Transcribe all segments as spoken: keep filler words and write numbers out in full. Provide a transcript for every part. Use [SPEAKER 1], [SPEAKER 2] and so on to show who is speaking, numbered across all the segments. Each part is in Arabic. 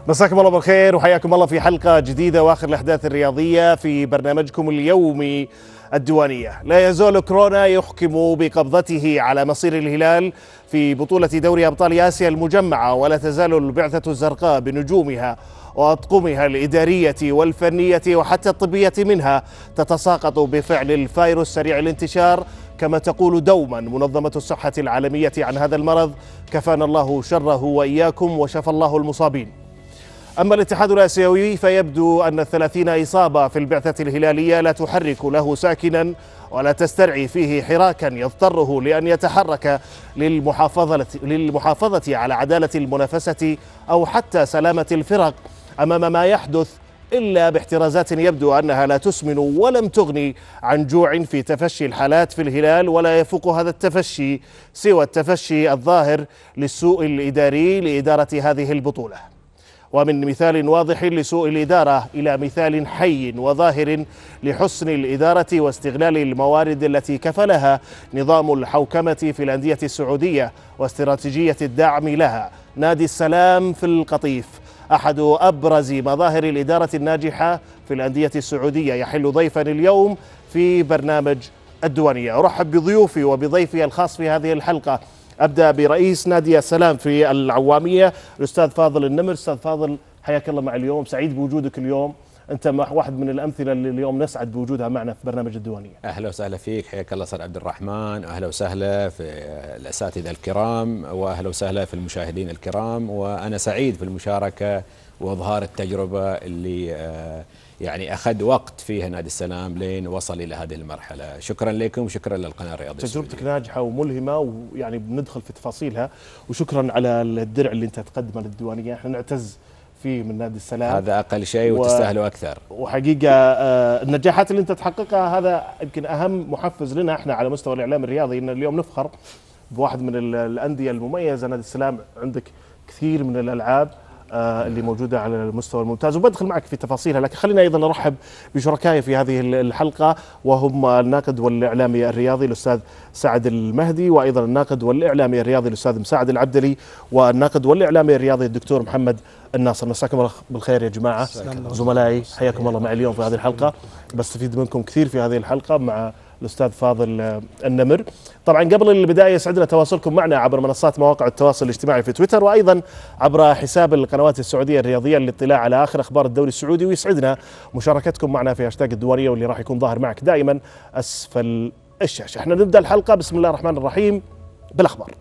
[SPEAKER 1] مساكم الله بالخير وحياكم الله في حلقة جديدة واخر الأحداث الرياضية في برنامجكم اليومي الديوانية. لا يزال كورونا يحكم بقبضته على مصير الهلال في بطولة دوري أبطال آسيا المجمعة، ولا تزال البعثة الزرقاء بنجومها وأطقمها الإدارية والفنية وحتى الطبية منها تتساقط بفعل الفيروس سريع الانتشار، كما تقول دوما منظمة الصحة العالمية عن هذا المرض: كفانا الله شره وإياكم وشفى الله المصابين. أما الاتحاد الآسيوي فيبدو أن الثلاثين إصابة في البعثة الهلالية لا تحرك له ساكنا ولا تسترعي فيه حراكا يضطره لأن يتحرك للمحافظة, للمحافظة على عدالة المنافسة أو حتى سلامة الفرق أمام ما يحدث، إلا باحترازات يبدو أنها لا تسمن ولم تغني عن جوع في تفشي الحالات في الهلال، ولا يفوق هذا التفشي سوى التفشي الظاهر للسوء الإداري لإدارة هذه البطولة. ومن مثال واضح لسوء الإدارة إلى مثال حي وظاهر لحسن الإدارة واستغلال الموارد التي كفلها نظام الحوكمة في الأندية السعودية واستراتيجية الدعم لها. نادي السلام في القطيف أحد أبرز مظاهر الإدارة الناجحة في الأندية السعودية، يحل ضيفا اليوم في برنامج الديوانية. أرحب بضيوفي وبضيفي الخاص في هذه الحلقة. أبدأ برئيس نادي السلام في العوامية الأستاذ فاضل النمر. أستاذ فاضل، حياك الله مع اليوم، سعيد بوجودك اليوم. أنت واحد من الأمثلة اللي اليوم نسعد بوجودها معنا في برنامج الديوانية.
[SPEAKER 2] أهلا وسهلا فيك، حياك الله أستاذ عبد الرحمن، أهلا وسهلا في الأساتذة الكرام، وأهلا وسهلا في المشاهدين الكرام. وأنا سعيد في المشاركة وإظهار التجربة اللي يعني أخذ وقت فيها نادي السلام لين وصل إلى هذه المرحلة. شكرا لكم وشكرا للقناة الرياضية.
[SPEAKER 1] تجربتك ناجحة وملهمة، ويعني بندخل في تفاصيلها، وشكرا على الدرع اللي أنت تقدمه للديوانية، احنا نعتز فيه من نادي السلام.
[SPEAKER 2] هذا أقل شيء وتستاهلوا أكثر.
[SPEAKER 1] وحقيقة آه النجاحات اللي أنت تحققها هذا يمكن أهم محفز لنا احنا على مستوى الإعلام الرياضي، إن اليوم نفخر بواحد من الأندية المميزة. نادي السلام عندك كثير من الألعاب آه اللي موجودة على المستوى الممتاز، وبدخل معك في تفاصيلها، لكن خلينا أيضا نرحب بشركائي في هذه الحلقة، وهم الناقد والإعلامي الرياضي الأستاذ سعد المهدي، وأيضا الناقد والإعلامي الرياضي الأستاذ مساعد العبدلي، والناقد والإعلامي الرياضي الدكتور محمد الناصر. مساكم الله بالخير يا جماعة زملائي، حياكم الله معي اليوم في هذه الحلقة. بستفيد منكم كثير في هذه الحلقة مع الأستاذ فاضل النمر. طبعا قبل البداية يسعدنا تواصلكم معنا عبر منصات مواقع التواصل الاجتماعي في تويتر، وأيضا عبر حساب القنوات السعودية الرياضية للاطلاع على آخر أخبار الدوري السعودي، ويسعدنا مشاركتكم معنا في هاشتاج الديوانية، واللي راح يكون ظاهر معك دائما أسفل الشاشة. احنا نبدأ الحلقة بسم الله الرحمن الرحيم بالأخبار.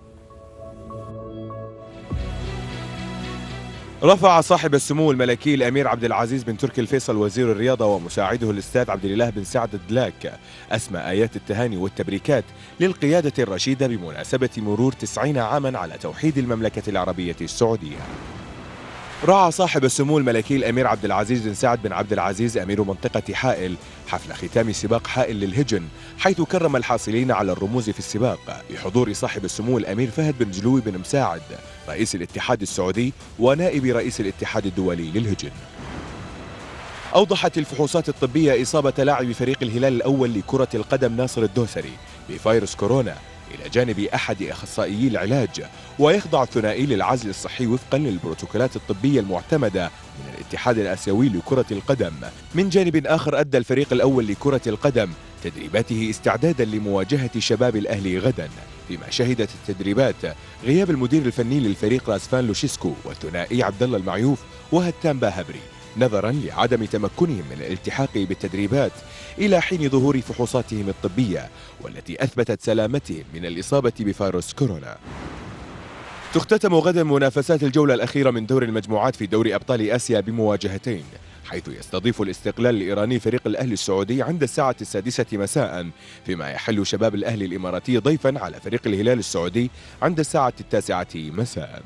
[SPEAKER 3] رفع صاحب السمو الملكي الأمير عبد العزيز بن تركي الفيصل وزير الرياضة ومساعده الأستاذ عبد الله بن سعد الدلاك أسمى آيات التهاني والتبريكات للقيادة الرشيدة بمناسبة مرور تسعين عاما على توحيد المملكة العربية السعودية. رعى صاحب السمو الملكي الأمير عبد العزيز بن سعد بن عبد العزيز أمير منطقة حائل حفل ختام سباق حائل للهجن، حيث كرم الحاصلين على الرموز في السباق بحضور صاحب السمو الأمير فهد بن جلوي بن مساعد رئيس الاتحاد السعودي ونائب رئيس الاتحاد الدولي للهجن. أوضحت الفحوصات الطبية إصابة لاعب فريق الهلال الأول لكرة القدم ناصر الدوسري بفيروس كورونا إلى جانب أحد أخصائيي العلاج، ويخضع الثنائي للعزل الصحي وفقا للبروتوكولات الطبية المعتمدة من الاتحاد الآسيوي لكرة القدم. من جانب آخر أدى الفريق الأول لكرة القدم تدريباته استعدادا لمواجهة شباب الأهلي غدا، فيما شهدت التدريبات غياب المدير الفني للفريق راسفان لوشيسكو والثنائي عبد الله المعيوف وهتان باهبري، نظرا لعدم تمكنهم من الالتحاق بالتدريبات إلى حين ظهور فحوصاتهم الطبية والتي أثبتت سلامتهم من الإصابة بفيروس كورونا. تختتم غدا منافسات الجولة الأخيرة من دور المجموعات في دوري أبطال آسيا بمواجهتين، حيث يستضيف الاستقلال الإيراني فريق الأهلي السعودي عند الساعة السادسة مساء، فيما يحل شباب الأهلي الإماراتي ضيفا على فريق الهلال السعودي عند الساعة التاسعة مساء.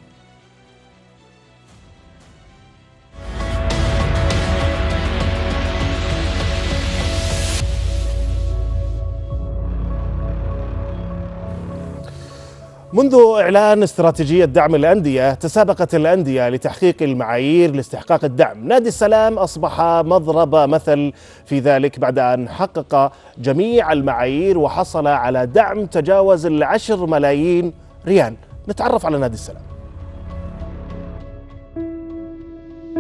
[SPEAKER 1] منذ إعلان استراتيجية دعم الأندية تسابقت الأندية لتحقيق المعايير لاستحقاق الدعم. نادي السلام أصبح مضرب مثل في ذلك بعد أن حقق جميع المعايير وحصل على دعم تجاوز العشر ملايين ريال. نتعرف على نادي السلام.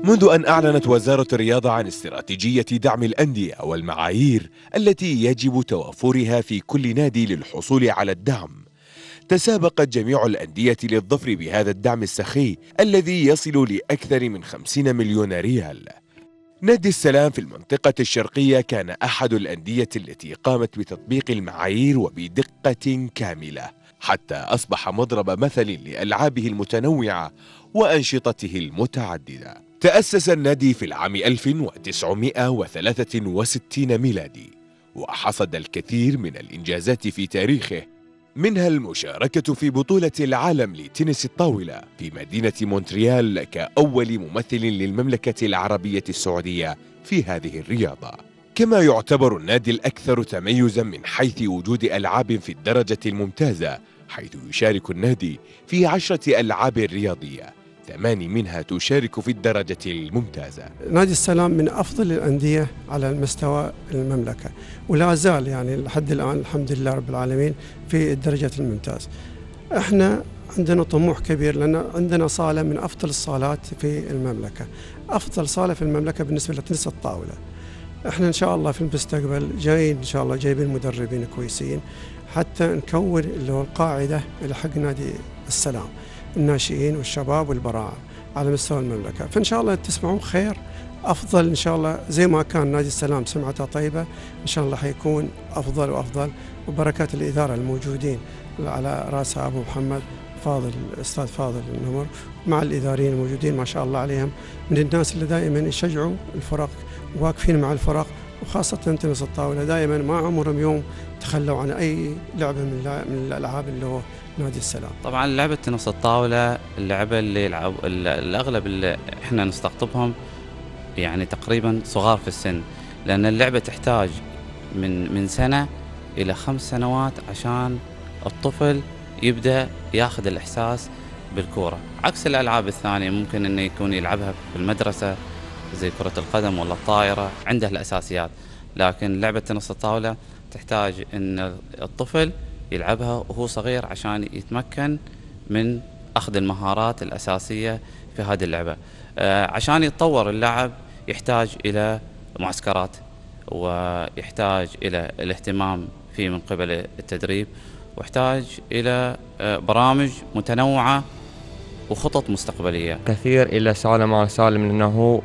[SPEAKER 3] منذ أن أعلنت وزارة الرياضة عن استراتيجية دعم الأندية والمعايير التي يجب توفرها في كل نادي للحصول على الدعم، تسابقت جميع الأندية للظفر بهذا الدعم السخي الذي يصل لأكثر من خمسين مليون ريال. نادي السلام في المنطقة الشرقية كان أحد الأندية التي قامت بتطبيق المعايير وبدقة كاملة، حتى أصبح مضرب مثل لألعابه المتنوعة وأنشطته المتعددة. تأسس النادي في العام ألف وتسعمائة وثلاثة وستين ميلادي، وحصد الكثير من الإنجازات في تاريخه، منها المشاركة في بطولة العالم لتنس الطاولة في مدينة مونتريال كأول ممثل للمملكة العربية السعودية في هذه الرياضة. كما يعتبر النادي الأكثر تميزاً من حيث وجود ألعاب في الدرجة الممتازة، حيث يشارك النادي في عشرة ألعاب رياضية، ثمان منها تشارك في الدرجة الممتازة.
[SPEAKER 4] نادي السلام من أفضل الأندية على مستوى المملكة، ولا زال يعني لحد الآن الحمد لله رب العالمين في الدرجة الممتاز. احنا عندنا طموح كبير، لأن عندنا صالة من أفضل الصالات في المملكة، أفضل صالة في المملكة بالنسبة لتنس الطاولة. احنا إن شاء الله في المستقبل جايين إن شاء الله جايبين مدربين كويسين حتى نكون اللي هو القاعدة إلى حق نادي السلام، الناشئين والشباب والبراعم على مستوى المملكة. فإن شاء الله تسمعون خير أفضل إن شاء الله، زي ما كان نادي السلام سمعته طيبة إن شاء الله حيكون أفضل وأفضل، وبركات الإدارة الموجودين على رأسها أبو محمد فاضل الأستاذ فاضل النمر مع الإداريين الموجودين ما شاء الله عليهم، من الناس اللي دائما يشجعوا الفرق واقفين مع الفرق، وخاصة تنس الطاولة دائما ما عمرهم يوم تخلوا عن أي لعبة من الألعاب اللي هو نادي السلام.
[SPEAKER 5] طبعا لعبة تنس الطاولة اللعبة اللي يلعب الأغلب اللي احنا نستقطبهم يعني تقريبا صغار في السن، لأن اللعبة تحتاج من من سنة إلى خمس سنوات عشان الطفل يبدأ ياخذ الإحساس بالكورة، عكس الألعاب الثانية ممكن إنه يكون يلعبها في المدرسة زي كرة القدم ولا الطائرة، عنده الأساسيات. لكن لعبة تنس الطاولة تحتاج إن الطفل يلعبها وهو صغير عشان يتمكن من أخذ المهارات الأساسية في هذه اللعبة. آه عشان يتطور اللعب يحتاج إلى معسكرات، ويحتاج إلى الاهتمام فيه من قبل التدريب، ويحتاج إلى آه برامج متنوعة وخطط مستقبلية.
[SPEAKER 6] كثير إلى سالم على سالم، لأنه هو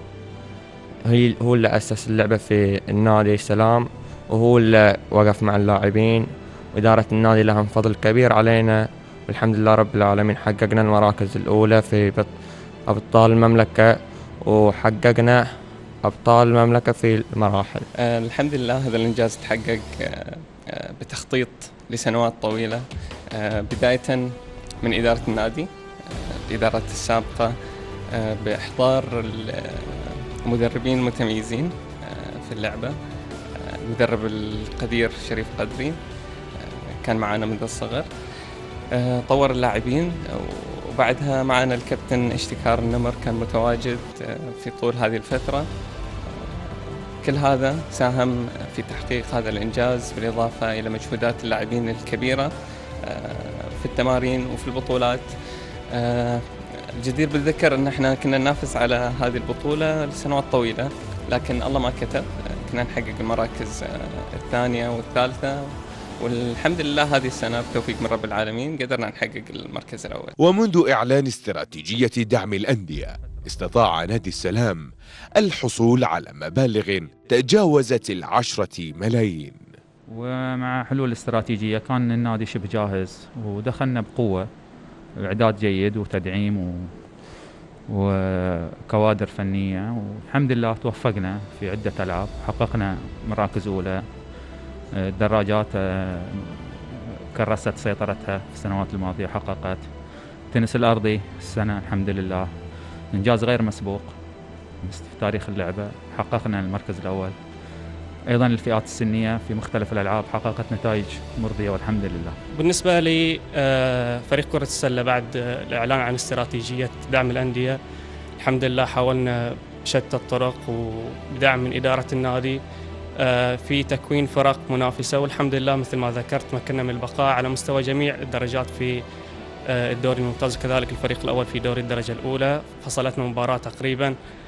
[SPEAKER 6] هو اللي أسس اللعبة في النادي السلام، وهو اللي وقف مع اللاعبين، وإدارة النادي لهم فضل كبير علينا، والحمد لله رب العالمين حققنا المراكز الأولى في أبطال المملكة، وحققنا أبطال المملكة في المراحل.
[SPEAKER 7] آه الحمد لله هذا الإنجاز تحقق آه آه بتخطيط لسنوات طويلة، آه بداية من إدارة النادي، آه الإدارات السابقة آه بإحضار المدربين المتميزين آه في اللعبة. آه المدرب القدير شريف قدري كان معنا منذ الصغر، طور اللاعبين، وبعدها معنا الكابتن اشتكار النمر كان متواجد في طول هذه الفترة. كل هذا ساهم في تحقيق هذا الإنجاز، بالإضافة إلى مجهودات اللاعبين الكبيرة في التمارين وفي البطولات. الجدير بالذكر أن احنا كنا ننافس على هذه البطولة لسنوات طويلة، لكن الله ما كتب، كنا نحقق المراكز الثانية والثالثة، والحمد لله هذه السنة بتوفيق من رب العالمين قدرنا نحقق المركز الأول.
[SPEAKER 3] ومنذ إعلان استراتيجية دعم الأندية، استطاع نادي السلام الحصول على مبالغ تجاوزت العشرة ملايين.
[SPEAKER 8] ومع حلول الاستراتيجية كان النادي شبه جاهز، ودخلنا بقوة، إعداد جيد وتدعيم و... وكوادر فنية، والحمد لله توفقنا في عدة ألعاب، حققنا مراكز أولى. الدراجات كرست سيطرتها في السنوات الماضية، حققت التنس الأرضي السنة الحمد لله إنجاز غير مسبوق في تاريخ اللعبة، حققنا المركز الأول. أيضا الفئات السنية في مختلف الألعاب حققت نتائج مرضية والحمد لله.
[SPEAKER 9] بالنسبة لي فريق كرة السلة بعد الإعلان عن استراتيجية دعم الأندية، الحمد لله حاولنا بشتى الطرق وبدعم من إدارة النادي في تكوين فرق منافسة، والحمد لله مثل ما ذكرت مكننا من البقاء على مستوى جميع الدرجات في الدوري الممتاز، كذلك الفريق الأول في دوري الدرجة الأولى. فصلتنا مباراة تقريبا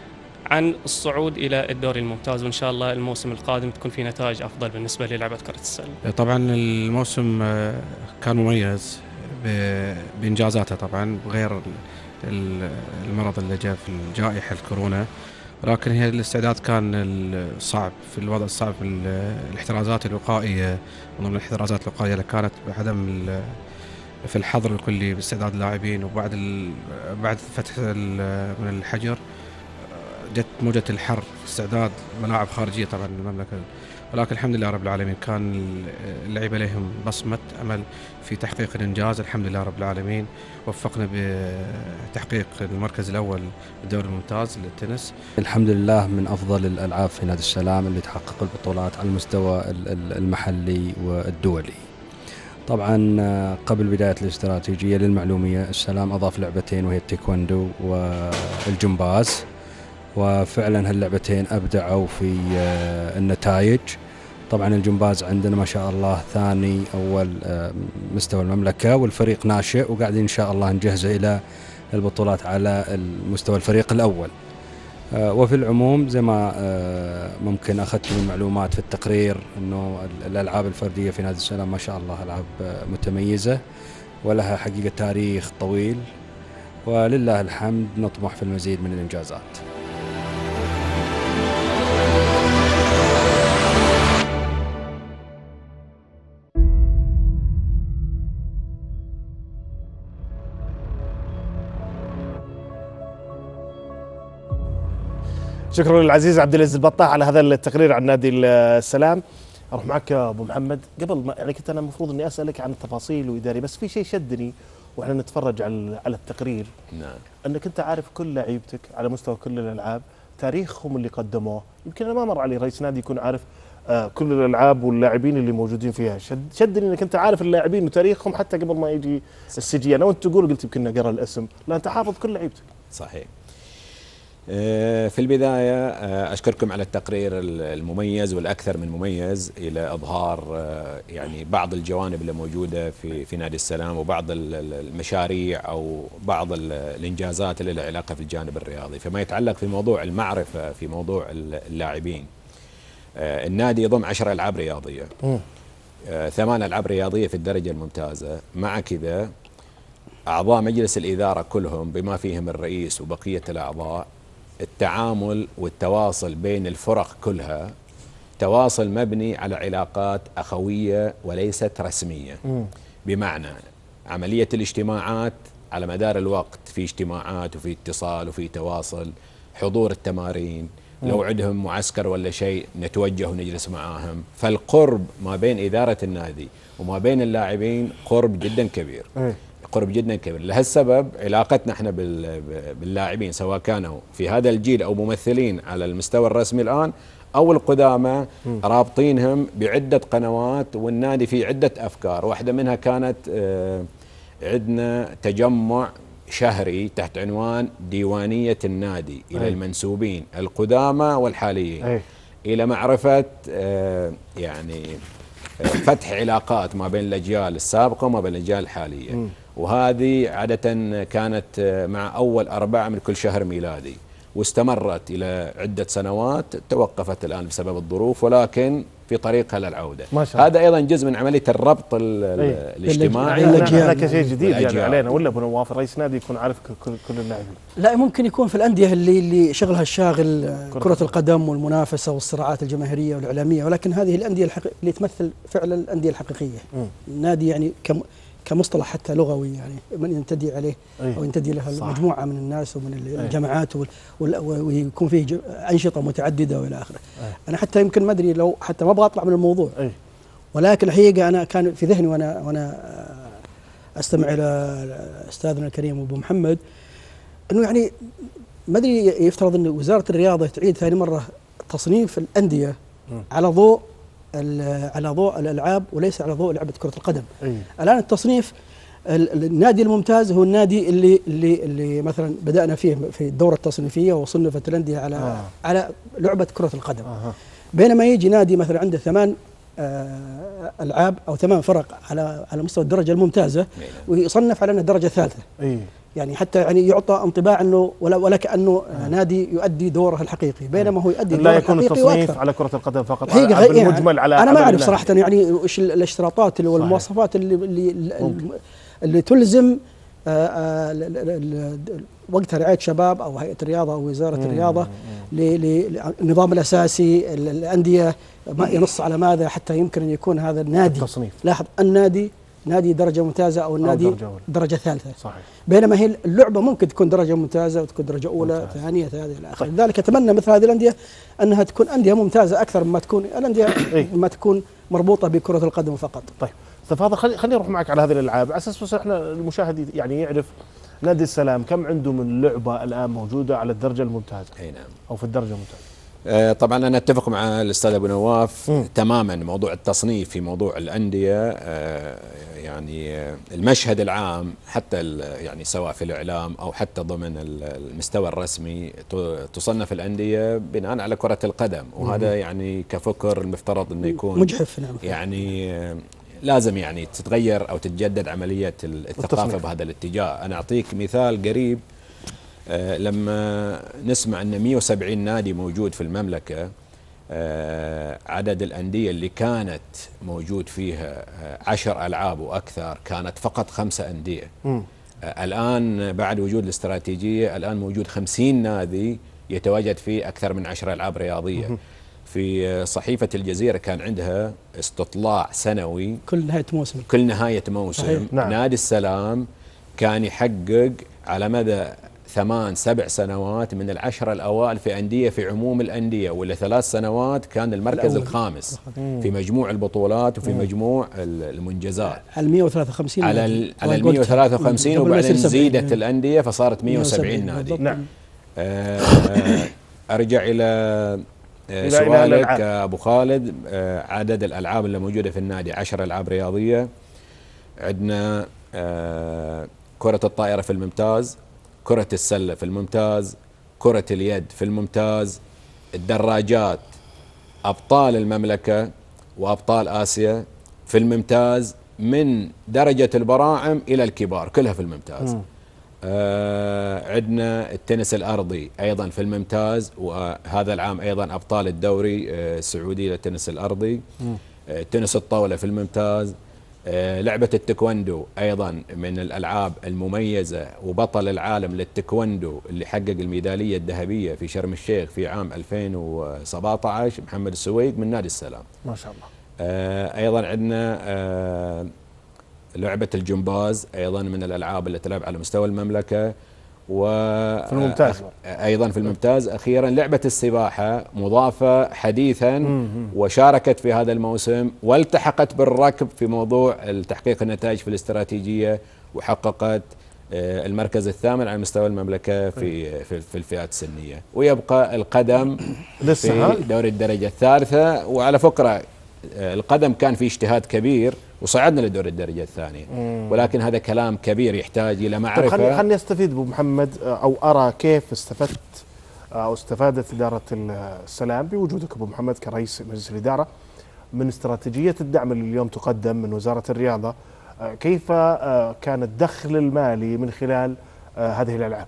[SPEAKER 9] عن الصعود إلى الدوري الممتاز، وإن شاء الله الموسم القادم تكون في نتائج أفضل بالنسبة للعبة كرة السلة.
[SPEAKER 10] طبعا الموسم كان مميز بإنجازاته طبعا، بغير المرض اللي جاء في الجائحة الكورونا، ولكن هي الاستعداد كان صعب في الوضع الصعب في الاحترازات الوقائية. ضمن الاحترازات الوقائية اللي كانت بعدم في الحظر الكلي باستعداد اللاعبين، وبعد بعد فتح من الحجر جت موجة الحر في استعداد ملاعب خارجية طبعا المملكة، ولكن الحمد لله رب العالمين كان اللعيبة لهم بصمة أمل في تحقيق الإنجاز. الحمد لله رب العالمين وفقنا بتحقيق المركز الأول بالدوري الممتاز للتنس.
[SPEAKER 11] الحمد لله من أفضل الألعاب في نادي السلام اللي تحقق البطولات على المستوى المحلي والدولي. طبعا قبل بداية الاستراتيجية للمعلومية، السلام أضاف لعبتين وهي التايكوندو والجمباز، وفعلا هاللعبتين أبدعوا في النتائج. طبعا الجمباز عندنا ما شاء الله ثاني أول مستوى المملكة، والفريق ناشئ وقاعدين إن شاء الله نجهزه إلى البطولات على المستوى الفريق الأول. وفي العموم زي ما ممكن أخذت من معلومات في التقرير أنه الألعاب الفردية في نادي السلام ما شاء الله ألعاب متميزة ولها حقيقة تاريخ طويل، ولله الحمد نطمح في المزيد من الإنجازات.
[SPEAKER 1] شكرا للعزيز عبد العزيز البطاح على هذا التقرير عن نادي السلام. اروح معك يا ابو محمد. قبل ما يعني كنت انا المفروض اني اسالك عن التفاصيل واداري، بس في شيء شدني واحنا نتفرج على على التقرير.
[SPEAKER 2] نعم.
[SPEAKER 1] انك انت عارف كل لعيبتك على مستوى كل الالعاب، تاريخهم اللي قدموه. يمكن انا ما مر علي رئيس نادي يكون عارف آه كل الالعاب واللاعبين اللي موجودين فيها. شد شدني انك انت عارف اللاعبين وتاريخهم حتى قبل ما يجي السجي. انا وانت تقول قلت يمكن قرا الاسم، لا انت حافظ كل لعيبتك.
[SPEAKER 2] صحيح. في البداية أشكركم على التقرير المميز والأكثر من مميز إلى إظهار يعني بعض الجوانب اللي موجودة في في نادي السلام، وبعض المشاريع أو بعض الإنجازات اللي لها علاقة في الجانب الرياضي. فيما يتعلق في موضوع المعرفة في موضوع اللاعبين، النادي يضم عشر ألعاب رياضية، ثمان ألعاب رياضية في الدرجة الممتازة. مع كذا أعضاء مجلس الإدارة كلهم بما فيهم الرئيس وبقية الأعضاء، التعامل والتواصل بين الفرق كلها تواصل مبني على علاقات أخوية وليست رسمية. م. بمعنى عملية الاجتماعات على مدار الوقت، في اجتماعات وفي اتصال وفي تواصل، حضور التمارين، م. لو عندهم معسكر ولا شيء نتوجه ونجلس معاهم. فالقرب ما بين إدارة النادي وما بين اللاعبين قرب جدا كبير. م. قرب جدا كبير. لهالسبب علاقتنا احنا باللاعبين سواء كانوا في هذا الجيل او ممثلين على المستوى الرسمي الان او القدامى رابطينهم بعده قنوات، والنادي فيه عده افكار. واحده منها كانت اه عندنا تجمع شهري تحت عنوان ديوانيه النادي الى المنسوبين القدامى والحاليين الى معرفه اه يعني فتح علاقات ما بين الاجيال السابقه وما بين الاجيال الحاليه. م. وهذه عادة كانت مع أول أربعة من كل شهر ميلادي، واستمرت إلى عدة سنوات، توقفت الآن بسبب الظروف ولكن في طريقها للعودة. هذا أيضا جزء من عملية الربط الاجتماعي.
[SPEAKER 1] هذا كشيء جديد يعني علينا، ولا أبو نواف رئيس نادي يكون عارف كل كل اللاعبين؟
[SPEAKER 12] لا، ممكن يكون في الأندية اللي اللي شغلها الشاغل كرة القدم والمنافسة والصراعات الجماهيرية والإعلامية، ولكن هذه الأندية اللي تمثل فعلا الأندية الحقيقية. النادي يعني كم كمصطلح حتى لغوي، يعني من ينتدي عليه أيه. أو ينتدي له مجموعة من الناس ومن الجماعات أيه. ويكون فيه أنشطة متعددة وإلى آخره. أيه. أنا حتى يمكن ما أدري، لو حتى ما أبغى أطلع من الموضوع أيه. ولكن الحقيقة أنا كان في ذهني وأنا وأنا أستمع إلى أستاذنا الكريم أبو محمد، إنه يعني ما أدري يفترض أن وزارة الرياضة تعيد ثاني مرة تصنيف الأندية م. على ضوء على ضوء الألعاب وليس على ضوء لعبة كرة القدم. أيه. الآن التصنيف النادي الممتاز هو النادي اللي اللي اللي مثلا بدأنا فيه في الدورة التصنيفية وصنفت الأندية على آه. على لعبة كرة القدم. آه. بينما يجي نادي مثلا عنده ثمان آه ألعاب أو ثمان فرق على على مستوى الدرجة الممتازة ويصنف على أنها الدرجة الثالثة. أيه. يعني حتى يعني يعطى انطباع انه ولا ولا كانه نادي يؤدي دوره الحقيقي، بينما هو يؤدي دوره
[SPEAKER 1] لا يكون
[SPEAKER 12] الحقيقي
[SPEAKER 1] التصنيف
[SPEAKER 12] واكثر
[SPEAKER 1] على كرة القدم فقط،
[SPEAKER 12] حقيقة
[SPEAKER 1] على
[SPEAKER 12] يعني
[SPEAKER 1] بالمجمل على
[SPEAKER 12] انا ما
[SPEAKER 1] عمل
[SPEAKER 12] اعرف
[SPEAKER 1] الله.
[SPEAKER 12] صراحه يعني ايش الاشتراطات اللي والمواصفات اللي اللي, اللي تلزم آآ آآ ال- ال- ال- وقتها رعايه شباب او هيئه الرياضه او وزاره
[SPEAKER 1] مم.
[SPEAKER 12] الرياضه للنظام الاساسي ال- الانديه ما ينص على ماذا حتى يمكن ان يكون هذا النادي
[SPEAKER 1] التصنيف.
[SPEAKER 12] لاحظ النادي نادي درجه ممتازه او النادي
[SPEAKER 1] درجة أولى.
[SPEAKER 12] درجه ثالثه،
[SPEAKER 1] صحيح.
[SPEAKER 12] بينما هي اللعبه ممكن تكون درجه ممتازه وتكون درجه اولى
[SPEAKER 1] ممتاز.
[SPEAKER 12] ثانيه ثالثه الى اخره، لذلك اتمنى مثل هذه الانديه انها تكون انديه ممتازه اكثر مما تكون الانديه ما تكون مربوطه بكره القدم فقط.
[SPEAKER 1] طيب استاذ فاضل، خلي خليني اروح معك على هذه الالعاب على اساس بس احنا المشاهد يعني يعرف نادي السلام كم عنده من لعبه الان موجوده على الدرجه الممتازه.
[SPEAKER 2] اي نعم.
[SPEAKER 1] او في الدرجه الممتازه.
[SPEAKER 2] آه، طبعا انا اتفق مع الاستاذ ابو نواف م. تماما. موضوع التصنيف في موضوع الانديه آه، يعني آه، المشهد العام حتى يعني سواء في الاعلام او حتى ضمن المستوى الرسمي تصنف الانديه بناء على كره القدم، وهذا يعني كفكر المفترض انه يكون
[SPEAKER 12] مجحف. نعم.
[SPEAKER 2] يعني آه، لازم يعني تتغير او تتجدد عمليه الثقافه
[SPEAKER 1] التصنيف.
[SPEAKER 2] بهذا الاتجاه. انا اعطيك مثال قريب. آه لما نسمع أن مئة وسبعين نادي موجود في المملكة، آه عدد الأندية اللي كانت موجود فيها آه عشر ألعاب وأكثر كانت فقط خمسة أندية. آه الآن بعد وجود الاستراتيجية الآن موجود خمسين نادي يتواجد فيه أكثر من عشر ألعاب رياضية. في صحيفة الجزيرة كان عندها استطلاع سنوي
[SPEAKER 12] كل نهاية موسم
[SPEAKER 2] كل نهاية موسم.
[SPEAKER 1] نعم.
[SPEAKER 2] نادي السلام كان يحقق على مدى ثمان سبع سنوات من العشرة الأوائل في أندية في عموم الأندية، ولا ثلاث سنوات كان المركز الخامس في مجموع البطولات وفي مجموع المنجزات
[SPEAKER 12] على مئة وثلاثة وخمسين
[SPEAKER 2] على ال على ال مئة وثلاثة وخمسين، وبعدين زيدت الأندية فصارت مئة وسبعين نادي.
[SPEAKER 1] نعم.
[SPEAKER 2] آه أرجع إلى سؤالك أبو خالد. آه عدد الألعاب اللي موجودة في النادي عشر ألعاب رياضية. عندنا آه كرة الطائرة في الممتاز، كرة السلة في الممتاز، كرة اليد في الممتاز، الدراجات أبطال المملكة وأبطال آسيا في الممتاز من درجة البراعم إلى الكبار كلها في الممتاز. آه عندنا التنس الأرضي أيضا في الممتاز، وهذا العام أيضا أبطال الدوري آه السعودي للتنس الأرضي. آه تنس الطاولة في الممتاز. آه لعبة التايكوندو أيضا من الألعاب المميزة، وبطل العالم للتايكوندو اللي حقق الميدالية الذهبية في شرم الشيخ في عام ألفين وسبعة عشر محمد السويق من نادي السلام.
[SPEAKER 1] ما شاء الله.
[SPEAKER 2] آه أيضا عندنا آه لعبة الجمباز أيضا من الألعاب اللي تلعب على مستوى المملكة و
[SPEAKER 1] في الممتاز.
[SPEAKER 2] أيضا في الممتاز. أخيرا لعبة السباحة مضافة حديثا وشاركت في هذا الموسم والتحقت بالركب في موضوع تحقيق النتائج في الاستراتيجية، وحققت المركز الثامن على مستوى المملكة في في, في الفئات السنية. ويبقى القدم في دوري الدرجة الثالثة. وعلى فكرة القدم كان في اجتهاد كبير وصعدنا لدور الدرجة الثانية، ولكن هذا كلام كبير يحتاج إلى معرفة.
[SPEAKER 1] خليني خليني استفيد أبو محمد، أو أرى كيف استفدت أو استفادت إدارة السلام بوجودك أبو محمد كرئيس مجلس الإدارة من استراتيجية الدعم اللي اليوم تقدم من وزارة الرياضة. كيف كان الدخل المالي من خلال هذه الألعاب؟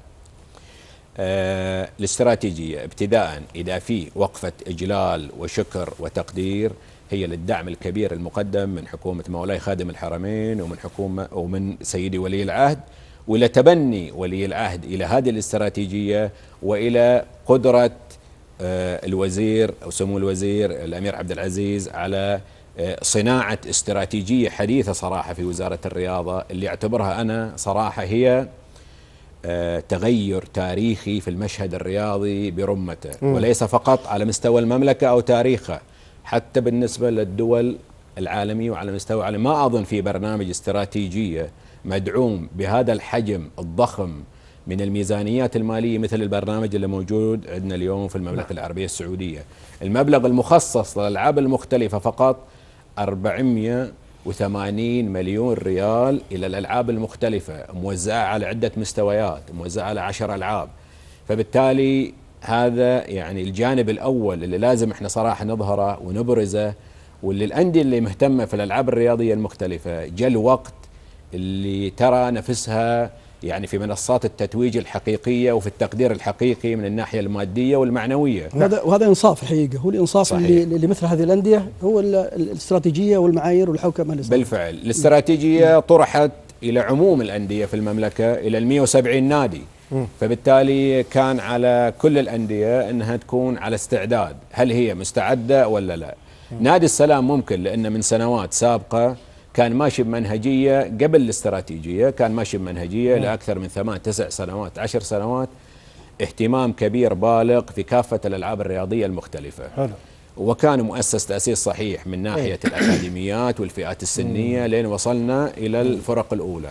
[SPEAKER 2] آه الاستراتيجية ابتداء إذا في وقفة إجلال وشكر وتقدير هي للدعم الكبير المقدم من حكومة مولاي خادم الحرمين ومن حكومة ومن سيدي ولي العهد، وإلى تبني ولي العهد إلى هذه الاستراتيجية وإلى قدرة آه الوزير أو سمو الوزير الأمير عبد العزيز على آه صناعة استراتيجية حديثة صراحة في وزارة الرياضة اللي أعتبرها أنا صراحة هي آه تغير تاريخي في المشهد الرياضي برمته، وليس فقط على مستوى المملكة أو تاريخها، حتى بالنسبة للدول العالمية وعلى مستوى العالم. ما أظن في برنامج استراتيجية مدعوم بهذا الحجم الضخم من الميزانيات المالية مثل البرنامج اللي موجود عندنا اليوم في المملكة العربية السعودية. المبلغ المخصص للألعاب المختلفة فقط أربعمئة وثمانين مليون ريال إلى الألعاب المختلفة، موزعة على عدة مستويات، موزعة على عشر ألعاب. فبالتالي هذا يعني الجانب الأول اللي لازم احنا صراحة نظهره ونبرزه، واللي الأندية اللي مهتمة في الألعاب الرياضية المختلفة جاء الوقت اللي ترى نفسها يعني في منصات التتويج الحقيقية وفي التقدير الحقيقي من الناحية المادية والمعنوية.
[SPEAKER 12] وهذا وهذا إنصاف الحقيقة، هو الإنصاف
[SPEAKER 2] صحيح.
[SPEAKER 12] اللي لمثل هذه الأندية، هو الاستراتيجية والمعايير والحوكمة.
[SPEAKER 2] بالفعل الاستراتيجية طرحت إلى عموم الأندية في المملكة، إلى المئة وسبعين نادي، فبالتالي كان على كل الأندية أنها تكون على استعداد، هل هي مستعدة ولا لا. نادي السلام ممكن لأن من سنوات سابقة كان ماشي بمنهجية قبل الاستراتيجية، كان ماشي بمنهجية لأكثر من ثمان تسع سنوات عشر سنوات، اهتمام كبير بالغ في كافة الألعاب الرياضية المختلفة. حلو. وكان مؤسس تأسيس صحيح من ناحية الأكاديميات والفئات السنية لين وصلنا إلى الفرق الأولى.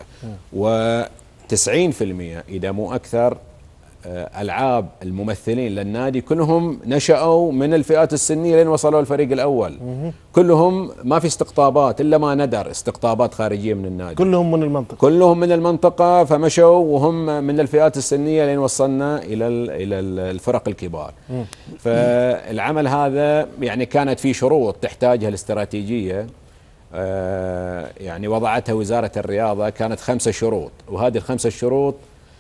[SPEAKER 2] وتسعين بالمئة إذا مو أكثر ألعاب الممثلين للنادي كلهم نشأوا من الفئات السنية لين وصلوا الفريق الأول. كلهم ما في استقطابات إلا ما ندر استقطابات خارجية من النادي،
[SPEAKER 1] كلهم من المنطقة
[SPEAKER 2] كلهم من المنطقة، فمشوا وهم من الفئات السنية لين وصلنا إلى إلى الفرق الكبار. فالعمل هذا يعني كانت فيه شروط تحتاجها الاستراتيجية، يعني وضعتها وزارة الرياضة، كانت خمسة شروط، وهذه الخمسة الشروط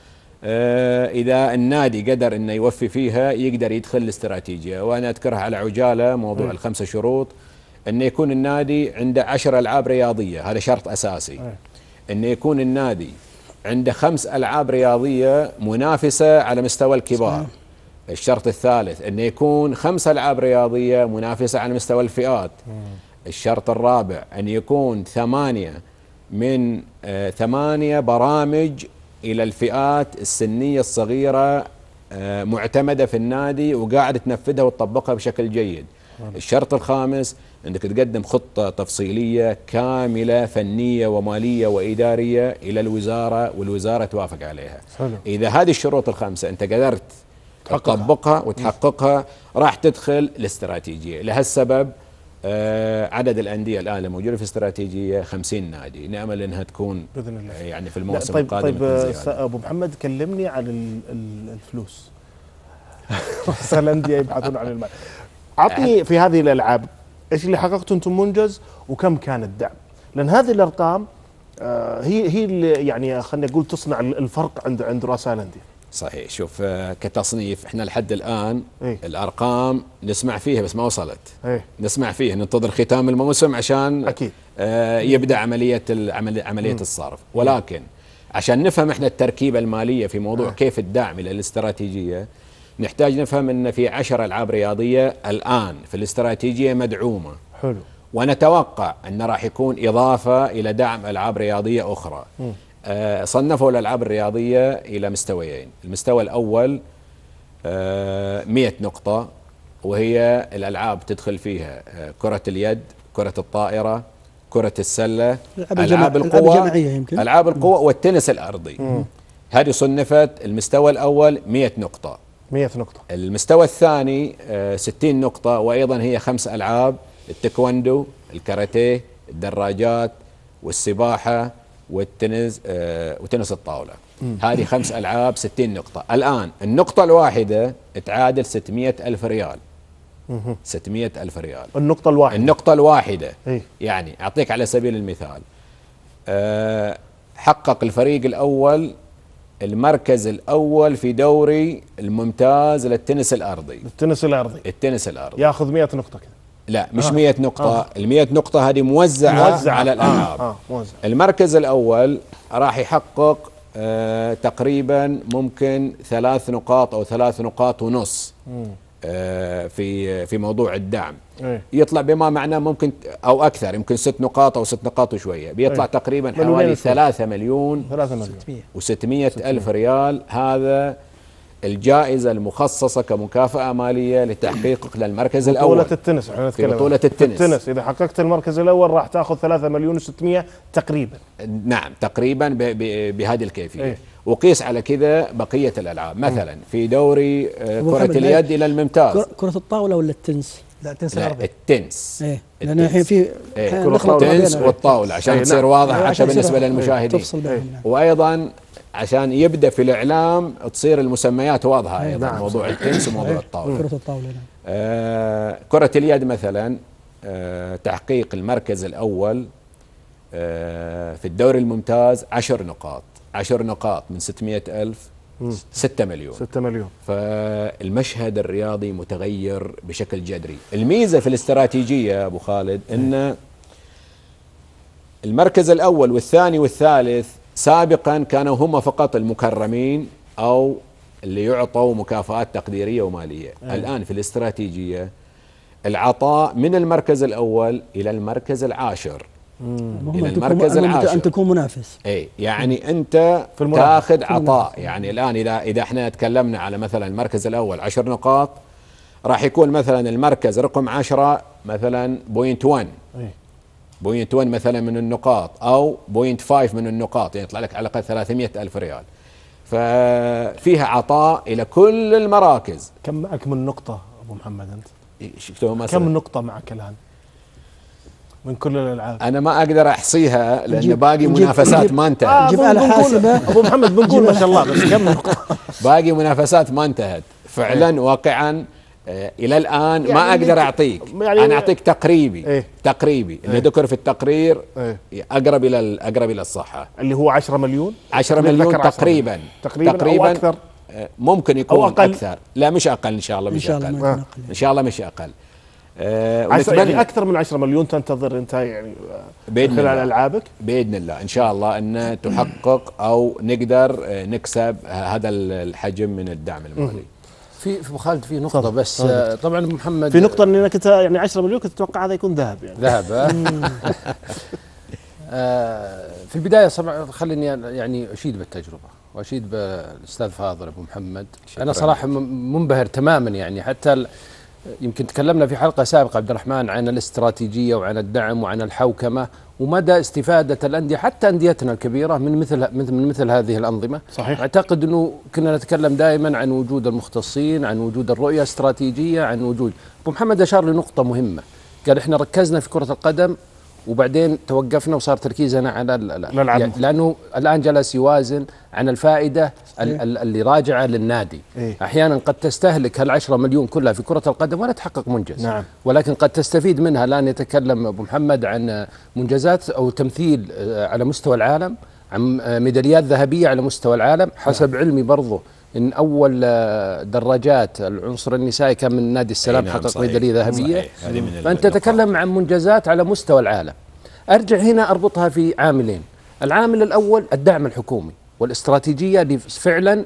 [SPEAKER 2] إذا النادي قدر أنه يوفي فيها يقدر يدخل الاستراتيجية. وأنا أذكرها على عجالة موضوع م. الخمسة شروط، أن يكون النادي عنده عشر ألعاب رياضية، هذا شرط أساسي. م. أن يكون النادي عنده خمس ألعاب رياضية منافسة على مستوى الكبار. صحيح. الشرط الثالث أن يكون خمس ألعاب رياضية منافسة على مستوى الفئات. م. الشرط الرابع أن يكون ثمانية من آه ثمانية برامج إلى الفئات السنية الصغيرة معتمدة في النادي وقاعد تنفذها وتطبقها بشكل جيد. الشرط الخامس أنك تقدم خطة تفصيلية كاملة فنية ومالية وإدارية إلى الوزارة والوزارة توافق عليها. حلو. إذا هذه الشروط الخمسة أنت قدرت تطبقها وتحققها راح تدخل الاستراتيجية. لهالسبب آه عدد الأندية الآن الموجودة في استراتيجية خمسين نادي، نأمل أنها تكون بإذن الله يعني في الموسم
[SPEAKER 1] طيب
[SPEAKER 2] القادم.
[SPEAKER 1] طيب أبو محمد كلمني عن الفلوس. الأندية يبحثون عن المال. أعطني في هذه الألعاب إيش اللي حققته أنتم منجز وكم كان الدعم؟ لأن هذه الأرقام آه هي هي اللي يعني خلينا نقول تصنع الفرق عند عند رؤساء الأندية.
[SPEAKER 2] صحيح. شوف كتصنيف احنا لحد الآن
[SPEAKER 1] إيه؟
[SPEAKER 2] الأرقام نسمع فيها بس ما وصلت.
[SPEAKER 1] إيه؟
[SPEAKER 2] نسمع فيها، ننتظر ختام الموسم عشان
[SPEAKER 1] أكيد
[SPEAKER 2] آه يبدأ عملية عملية الصرف. ولكن عشان نفهم احنا التركيبة المالية في موضوع آه. كيف الدعم إلى الاستراتيجية، نحتاج نفهم أن في عشر ألعاب رياضية الآن في الاستراتيجية مدعومة.
[SPEAKER 1] حلو.
[SPEAKER 2] ونتوقع أن راح يكون إضافة إلى دعم ألعاب رياضية أخرى. م. آه صنفوا الألعاب الرياضية إلى مستويين. المستوى الأول آه مئة نقطة، وهي الألعاب تدخل فيها آه كرة اليد، كرة الطائرة، كرة السلة، ألعاب القوى، ألعاب القوى والتنس الأرضي. م. هذه صنفت المستوى الأول مئة نقطة.
[SPEAKER 1] مئة نقطة.
[SPEAKER 2] المستوى الثاني آه ستين نقطة، وأيضا هي خمس ألعاب: التايكوندو، الكاراتيه، الدراجات، والسباحة، والتنس آه وتنس الطاولة. مم. هذه خمس ألعاب ستين نقطة. الآن النقطة الواحدة تعادل ستمئة ألف ريال. مم. ستمئة ألف ريال
[SPEAKER 1] النقطة الواحدة.
[SPEAKER 2] النقطة الواحدة.
[SPEAKER 1] إيه؟
[SPEAKER 2] يعني أعطيك على سبيل المثال، آه حقق الفريق الأول المركز الأول في دوري الممتاز للتنس الأرضي.
[SPEAKER 1] التنس الأرضي.
[SPEAKER 2] التنس الأرضي
[SPEAKER 1] ياخذ مئة نقطة كذا.
[SPEAKER 2] لا مش آه. مئة نقطة. آه. المئة نقطة هذه موزعة, موزعة على الألعاب.
[SPEAKER 1] آه. آه. موزع.
[SPEAKER 2] المركز الأول راح يحقق آه تقريبا ممكن ثلاث نقاط أو ثلاث نقاط ونص آه في في موضوع الدعم.
[SPEAKER 1] ايه؟
[SPEAKER 2] يطلع بما معناه ممكن أو أكثر، يمكن ست نقاط أو ست نقاط وشوية، بيطلع ايه؟ تقريبا حوالي ثلاثة مليون وستمئة ألف ريال. هذا الجائزة المخصصة كمكافأة مالية لتحقيق للمركز الأول.
[SPEAKER 1] بطولة التنس احنا نتكلم
[SPEAKER 2] في بطولة التنس.
[SPEAKER 1] التنس إذا حققت المركز الأول راح تأخذ ثلاثة مليون وستمئة تقريبا.
[SPEAKER 2] نعم تقريبا بهذه الكيفية. ايه؟ وقيس على كذا بقية الألعاب، مثلا في دوري كرة اليد إلى الممتاز.
[SPEAKER 12] كرة الطاولة ولا التنس؟
[SPEAKER 2] لا التنس الأرضي. التنس.
[SPEAKER 12] ايه لأن الحين في
[SPEAKER 2] ايه؟ التنس والطاولة عشان ايه؟ تصير واضحة حتى بالنسبة للمشاهدين.
[SPEAKER 12] ايه؟
[SPEAKER 2] وأيضا عشان يبدأ في الإعلام تصير المسميات واضحة أيضا. نعم. موضوع التنس وموضوع الطاولة.
[SPEAKER 12] كرة الطاولة. نعم.
[SPEAKER 2] آه كرة اليد مثلا آه تحقيق المركز الأول آه في الدوري الممتاز عشر نقاط. عشر نقاط من ستمائة ألف ستة مليون.
[SPEAKER 1] ستة مليون.
[SPEAKER 2] فالمشهد الرياضي متغير بشكل جذري. الميزة في الاستراتيجية أبو خالد أن المركز الأول والثاني والثالث سابقا كانوا هم فقط المكرمين أو اللي يعطوا مكافآت تقديرية ومالية. أيه. الآن في الاستراتيجية العطاء من المركز الأول إلى المركز العاشر.
[SPEAKER 12] إلى المركز العاشر أن تكون منافس.
[SPEAKER 2] أي يعني أنت تاخذ عطاء. يعني الآن إذا إذا احنا تكلمنا على مثلا المركز الأول عشر نقاط، راح يكون مثلا المركز رقم عشرة مثلا بوينت واحد بوينت واحد مثلا من النقاط أو بوينت خمسة من النقاط، يعني يطلع لك على الأقل ثلاثمائة ألف ريال. ففيها عطاء إلى كل المراكز.
[SPEAKER 1] كم معك من نقطة أبو محمد أنت؟
[SPEAKER 2] شفتوا
[SPEAKER 1] كم نقطة معك الآن من كل الألعاب؟
[SPEAKER 2] أنا ما أقدر أحصيها لأن باقي منافسات ما انتهت.
[SPEAKER 1] آه جيب على حاسبة أبو محمد بنقول ما شاء الله، بس كم نقطة؟
[SPEAKER 2] باقي منافسات ما انتهت فعلا واقعا. آه إلى الآن يعني ما أقدر أعطيك، يعني أنا أعطيك تقريبي. ايه؟ تقريبي اللي ايه؟ ذكر في التقرير ايه؟ أقرب إلى أقرب إلى الصحة،
[SPEAKER 1] اللي هو عشرة مليون.
[SPEAKER 2] عشرة مليون تقريبا.
[SPEAKER 1] تقريبا, تقريبا أو أكثر.
[SPEAKER 2] ممكن يكون أو أقل. أكثر. لا مش أقل إن شاء الله. مش أقل. أقل إن شاء الله مش أقل.
[SPEAKER 1] آه يعني أكثر من عشرة مليون تنتظر أنت يعني
[SPEAKER 2] بإذن
[SPEAKER 1] خلال ألعابك؟
[SPEAKER 2] بإذن الله إن شاء الله أن تحقق أو نقدر نكسب هذا الحجم من الدعم المالي.
[SPEAKER 13] في في خالد في نقطة صح. بس صح. طبعا محمد
[SPEAKER 1] في نقطة انك انت يعني عشرة مليون كنت تتوقع هذا يكون ذهب يعني.
[SPEAKER 13] ذهب آه في البداية خليني يعني أشيد بالتجربة وأشيد بالأستاذ فاضل أبو محمد. أنا صراحة منبهر تماما، يعني حتى يمكن تكلمنا في حلقة سابقة عبد الرحمن عن الاستراتيجية وعن الدعم وعن الحوكمة ومدى استفادة الأندية حتى أنديتنا الكبيرة من مثل من مثل هذه الأنظمة.
[SPEAKER 1] صحيح.
[SPEAKER 13] أعتقد أنه كنا نتكلم دائما عن وجود المختصين، عن وجود الرؤية الاستراتيجية، عن وجود. أبو محمد أشار لنقطة مهمة، قال إحنا ركزنا في كرة القدم وبعدين توقفنا وصار تركيزنا على يعني لأنه الآن جلس يوازن عن الفائدة اللي راجعة للنادي. إيه؟ أحيانا قد تستهلك هالعشرة مليون كلها في كرة القدم ولا تحقق منجز.
[SPEAKER 1] نعم.
[SPEAKER 13] ولكن قد تستفيد منها. الآن يتكلم أبو محمد عن منجزات أو تمثيل على مستوى العالم، عن ميداليات ذهبية على مستوى العالم. حسب نعم. علمي برضو إن أول دراجات العنصر النسائي كان من نادي السلام نعم حقق ميدالية ذهبية. فأنت تتكلم عن منجزات على مستوى العالم. أرجع هنا أربطها في عاملين. العامل الأول الدعم الحكومي والاستراتيجية اللي فعلا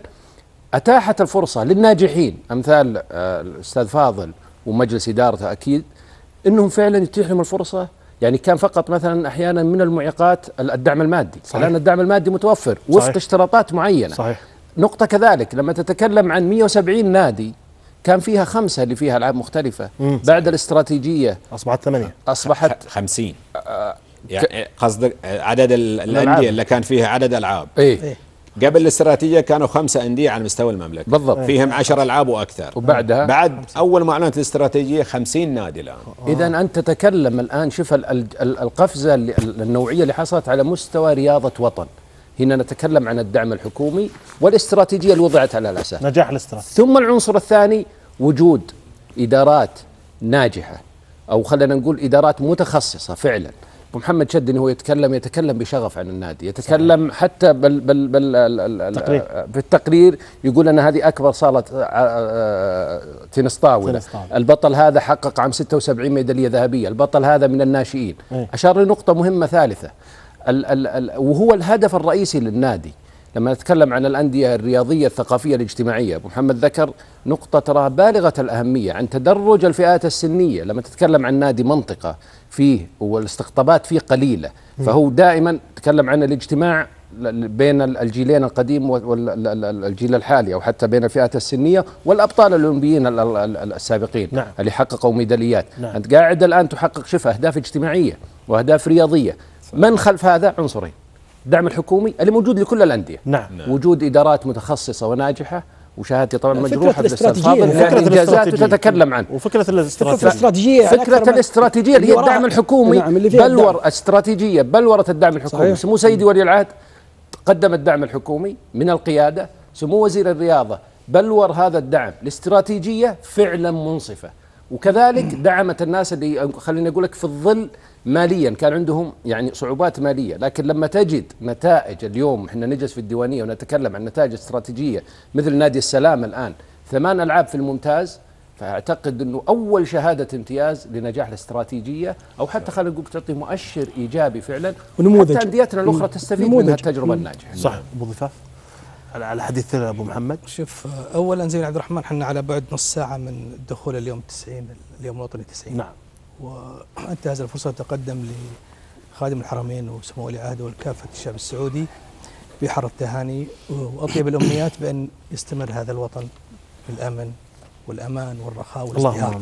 [SPEAKER 13] أتاحت الفرصة للناجحين أمثال الأستاذ فاضل ومجلس إدارته أكيد إنهم فعلا يتيح لهم الفرصة. يعني كان فقط مثلا أحيانا من المعيقات الدعم المادي. الآن الدعم المادي متوفر وفق صحيح. اشتراطات معينة.
[SPEAKER 1] صحيح.
[SPEAKER 13] نقطة كذلك لما تتكلم عن مئة وسبعين نادي كان فيها خمسة اللي فيها ألعاب مختلفة. مم. بعد الاستراتيجية
[SPEAKER 1] أصبحت ثمانية
[SPEAKER 2] أصبحت خمسين. آه يعني قصدك عدد الأندية اللي كان فيها عدد ألعاب.
[SPEAKER 13] إيه؟
[SPEAKER 2] قبل الاستراتيجية كانوا خمسة أندية على مستوى المملكة
[SPEAKER 13] بالضبط
[SPEAKER 2] فيهم عشر ألعاب وأكثر.
[SPEAKER 13] وبعدها
[SPEAKER 2] بعد أول ما أعلنت الاستراتيجية خمسين نادي الآن.
[SPEAKER 13] إذا أنت تتكلم الآن شوف القفزة النوعية اللي حصلت على مستوى رياضة وطن. هنا نتكلم عن الدعم الحكومي والاستراتيجية اللي وضعت على الأساس.
[SPEAKER 1] نجاح الاستراتيجية.
[SPEAKER 13] ثم العنصر الثاني وجود إدارات ناجحة أو خلينا نقول إدارات متخصصة فعلا. أبو محمد شدني هو يتكلم يتكلم بشغف عن النادي، يتكلم صحيح. حتى بال بال بال
[SPEAKER 1] تقرير.
[SPEAKER 13] بالتقرير يقول أن هذه أكبر صالة تنس طاولة. البطل هذا حقق عام ستة وسبعين ميدالية ذهبية، البطل هذا من الناشئين. ايه؟ أشار لنقطة مهمة ثالثة ال ال ال وهو الهدف الرئيسي للنادي. لما نتكلم عن الأندية الرياضية الثقافية الاجتماعية، أبو محمد ذكر نقطة ترى بالغة الأهمية عن تدرج الفئات السنية. لما تتكلم عن نادي منطقة فيه والاستقطابات فيه قليلة، فهو دائما تكلم عن الاجتماع بين الجيلين القديم والجيل الحالي أو حتى بين الفئات السنية والأبطال الأولمبيين السابقين.
[SPEAKER 1] نعم.
[SPEAKER 13] اللي حققوا ميداليات.
[SPEAKER 1] نعم.
[SPEAKER 13] أنت قاعد الآن تحقق شوف أهداف اجتماعية وأهداف رياضية. من خلف هذا عنصرين: الدعم الحكومي اللي موجود لكل الأندية.
[SPEAKER 1] نعم.
[SPEAKER 13] وجود إدارات متخصصة وناجحة، وشهادتي طبعا مجروحة
[SPEAKER 12] بالاستاذ
[SPEAKER 13] فاضل لأن إنجازات تتكلم عنه.
[SPEAKER 1] وفكرة
[SPEAKER 12] الاستراتيجية
[SPEAKER 13] فكرة الاستراتيجية اللي هي الدعم الحكومي. نعم. بلور استراتيجية بلورة الدعم الحكومي. سمو سيدي ولي العهد قدم الدعم الحكومي من القيادة، سمو وزير الرياضة بلور هذا الدعم. الاستراتيجية فعلا منصفة، وكذلك دعمت الناس اللي خليني أقول لك في الظل ماليا كان عندهم يعني صعوبات مالية، لكن لما تجد نتائج اليوم، احنا نجلس في الديوانية ونتكلم عن نتائج استراتيجية مثل نادي السلام الآن ثمان ألعاب في الممتاز، فأعتقد أنه أول شهادة امتياز لنجاح الاستراتيجية، أو حتى خلينا نقول تعطي مؤشر إيجابي فعلا،
[SPEAKER 12] ونموذج.
[SPEAKER 13] حتى أنديتنا الأخرى تستفيد من هالتجربة الناجحة.
[SPEAKER 1] صح. أبو ضفاف على حديث أبو محمد.
[SPEAKER 12] شوف، أولا زين عبد الرحمن، احنا على بعد نص ساعة من الدخول اليوم تسعين، اليوم الوطني تسعين.
[SPEAKER 1] نعم.
[SPEAKER 12] وانتهز الفرصة تقدم لخادم الحرمين وسمو ولي عهده وكافة الشعب السعودي بحر التهاني وأطيب الأمنيات بأن يستمر هذا الوطن بالأمن والأمان والرخاء والازدهار.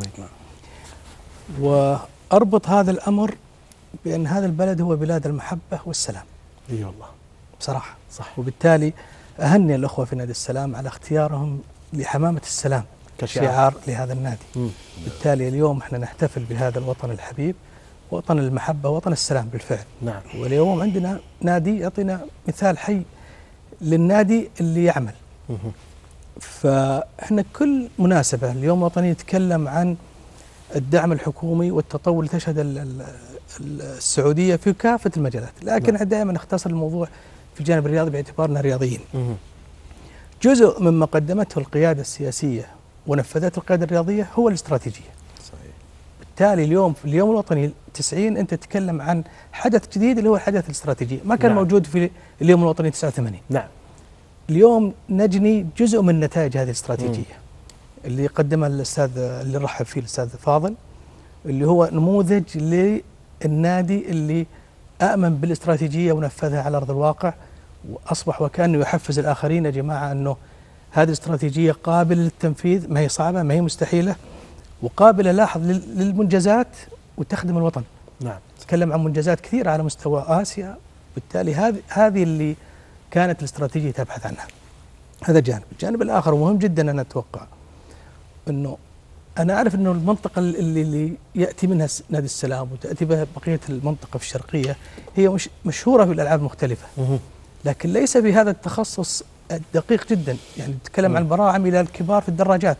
[SPEAKER 12] وأربط هذا الأمر بأن هذا البلد هو بلاد المحبة والسلام.
[SPEAKER 1] اي أيوة والله
[SPEAKER 12] بصراحة
[SPEAKER 1] صح.
[SPEAKER 12] وبالتالي أهني الأخوة في نادي السلام على اختيارهم لحمامة السلام كشعار لهذا النادي. م. بالتالي اليوم احنا نحتفل بهذا الوطن الحبيب، وطن المحبة، وطن السلام بالفعل.
[SPEAKER 1] نعم.
[SPEAKER 12] واليوم عندنا نادي يعطينا مثال حي للنادي اللي يعمل. م. فاحنا كل مناسبة اليوم الوطني يتكلم عن الدعم الحكومي والتطور اللي تشهد السعودية في كافة المجالات، لكن نعم. دائما نختصر الموضوع في الجانب الرياضي باعتبارنا رياضيين. م. جزء مما قدمته القيادة السياسية ونفذته القيادة الرياضية هو الاستراتيجية. صحيح. بالتالي اليوم في اليوم الوطني تسعين أنت تتكلم عن حدث جديد اللي هو الحدث الاستراتيجي، ما كان نعم. موجود في اليوم الوطني تسعة وثمانين.
[SPEAKER 1] نعم.
[SPEAKER 12] اليوم نجني جزء من نتائج هذه الاستراتيجية م. اللي قدمها الأستاذ اللي رحب فيه الأستاذ فاضل، اللي هو نموذج للنادي اللي آمن بالاستراتيجية ونفذها على أرض الواقع، وأصبح وكأنه يحفز الآخرين يا جماعة أنه هذه الاستراتيجية قابلة للتنفيذ، ما هي صعبة، ما هي مستحيلة، وقابلة لاحظ للمنجزات وتخدم الوطن.
[SPEAKER 1] نعم.
[SPEAKER 12] تكلم عن منجزات كثيرة على مستوى آسيا، بالتالي هذه هذه اللي كانت الاستراتيجية تبحث عنها. هذا جانب. الجانب الآخر ومهم جدا أنا أتوقع أنه أنا أعرف أنه المنطقة اللي, اللي يأتي منها نادي السلام وتأتي بها بقية المنطقة في الشرقية هي مش مشهورة في الألعاب المختلفة، لكن ليس بهذا التخصص الدقيق جدا. يعني نتكلم عن البراعم إلى الكبار في الدراجات،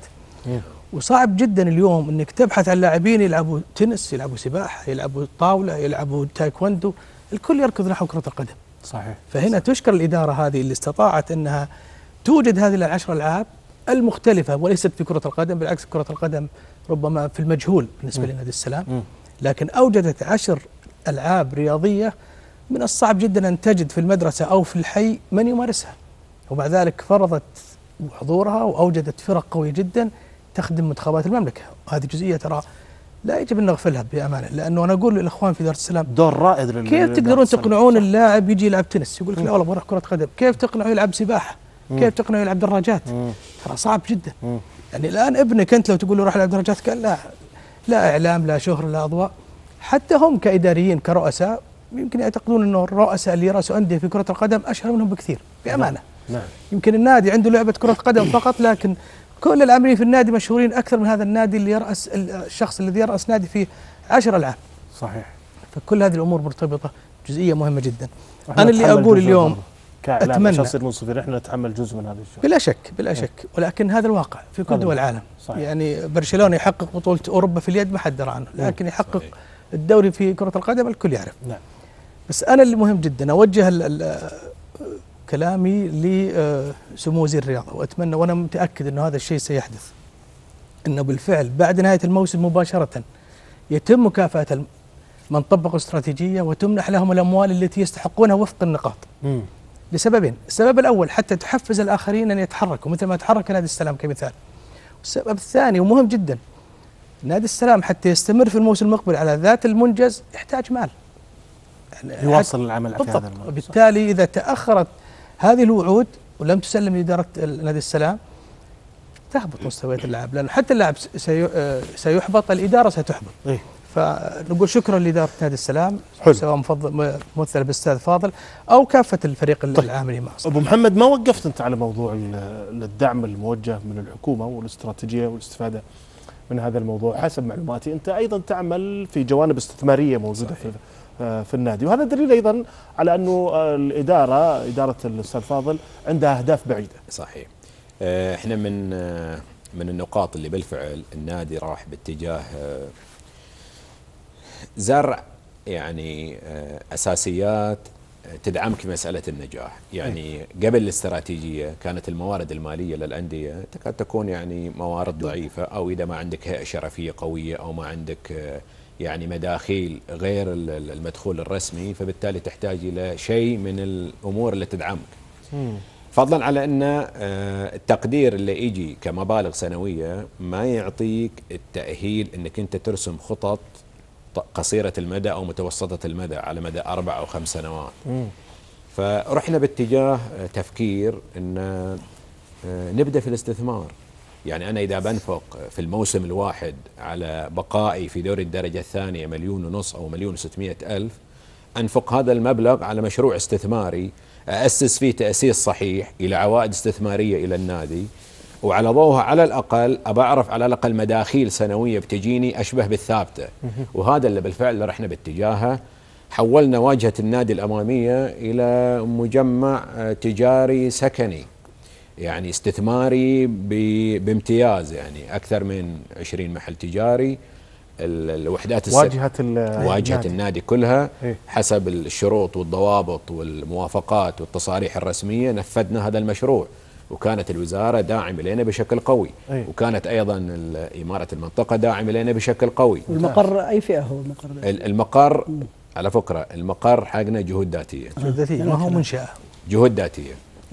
[SPEAKER 12] وصعب جدا اليوم أنك تبحث عن لاعبين يلعبوا تنس، يلعبوا سباحة، يلعبوا طاولة، يلعبوا تايكوندو، الكل يركض نحو كرة القدم.
[SPEAKER 1] صحيح.
[SPEAKER 12] فهنا تشكر الإدارة هذه اللي استطاعت أنها توجد هذه العشر ألعاب المختلفة، وليست في كرة القدم، بالعكس كرة القدم ربما في المجهول بالنسبة لنادي السلام، لكن أوجدت عشر ألعاب رياضية من الصعب جدا أن تجد في المدرسة أو في الحي من يمارسها، ومع ذلك فرضت حضورها وأوجدت فرق قوية جدا تخدم منتخبات المملكة. وهذه جزئية ترى لا يجب أن نغفلها بأمانة، لأنه أنا أقول للإخوان في دار السلام
[SPEAKER 1] دور رائد لل
[SPEAKER 12] كيف تقدرون تقنعون اللاعب يجي يلعب تنس يقول لك لا والله بروح كرة قدم، كيف تقنعه يلعب سباحة، كيف تقنعه يلعب دراجات، ترى صعب جدا. مم. يعني الآن ابنك أنت لو تقول له روح العب دراجات قال لا، لا إعلام، لا شهرة، لا أضواء. حتى هم كإداريين كرؤساء يمكن يعتقدون أنه الرؤساء اللي يرأسوا أندية في كرة القدم أشهر منهم بكثير بأمانة.
[SPEAKER 1] نعم.
[SPEAKER 12] يمكن النادي عنده لعبة كرة قدم فقط، لكن كل العاملين في النادي مشهورين أكثر من هذا النادي اللي يرأس الشخص الذي يرأس نادي فيه عشر ألعاب.
[SPEAKER 1] صحيح.
[SPEAKER 12] فكل هذه الأمور مرتبطة، جزئية مهمة جدا. أنا اللي أقول اليوم
[SPEAKER 1] أتمنى شخص المنصفين احنا نتحمل جزء من هذا الشيء
[SPEAKER 12] بلا شك بلا شك، ولكن هذا الواقع في كل دول العالم. صحيح. يعني برشلونة يحقق بطولة أوروبا في اليد ما حد درى عنه، لكن يحقق صحيح. الدوري في كرة القدم الكل يعرف.
[SPEAKER 1] نعم.
[SPEAKER 12] بس أنا اللي مهم جدا أوجه ال ال كلامي لسمو وزير الرياضة، وأتمنى وأنا متأكد أنه هذا الشيء سيحدث، أنه بالفعل بعد نهاية الموسم مباشرة يتم مكافأة من طبقوا الاستراتيجية وتمنح لهم الأموال التي يستحقونها وفق النقاط. م. لسببين، السبب الأول حتى تحفز الآخرين أن يتحركوا مثل ما تحرك نادي السلام كمثال. والسبب الثاني ومهم جدا، نادي السلام حتى يستمر في الموسم المقبل على ذات المنجز يحتاج مال
[SPEAKER 1] يعني يواصل العمل في هذا الموسم.
[SPEAKER 12] وبالتالي إذا تأخرت هذه الوعود ولم تسلم لإدارة نادي السلام تهبط مستويات اللاعب، لأن حتى اللاعب سيحبط، الإدارة ستحبط. إيه؟ فنقول شكرا لإدارة نادي السلام سواء ممثل بالأستاذ فاضل أو كافة الفريق طيب. العاملين معه.
[SPEAKER 1] أبو محمد، ما وقفت أنت على موضوع الدعم الموجه من الحكومة والاستراتيجية والاستفادة من هذا الموضوع. حسب معلوماتي أنت أيضا تعمل في جوانب استثمارية موجودة في, في النادي، وهذا دليل أيضا على أنه الإدارة إدارة الأستاذ فاضل عندها أهداف بعيدة.
[SPEAKER 2] صحيح. احنا من من النقاط اللي بالفعل النادي راح باتجاه زرع يعني أساسيات تدعمك في مسألة النجاح. يعني قبل الاستراتيجية كانت الموارد المالية للأندية تكاد تكون يعني موارد ضعيفة، أو إذا ما عندك هيئة شرفية قوية أو ما عندك يعني مداخيل غير المدخول الرسمي، فبالتالي تحتاج إلى شيء من الأمور اللي تدعمك. فضلا على أن التقدير اللي يجي كمبالغ سنوية ما يعطيك التأهيل أنك أنت ترسم خطط قصيرة المدى أو متوسطة المدى على مدى أربع أو خمس سنوات. مم. فرحنا باتجاه تفكير أن نبدأ في الاستثمار. يعني أنا إذا بنفق في الموسم الواحد على بقائي في دوري الدرجة الثانية مليون ونص أو مليون وستمائة ألف، أنفق هذا المبلغ على مشروع استثماري أأسس فيه تأسيس صحيح إلى عوائد استثمارية إلى النادي، وعلى ضوءها على الأقل أبى أعرف على الأقل مداخيل سنوية بتجيني أشبه بالثابتة. وهذا اللي بالفعل اللي رحنا باتجاهه. حولنا واجهة النادي الأمامية إلى مجمع تجاري سكني، يعني استثماري بامتياز، يعني أكثر من عشرين محل تجاري. الوحدات
[SPEAKER 1] واجهة
[SPEAKER 2] واجهة النادي, النادي كلها إيه؟ حسب الشروط والضوابط والموافقات والتصاريح الرسمية نفذنا هذا المشروع، وكانت الوزارة داعمة لنا بشكل قوي. أيه؟ وكانت أيضا إمارة المنطقة داعمة لنا بشكل قوي.
[SPEAKER 12] المقر أي فئة هو المقر؟
[SPEAKER 2] المقر م. على فكرة المقر حقنا جهود ذاتية.
[SPEAKER 14] جهود ذاتية ما هو منشأة.
[SPEAKER 2] جهود ذاتية.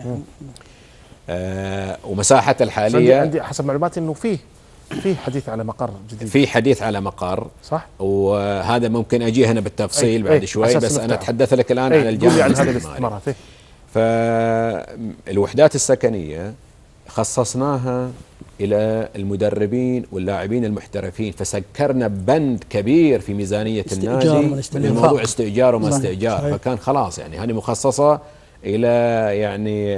[SPEAKER 2] آه ومساحة الحالية
[SPEAKER 1] عندي حسب معلوماتي أنه فيه في حديث على مقر جديد.
[SPEAKER 2] في حديث على مقر
[SPEAKER 1] صح،
[SPEAKER 2] وهذا ممكن أجي هنا بالتفصيل بعد شوي، بس أنا أتحدث لك الآن عن الجانب الاستثماري. فالوحدات السكنية خصصناها إلى المدربين واللاعبين المحترفين، فسكرنا بند كبير في ميزانية النادي من موضوع استئجار وما استئجار. فكان خلاص يعني هذه مخصصة إلى يعني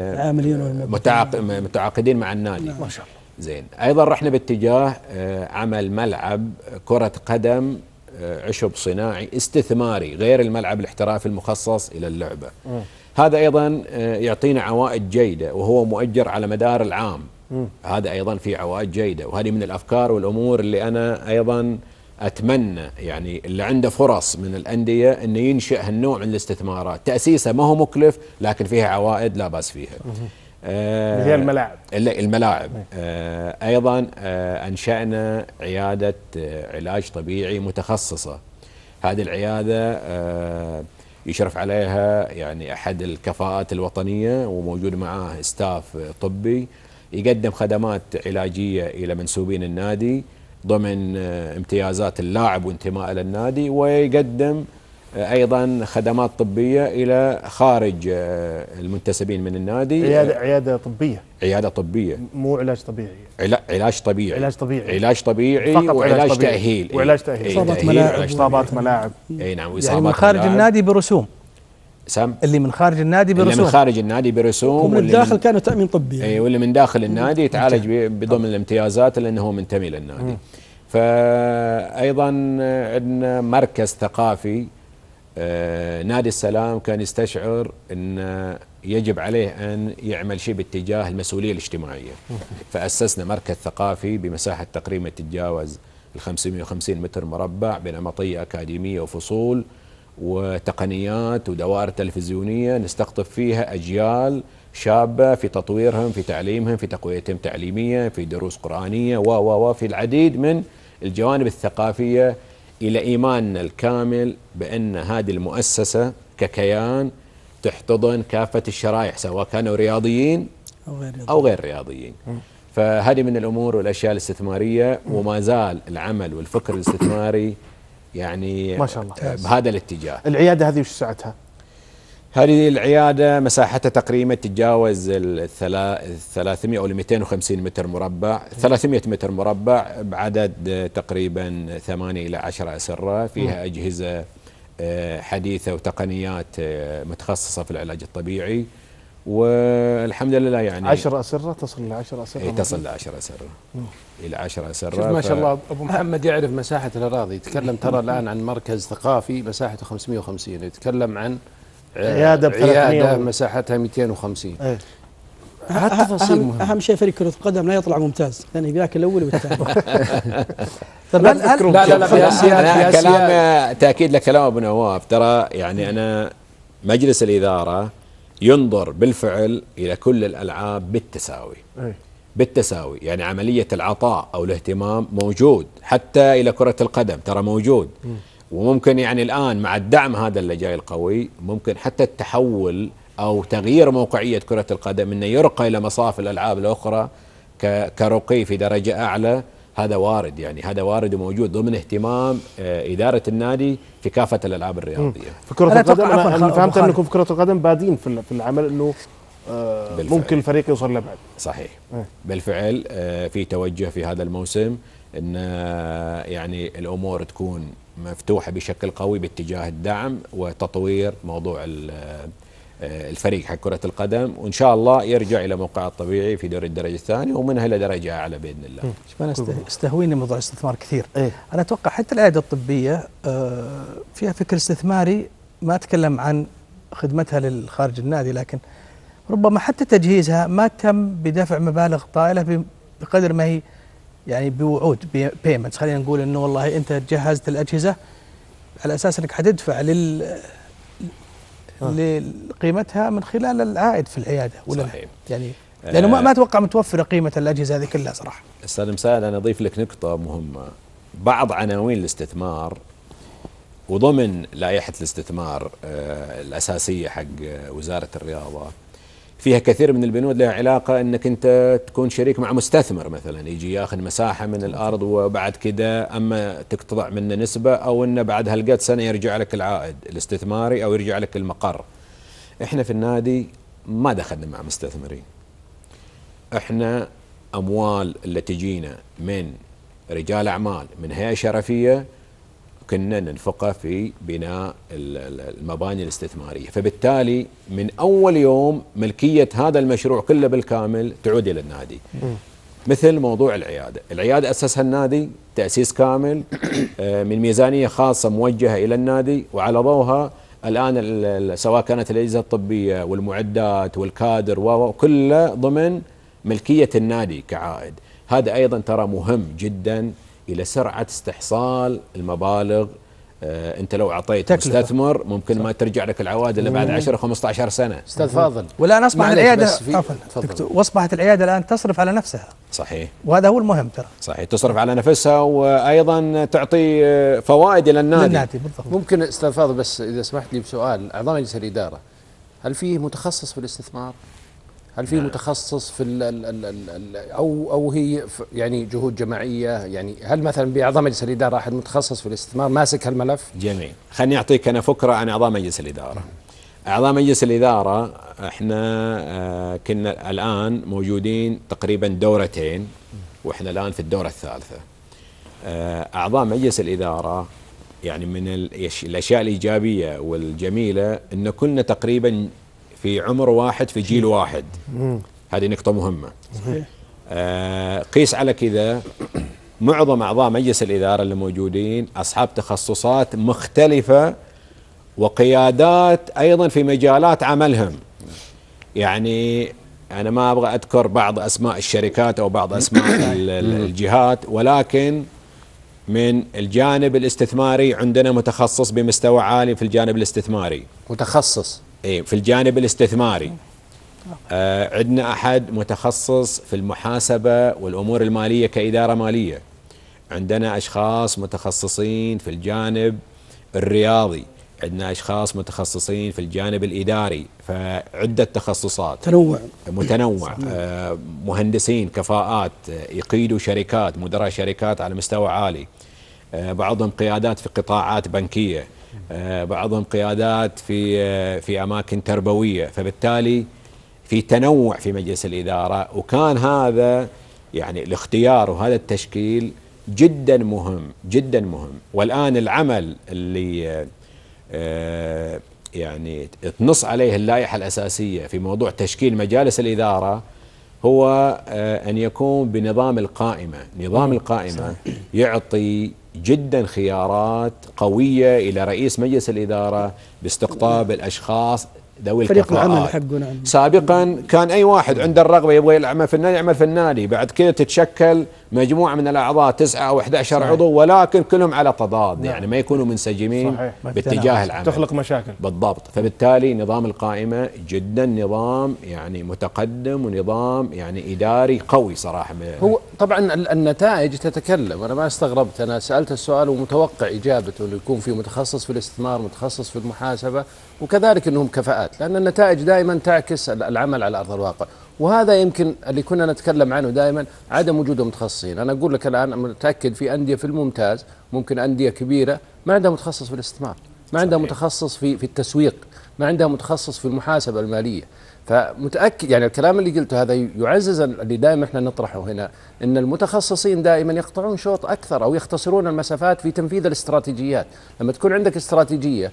[SPEAKER 2] متعاقدين مع النادي.
[SPEAKER 14] ما شاء الله.
[SPEAKER 2] زين. أيضا رحنا باتجاه عمل ملعب كرة قدم عشب صناعي استثماري غير الملعب الاحترافي المخصص إلى اللعبة. م. هذا أيضا يعطينا عوائد جيدة، وهو مؤجر على مدار العام. م. هذا أيضا فيه عوائد جيدة، وهذه من الأفكار والأمور اللي أنا أيضا أتمنى يعني اللي عنده فرص من الأندية أنه ينشئ هالنوع من الاستثمارات. تأسيسه ما هو مكلف لكن فيها عوائد لا بأس فيها. م.
[SPEAKER 1] اللي هي الملاعب.
[SPEAKER 2] الملاعب آه أيضا آه أنشأنا عيادة آه علاج طبيعي متخصصة. هذه العيادة آه يشرف عليها يعني أحد الكفاءات الوطنية، وموجود معاه ستاف طبي يقدم خدمات علاجية إلى منسوبين النادي ضمن آه امتيازات اللاعب وانتمائه للنادي، ويقدم أيضا خدمات طبية إلى خارج المنتسبين من النادي.
[SPEAKER 1] عيادة عيادة طبية.
[SPEAKER 2] عيادة طبية
[SPEAKER 1] مو علاج طبيعي.
[SPEAKER 2] علاج طبيعي.
[SPEAKER 1] علاج طبيعي.
[SPEAKER 2] علاج طبيعي وعلاج طبيعي. تأهيل.
[SPEAKER 1] وعلاج تأهيل.
[SPEAKER 12] إصابات ملاعب.
[SPEAKER 1] إصابات ملاعب.
[SPEAKER 2] أي نعم.
[SPEAKER 14] يعني من خارج ملاعب. النادي برسوم.
[SPEAKER 2] سم.
[SPEAKER 14] اللي من خارج النادي برسوم.
[SPEAKER 2] اللي من خارج النادي برسوم.
[SPEAKER 12] ومن الداخل كانوا تأمين طبي.
[SPEAKER 2] أي واللي من داخل النادي يتعالج بضمن الامتيازات لأنه هو منتمي للنادي. م. فأيضا عندنا مركز ثقافي. آه نادي السلام كان يستشعر أن يجب عليه أن يعمل شيء باتجاه المسؤولية الاجتماعية، فأسسنا مركز ثقافي بمساحة تقريبا تتجاوز ال خمسمائة وخمسين متر مربع بنمطية أكاديمية وفصول وتقنيات ودوائر تلفزيونية نستقطب فيها أجيال شابة في تطويرهم في تعليمهم في تقويتهم تعليمية في دروس قرآنية و و و في العديد من الجوانب الثقافية، إلى إيماننا الكامل بأن هذه المؤسسة ككيان تحتضن كافة الشرائح سواء كانوا رياضيين أو غير رياضيين, أو غير رياضيين. فهذه من الأمور والأشياء الاستثمارية، وما زال العمل والفكر الاستثماري يعني
[SPEAKER 1] ما شاء الله
[SPEAKER 2] بهذا الاتجاه.
[SPEAKER 1] العيادة هذه وش ساعتها؟
[SPEAKER 2] هذه العيادة مساحتها تقريبا تتجاوز الثلاثمائة أو مئتين وخمسين متر مربع، ثلاثمائة متر مربع بعدد تقريبا ثمانية إلى عشرة أسرة، فيها أجهزة حديثة وتقنيات متخصصة في العلاج الطبيعي، والحمد لله يعني
[SPEAKER 1] عشرة أسرة تصل إلى عشرة أسرة.
[SPEAKER 2] تصل إلى عشرة أسرة إلى عشرة أسرة.
[SPEAKER 13] شوف ما شاء الله أبو محمد يعرف مساحة الأراضي. يتكلم ترى الآن عن مركز ثقافي مساحته خمسمائة وخمسين، يتكلم عن
[SPEAKER 1] عيادة
[SPEAKER 13] عيادة مساحتها مئتين وخمسين.
[SPEAKER 1] ايه.
[SPEAKER 12] هالتفاصيل أهم, أهم شيء فريق كرة القدم لا يطلع ممتاز، لأنه يبيك الأول والثاني.
[SPEAKER 13] طب لا لا لا في أنا كلام تأكيد لكلام أبو نواف. ترى يعني أنا مجلس الإدارة ينظر بالفعل إلى كل الألعاب بالتساوي بالتساوي، يعني عملية العطاء أو الاهتمام موجود حتى إلى كرة القدم، ترى موجود. وممكن يعني الآن مع الدعم هذا اللي جاي القوي ممكن حتى التحول أو تغيير موقعية كرة القدم أنه يرقى إلى مصاف الألعاب الأخرى كرقي في درجة أعلى. هذا وارد، يعني هذا وارد وموجود ضمن اهتمام إدارة النادي في كافة الألعاب الرياضية.
[SPEAKER 1] في كرة القدم أنا, أنا فهمت أنكم في كرة القدم بادين في العمل أنه آه ممكن الفريق يوصل لبعد.
[SPEAKER 13] صحيح اه. بالفعل آه في توجه في هذا الموسم أن آه يعني الأمور تكون مفتوحة بشكل قوي باتجاه الدعم وتطوير موضوع الفريق حق كرة القدم، وإن شاء الله يرجع إلى موقعه الطبيعي في دوري الدرجة الثانية ومنها إلى درجة أعلى بإذن الله.
[SPEAKER 14] شوف أنا استهويني موضوع الاستثمار كثير. إيه؟ أنا أتوقع حتى العيادة الطبية فيها فكر استثماري، ما أتكلم عن خدمتها للخارج النادي، لكن ربما حتى تجهيزها ما تم بدفع مبالغ طائلة بقدر ما هي يعني بوعود بيمنتس. خلينا نقول إنه والله أنت جهزت الأجهزة على أساس أنك حتدفع لل لقيمتها من خلال العائد في العياده ولا صحيح. يعني لانه ما ما اتوقع متوفره قيمه الاجهزه هذه كلها صراحه.
[SPEAKER 13] استاذ مساعد انا اضيف لك نقطه مهمه. بعض عناوين الاستثمار وضمن لائحه الاستثمار الاساسيه حق وزاره الرياضه فيها كثير من البنود لها علاقه انك انت تكون شريك مع مستثمر مثلا يجي ياخذ مساحه من الارض وبعد كده اما تقتطع منه نسبه او انه بعد هالقد سنه يرجع لك العائد الاستثماري او يرجع لك المقر. احنا في النادي ما دخلنا مع مستثمرين. احنا اموال اللي تجينا من رجال اعمال من هيئه شرفيه كنا ننفقه في بناء المباني الاستثمارية، فبالتالي من أول يوم ملكية هذا المشروع كله بالكامل تعود إلى النادي. مثل موضوع العيادة، العيادة أسسها النادي تأسيس كامل من ميزانية خاصة موجهة إلى النادي، وعلى ضوءها الآن سواء كانت الأجهزة الطبية والمعدات والكادر وكله ضمن ملكية النادي كعائد. هذا أيضا ترى مهم جدا إلى سرعة استحصال المبالغ. آه أنت لو أعطيت مستثمر ممكن صح. ما ترجع لك العوائد إلا بعد عشرة خمسة عشر سنة. أستاذ فاضل
[SPEAKER 14] والآن أصبحت العيادة وأصبحت العيادة الآن تصرف على نفسها.
[SPEAKER 13] صحيح
[SPEAKER 14] وهذا هو المهم ترى.
[SPEAKER 13] صحيح تصرف على نفسها وأيضا تعطي فوائد إلى النادي.
[SPEAKER 14] للنادي بالضبط.
[SPEAKER 13] ممكن أستاذ فاضل بس إذا سمحت لي بسؤال، أعضاء مجلس الإدارة هل فيه متخصص في الاستثمار؟ هل في متخصص في ال ال ال ال او او هي يعني جهود جماعيه؟ يعني هل مثلا باعضاء مجلس الاداره احد متخصص في الاستثمار ماسك هالملف؟ جميل. خليني اعطيك انا فكره عن اعضاء مجلس الاداره. اعضاء مجلس الاداره احنا آه كنا الان موجودين تقريبا دورتين واحنا الان في الدوره الثالثه. آه اعضاء مجلس الاداره يعني من الاشياء الايجابيه والجميله ان كنا تقريبا في عمر واحد في جيل واحد. هذه نقطة مهمة. صحيح. آه قيس على كذا معظم أعضاء مجلس الإدارة اللي موجودين أصحاب تخصصات مختلفة وقيادات أيضا في مجالات عملهم. يعني أنا ما أبغى أذكر بعض أسماء الشركات أو بعض أسماء الجهات، ولكن من الجانب الاستثماري عندنا متخصص بمستوى عالي في الجانب الاستثماري. متخصص ايه في الجانب الاستثماري. آه عندنا احد متخصص في المحاسبه والامور الماليه كاداره ماليه. عندنا اشخاص متخصصين في الجانب الرياضي، عندنا اشخاص متخصصين في الجانب الاداري، فعده تخصصات
[SPEAKER 12] تنوع
[SPEAKER 13] متنوع. آه مهندسين كفاءات يقيدوا شركات، مدراء شركات على مستوى عالي. آه بعضهم قيادات في قطاعات بنكيه، آه بعضهم قيادات في آه في اماكن تربويه، فبالتالي في تنوع في مجلس الاداره. وكان هذا يعني الاختيار وهذا التشكيل جدا مهم جدا مهم. والان العمل اللي آه يعني تنص عليه اللائحه الاساسيه في موضوع تشكيل مجالس الاداره هو آه ان يكون بنظام القائمه. نظام القائمه يعطي جدا خيارات قوية إلى رئيس مجلس الإدارة باستقطاب الأشخاص
[SPEAKER 2] ذوي
[SPEAKER 12] فريق
[SPEAKER 2] الكفاءات.
[SPEAKER 12] العمل حقه. نعم.
[SPEAKER 2] سابقا كان اي واحد عنده الرغبه يبغى يعمل في النادي يعمل في النادي، بعد كذا تتشكل مجموعه من الاعضاء تسعه او احد عشر عضو، ولكن كلهم على تضاد. نعم. يعني ما يكونوا منسجمين صحيح. باتجاه العمل،
[SPEAKER 1] تخلق مشاكل
[SPEAKER 2] بالضبط. فبالتالي نظام القائمه جدا نظام يعني متقدم ونظام يعني اداري قوي صراحه.
[SPEAKER 13] هو طبعا النتائج تتكلم، انا ما استغربت، انا سالت السؤال ومتوقع اجابته انه يكون في متخصص في الاستثمار، متخصص في المحاسبه، وكذلك انهم كفاءات، لان النتائج دائما تعكس العمل على ارض الواقع. وهذا يمكن اللي كنا نتكلم عنه دائما، عدم وجود متخصصين. انا اقول لك الان متاكد في انديه في الممتاز، ممكن انديه كبيره ما عندها متخصص في الاستثمار، ما عندها متخصص في في التسويق، ما عندها متخصص في المحاسبه الماليه. فمتاكد يعني الكلام اللي قلته هذا يعزز اللي دائما احنا نطرحه هنا، ان المتخصصين دائما يقطعون شوط اكثر او يختصرون المسافات في تنفيذ الاستراتيجيات. لما تكون عندك استراتيجيه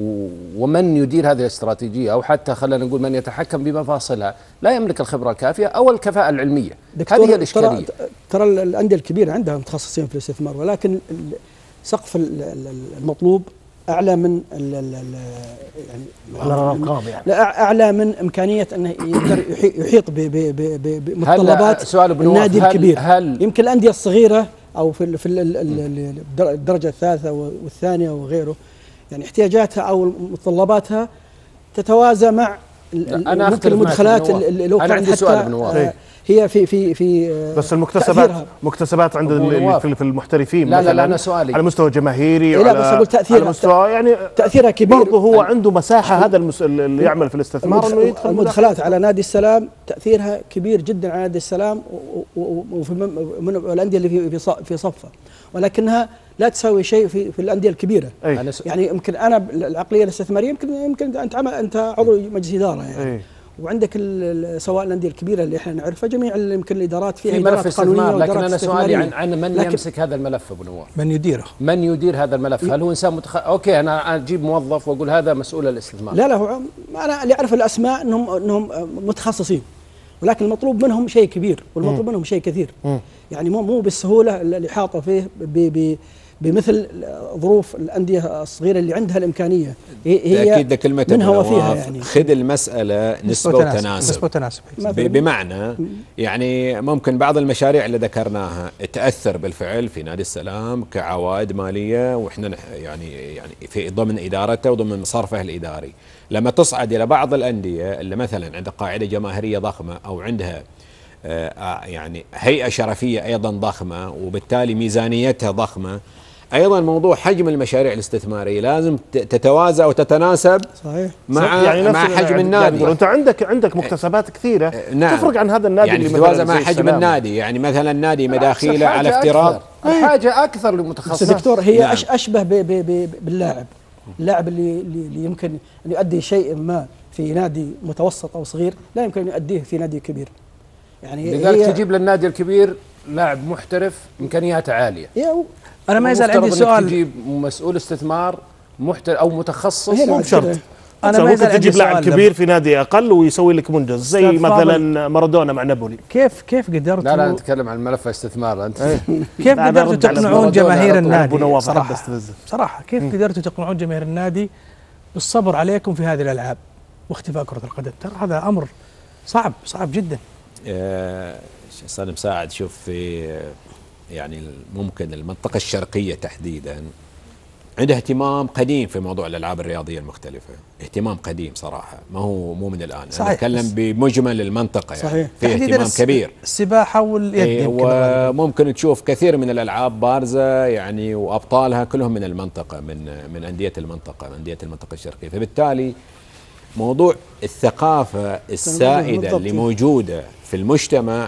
[SPEAKER 13] ومن يدير هذه الاستراتيجيه، او حتى خلينا نقول من يتحكم بمفاصلها، لا يملك الخبره الكافيه او الكفاءه العلميه. هذه هي الاشكاليه.
[SPEAKER 12] ترى, ترى الانديه الكبيره عندها متخصصين في الاستثمار، ولكن سقف المطلوب اعلى من ال ال يعني
[SPEAKER 1] الارقام، يعني
[SPEAKER 12] اعلى من امكانيه انه يقدر يحيط بمتطلبات النادي
[SPEAKER 13] هل
[SPEAKER 12] الكبير.
[SPEAKER 13] هل
[SPEAKER 12] يمكن الانديه الصغيره او في في الدرجه الثالثه والثانيه وغيره، يعني احتياجاتها او متطلباتها تتوازى مع
[SPEAKER 13] أنا
[SPEAKER 12] ممكن المدخلات اللي لو كانت حتى هي في في في
[SPEAKER 1] بس المكتسبات مكتسبات عند في المحترفين
[SPEAKER 13] لا
[SPEAKER 1] مثلا
[SPEAKER 13] لا لا سؤالي
[SPEAKER 1] على مستوى جماهيري،
[SPEAKER 12] لا بس اقول تاثيرها
[SPEAKER 1] على مستوى يعني
[SPEAKER 12] تاثيرها كبير.
[SPEAKER 1] برضه هو عنده مساحه هذا اللي يعمل في الاستثمار انه يدخل
[SPEAKER 12] المدخلات على نادي السلام تاثيرها كبير جدا على نادي السلام وفي من الانديه اللي في في صفها، ولكنها لا تساوي شيء في في الانديه الكبيره. أي. يعني يمكن انا العقليه الاستثماريه يمكن يمكن انت عمل انت عضو مجلس اداره يعني. أي. وعندك سواء الانديه الكبيره اللي احنا نعرفها جميع يمكن الادارات فيها
[SPEAKER 13] ادارات قانونيه، لكن انا سؤالي عن, عن من يمسك هذا الملف ابو نواف،
[SPEAKER 14] من يديره،
[SPEAKER 13] من يدير هذا الملف؟ هل هو انسان متخ... اوكي انا اجيب موظف واقول هذا مسؤول الاستثمار؟
[SPEAKER 12] لا لا هو انا اللي اعرف الاسماء انهم انهم متخصصين، ولكن المطلوب منهم شيء كبير والمطلوب منهم شيء كثير. م. يعني مو مو بالسهوله اللي حاطه فيه ب ب بمثل ظروف الانديه الصغيره اللي عندها الامكانيه. هي
[SPEAKER 2] اكيد كلمه
[SPEAKER 12] منها وفيها يعني.
[SPEAKER 2] خذ المساله نسبه وتناسب.
[SPEAKER 14] نسبه وتناسب.
[SPEAKER 2] بمعنى يعني ممكن بعض المشاريع اللي ذكرناها تاثر بالفعل في نادي السلام كعوائد ماليه، واحنا يعني يعني في ضمن ادارته وضمن صرفه الاداري. لما تصعد الى بعض الانديه اللي مثلا عندها قاعده جماهيريه ضخمه او عندها يعني هيئه شرفيه ايضا ضخمه وبالتالي ميزانيتها ضخمه، ايضا موضوع حجم المشاريع الاستثماريه لازم تتوازى وتتناسب
[SPEAKER 12] صحيح
[SPEAKER 2] مع
[SPEAKER 1] يعني
[SPEAKER 2] مع حجم النادي.
[SPEAKER 1] انت عندك عندك مكتسبات كثيره
[SPEAKER 2] نعم.
[SPEAKER 1] تفرق عن هذا النادي
[SPEAKER 2] يعني
[SPEAKER 1] اللي
[SPEAKER 2] تتوازى مع حجم النادي. يعني مثلا نادي مداخيله على افتراض
[SPEAKER 13] الحاجه اكثر للمتخصص.
[SPEAKER 12] دكتور هي نعم. اشبه باللاعب اللاعب اللي اللي يمكن ان يؤدي شيء ما في نادي متوسط او صغير لا يمكن ان يؤديه في نادي كبير.
[SPEAKER 13] يعني لذلك تجيب للنادي الكبير لاعب محترف امكانياته عاليه.
[SPEAKER 14] انا ما يزال عندي سؤال،
[SPEAKER 13] تجيب مسؤول استثمار محترف او متخصص
[SPEAKER 1] مو بشرط. انا ما يزال تجيب لاعب كبير في نادي اقل ويسوي لك منجز زي مثلا مارادونا مع نابولي.
[SPEAKER 14] كيف كيف قدرتوا؟
[SPEAKER 13] لا لا نتكلم عن ملف الاستثمار انت.
[SPEAKER 14] كيف قدرتوا تقنعون جماهير النادي؟ صراحه صراحه كيف قدرتوا تقنعون جماهير النادي بالصبر عليكم في هذه الالعاب واختفاء كره القدم؟ ترى هذا امر صعب صعب جدا.
[SPEAKER 2] أه استاذ مساعد، شوف في يعني ممكن المنطقة الشرقية تحديدا عندها اهتمام قديم في موضوع الألعاب الرياضية المختلفة، اهتمام قديم صراحة، ما هو مو من الآن. صحيح. أنا أتكلم بمجمل المنطقة يعني.
[SPEAKER 12] صحيح.
[SPEAKER 2] في اهتمام كبير.
[SPEAKER 14] السباحة واليد
[SPEAKER 2] وممكن تشوف كثير من الألعاب بارزة يعني وأبطالها كلهم من المنطقة، من من أندية المنطقة، من أندية المنطقة الشرقية. فبالتالي موضوع الثقافة السائدة اللي موجودة في المجتمع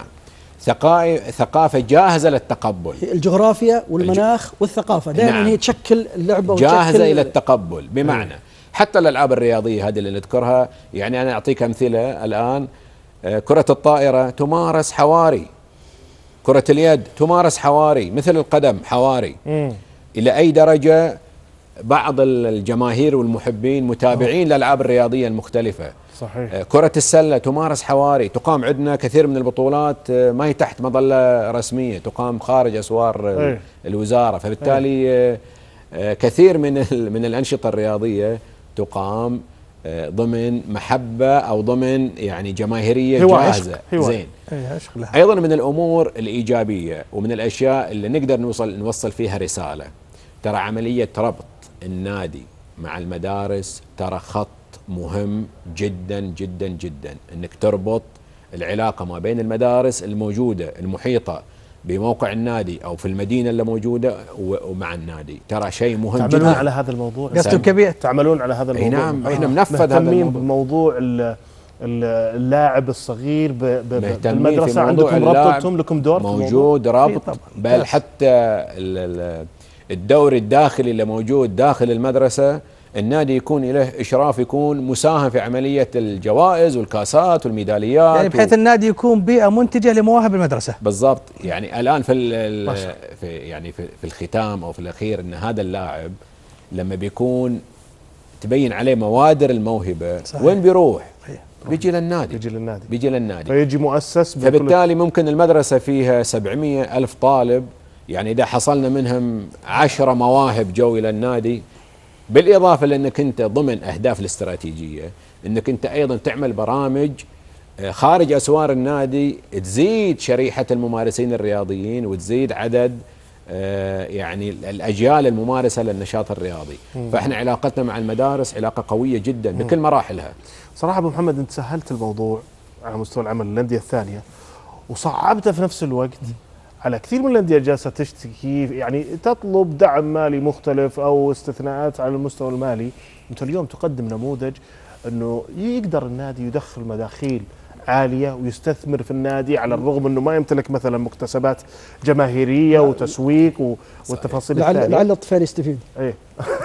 [SPEAKER 2] ثقافة جاهزة للتقبل.
[SPEAKER 12] الجغرافيا والمناخ والثقافة دائما نعم. هي تشكل اللعبة
[SPEAKER 2] جاهزة إلى التقبل. بمعنى مم. حتى الألعاب الرياضية هذه اللي نذكرها، يعني أنا أعطيك أمثلة الآن. كرة الطائرة تمارس حواري، كرة اليد تمارس حواري، مثل القدم حواري. مم. إلى أي درجة بعض الجماهير والمحبين متابعين للألعاب الرياضية المختلفة.
[SPEAKER 1] صحيح.
[SPEAKER 2] كرة السلة تمارس حواري، تقام عندنا كثير من البطولات ما هي تحت مظلة رسمية، تقام خارج أسوار أيه. الوزارة. فبالتالي أيه. كثير من من الأنشطة الرياضية تقام ضمن محبة أو ضمن يعني جماهيرية
[SPEAKER 1] هو
[SPEAKER 2] جاهزة.
[SPEAKER 1] عشق.
[SPEAKER 2] زين. أيضا من الأمور الإيجابية ومن الأشياء اللي نقدر نوصل نوصل فيها رسالة، ترى عملية ربط النادي مع المدارس ترى خط مهم جدا جدا جدا، انك تربط العلاقة ما بين المدارس الموجودة المحيطة بموقع النادي او في المدينة اللي موجودة ومع النادي، ترى شيء مهم جدا.
[SPEAKER 1] تعملون على هذا الموضوع؟
[SPEAKER 14] قصدك كبير
[SPEAKER 1] تعملون على هذا الموضوع؟
[SPEAKER 2] نعم، احنا بنفذ هذا
[SPEAKER 1] الموضوع. بموضوع اللاعب الصغير بالمدرسة، عندكم ربطتهم، لكم دور
[SPEAKER 2] موجود ربط، بل حتى الدوري الداخلي اللي موجود داخل المدرسة النادي يكون له إشراف، يكون مساهم في عملية الجوائز والكاسات والميداليات،
[SPEAKER 14] يعني بحيث و... النادي يكون بيئة منتجة لمواهب المدرسة.
[SPEAKER 2] بالضبط. يعني الآن في, في يعني في, في الختام أو في الأخير أن هذا اللاعب لما بيكون تبين عليه موادر الموهبة صحيح. وين بيروح؟ بيجي للنادي
[SPEAKER 1] بيجي للنادي
[SPEAKER 2] بيجي للنادي
[SPEAKER 1] فيجي مؤسس.
[SPEAKER 2] فبالتالي ممكن المدرسة فيها سبعمئة ألف طالب، يعني إذا حصلنا منهم عشرة مواهب جو إلى النادي، بالإضافة لأنك أنت ضمن أهداف الاستراتيجية أنك أنت أيضا تعمل برامج خارج أسوار النادي تزيد شريحة الممارسين الرياضيين وتزيد عدد يعني الأجيال الممارسة للنشاط الرياضي. مم. فإحنا علاقتنا مع المدارس علاقة قوية جدا بكل مراحلها.
[SPEAKER 1] صراحة أبو محمد أنت سهلت الموضوع على مستوى العمل الأندية الثانية وصعبته في نفس الوقت على كثير من الأندية جالسة تشتكي، يعني تطلب دعم مالي مختلف أو استثناءات على المستوى المالي. أنت اليوم تقدم نموذج أنه يقدر النادي يدخل مداخيل عالية ويستثمر في النادي على الرغم أنه ما يمتلك مثلا مكتسبات جماهيرية وتسويق والتفاصيل الثانية.
[SPEAKER 12] لعل الطفيل يستفيد.
[SPEAKER 1] ايه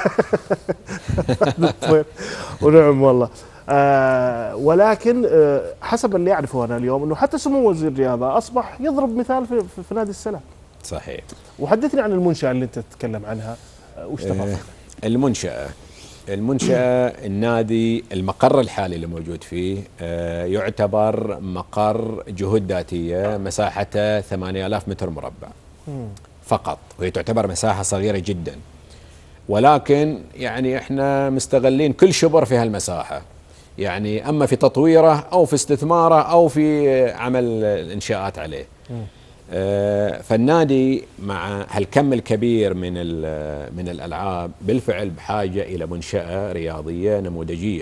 [SPEAKER 1] ونعم والله. آه ولكن آه حسب اللي أعرفه أنا اليوم أنه حتى سمو وزير الرياضة أصبح يضرب مثال في, في, في نادي السلام.
[SPEAKER 2] صحيح.
[SPEAKER 1] وحدثني عن المنشأة اللي أنت تتكلم عنها، آه وش تفاصيلها؟
[SPEAKER 2] آه المنشأة المنشأة النادي المقر الحالي اللي موجود فيه آه يعتبر مقر جهود ذاتية، مساحته ثمانية آلاف متر مربع فقط، وهي تعتبر مساحة صغيرة جدا، ولكن يعني احنا مستغلين كل شبر في هالمساحة، يعني اما في تطويره او في استثماره او في عمل الانشاءات عليه. آه فالنادي مع هالكم الكبير من من الالعاب بالفعل بحاجه الى منشاه رياضيه نموذجيه.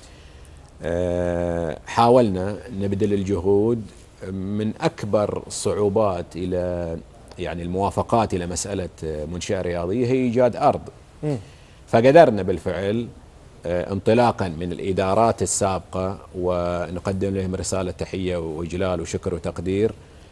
[SPEAKER 2] آه حاولنا نبذل الجهود، من اكبر الصعوبات الى يعني الموافقات الى مساله منشاه رياضيه هي ايجاد ارض. م. فقدرنا بالفعل انطلاقا من الادارات السابقه، ونقدم لهم رساله تحيه واجلال وشكر وتقدير،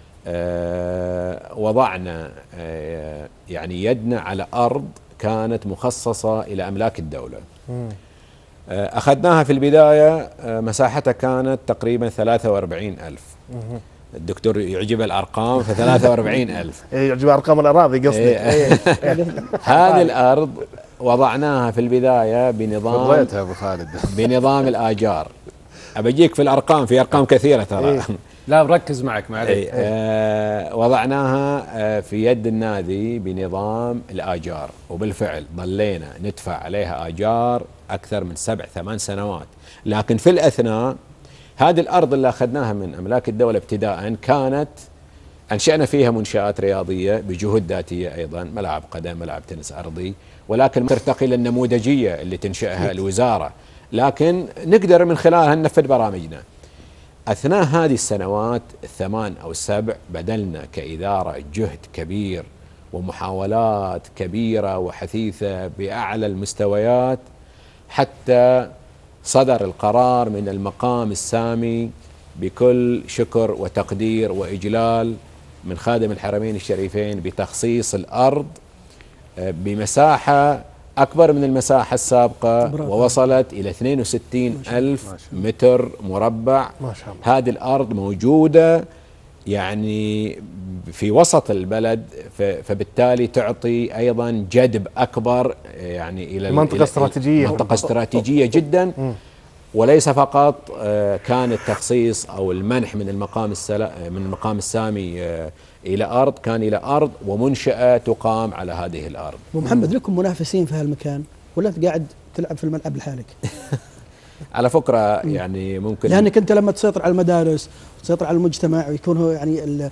[SPEAKER 2] وضعنا يعني يدنا على ارض كانت مخصصه الى املاك الدوله. اخذناها في البدايه مساحتها كانت تقريبا ثلاثة وأربعين ألف. الدكتور يعجب الارقام، في ثلاثة وأربعين ألف
[SPEAKER 1] يعجب ارقام الاراضي قصدي.
[SPEAKER 2] هذه الارض وضعناها في البدايه بنظام
[SPEAKER 13] فضيتها ابو خالد
[SPEAKER 2] بنظام الاجار. ابجيك في الارقام، في ارقام كثيره ترى.
[SPEAKER 13] لا بركز معك معليش.
[SPEAKER 2] آه وضعناها آه في يد النادي بنظام الاجار، وبالفعل ظلينا ندفع عليها اجار اكثر من سبع ثمان سنوات. لكن في الاثناء هذه الارض اللي اخذناها من املاك الدوله ابتداء كانت انشانا فيها منشات رياضيه بجهود ذاتيه، ايضا ملاعب قدم، ملاعب تنس ارضي، ولكن ترتقي للنموذجيه اللي تنشئها الوزاره، لكن نقدر من خلالها ننفذ برامجنا. اثناء هذه السنوات الثمان او السبع بذلنا كاداره جهد كبير ومحاولات كبيره وحثيثه باعلى المستويات، حتى صدر القرار من المقام السامي بكل شكر وتقدير واجلال من خادم الحرمين الشريفين بتخصيص الارض بمساحه اكبر من المساحه السابقه، ووصلت الى اثنين وستين ألف متر مربع.
[SPEAKER 1] ما شاء الله.
[SPEAKER 2] هذه الارض موجوده يعني في وسط البلد، فبالتالي تعطي ايضا جذب اكبر يعني الى
[SPEAKER 1] منطقه استراتيجيه
[SPEAKER 2] منطقه استراتيجيه جدا. وليس فقط كان التخصيص او المنح من المقام من المقام السامي الى ارض، كان الى ارض ومنشاه تقام على هذه الارض.
[SPEAKER 12] ابو محمد، لكم منافسين في هالمكان ولا انت قاعد تلعب في الملعب لحالك؟
[SPEAKER 2] على فكره يعني ممكن
[SPEAKER 12] لانك انت لما تسيطر على المدارس وتسيطر على المجتمع ويكون هو يعني ال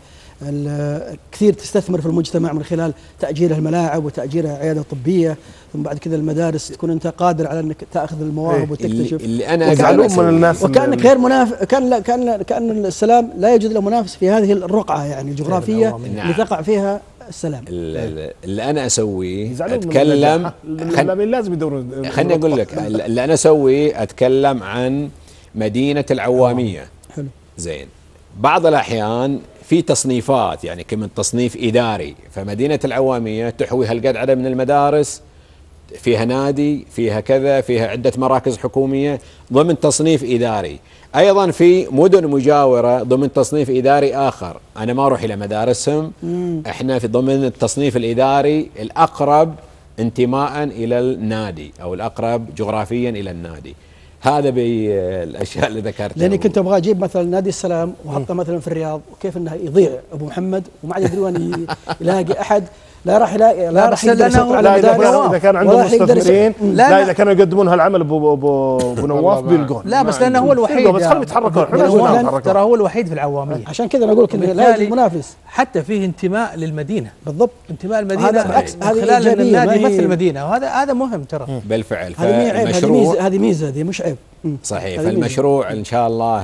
[SPEAKER 12] ال كثير تستثمر في المجتمع من خلال تاجير الملاعب وتاجير عياده طبيه، ثم بعد كذا المدارس تكون انت قادر على انك تاخذ المواهب وتكتشف.
[SPEAKER 2] اللي, اللي انا
[SPEAKER 1] يزعلون من الناس
[SPEAKER 12] وكانك غير منافس، كان كان كان السلام لا يوجد له منافس في هذه الرقعه يعني الجغرافيه اللي تقع فيها السلام.
[SPEAKER 2] اللي انا اسويه اتكلم
[SPEAKER 1] خل... لازم يدورون.
[SPEAKER 2] خليني اقول لك اللي انا اسويه اتكلم عن مدينه العواميه.
[SPEAKER 12] حلو.
[SPEAKER 2] زين، بعض الاحيان في تصنيفات يعني كمن تصنيف اداري، فمدينه العواميه تحوي هالقد عدد من المدارس، فيها نادي، فيها كذا، فيها عده مراكز حكوميه ضمن تصنيف اداري. ايضا في مدن مجاوره ضمن تصنيف اداري اخر، انا ما اروح الى مدارسهم،
[SPEAKER 12] مم.
[SPEAKER 2] احنا في ضمن التصنيف الاداري الاقرب انتماء الى النادي او الاقرب جغرافيا الى النادي. هذا بالاشياء اللي ذكرتها.
[SPEAKER 12] لاني كنت ابغى اجيب مثلا نادي السلام واحطه مثلا في الرياض، وكيف انه يضيع ابو محمد وما عاد يدرون يلاقي احد، لا راح يلاقي لا راح يقدر يسيطر على
[SPEAKER 1] المدارس. اذا كان عندهم مستثمرين لا, لا اذا كانوا يقدمون هالعمل ابو ابو نواف بيلقون.
[SPEAKER 14] لا بس لانه هو الوحيد،
[SPEAKER 1] بس خلهم يتحركون.
[SPEAKER 14] ترى هو الوحيد في العواميه،
[SPEAKER 12] عشان كذا انا اقول لك لا يوجد منافس.
[SPEAKER 14] حتى فيه انتماء للمدينه.
[SPEAKER 12] بالضبط،
[SPEAKER 14] انتماء المدينه
[SPEAKER 12] هذا بالعكس،
[SPEAKER 14] هذه خلال ان النادي يمثل المدينه، وهذا هذا مهم ترى.
[SPEAKER 2] بالفعل.
[SPEAKER 12] هذه عيب، هذه ميزه، هذه ميزه، هذه مش عيب.
[SPEAKER 2] صحيح. فالمشروع ان شاء الله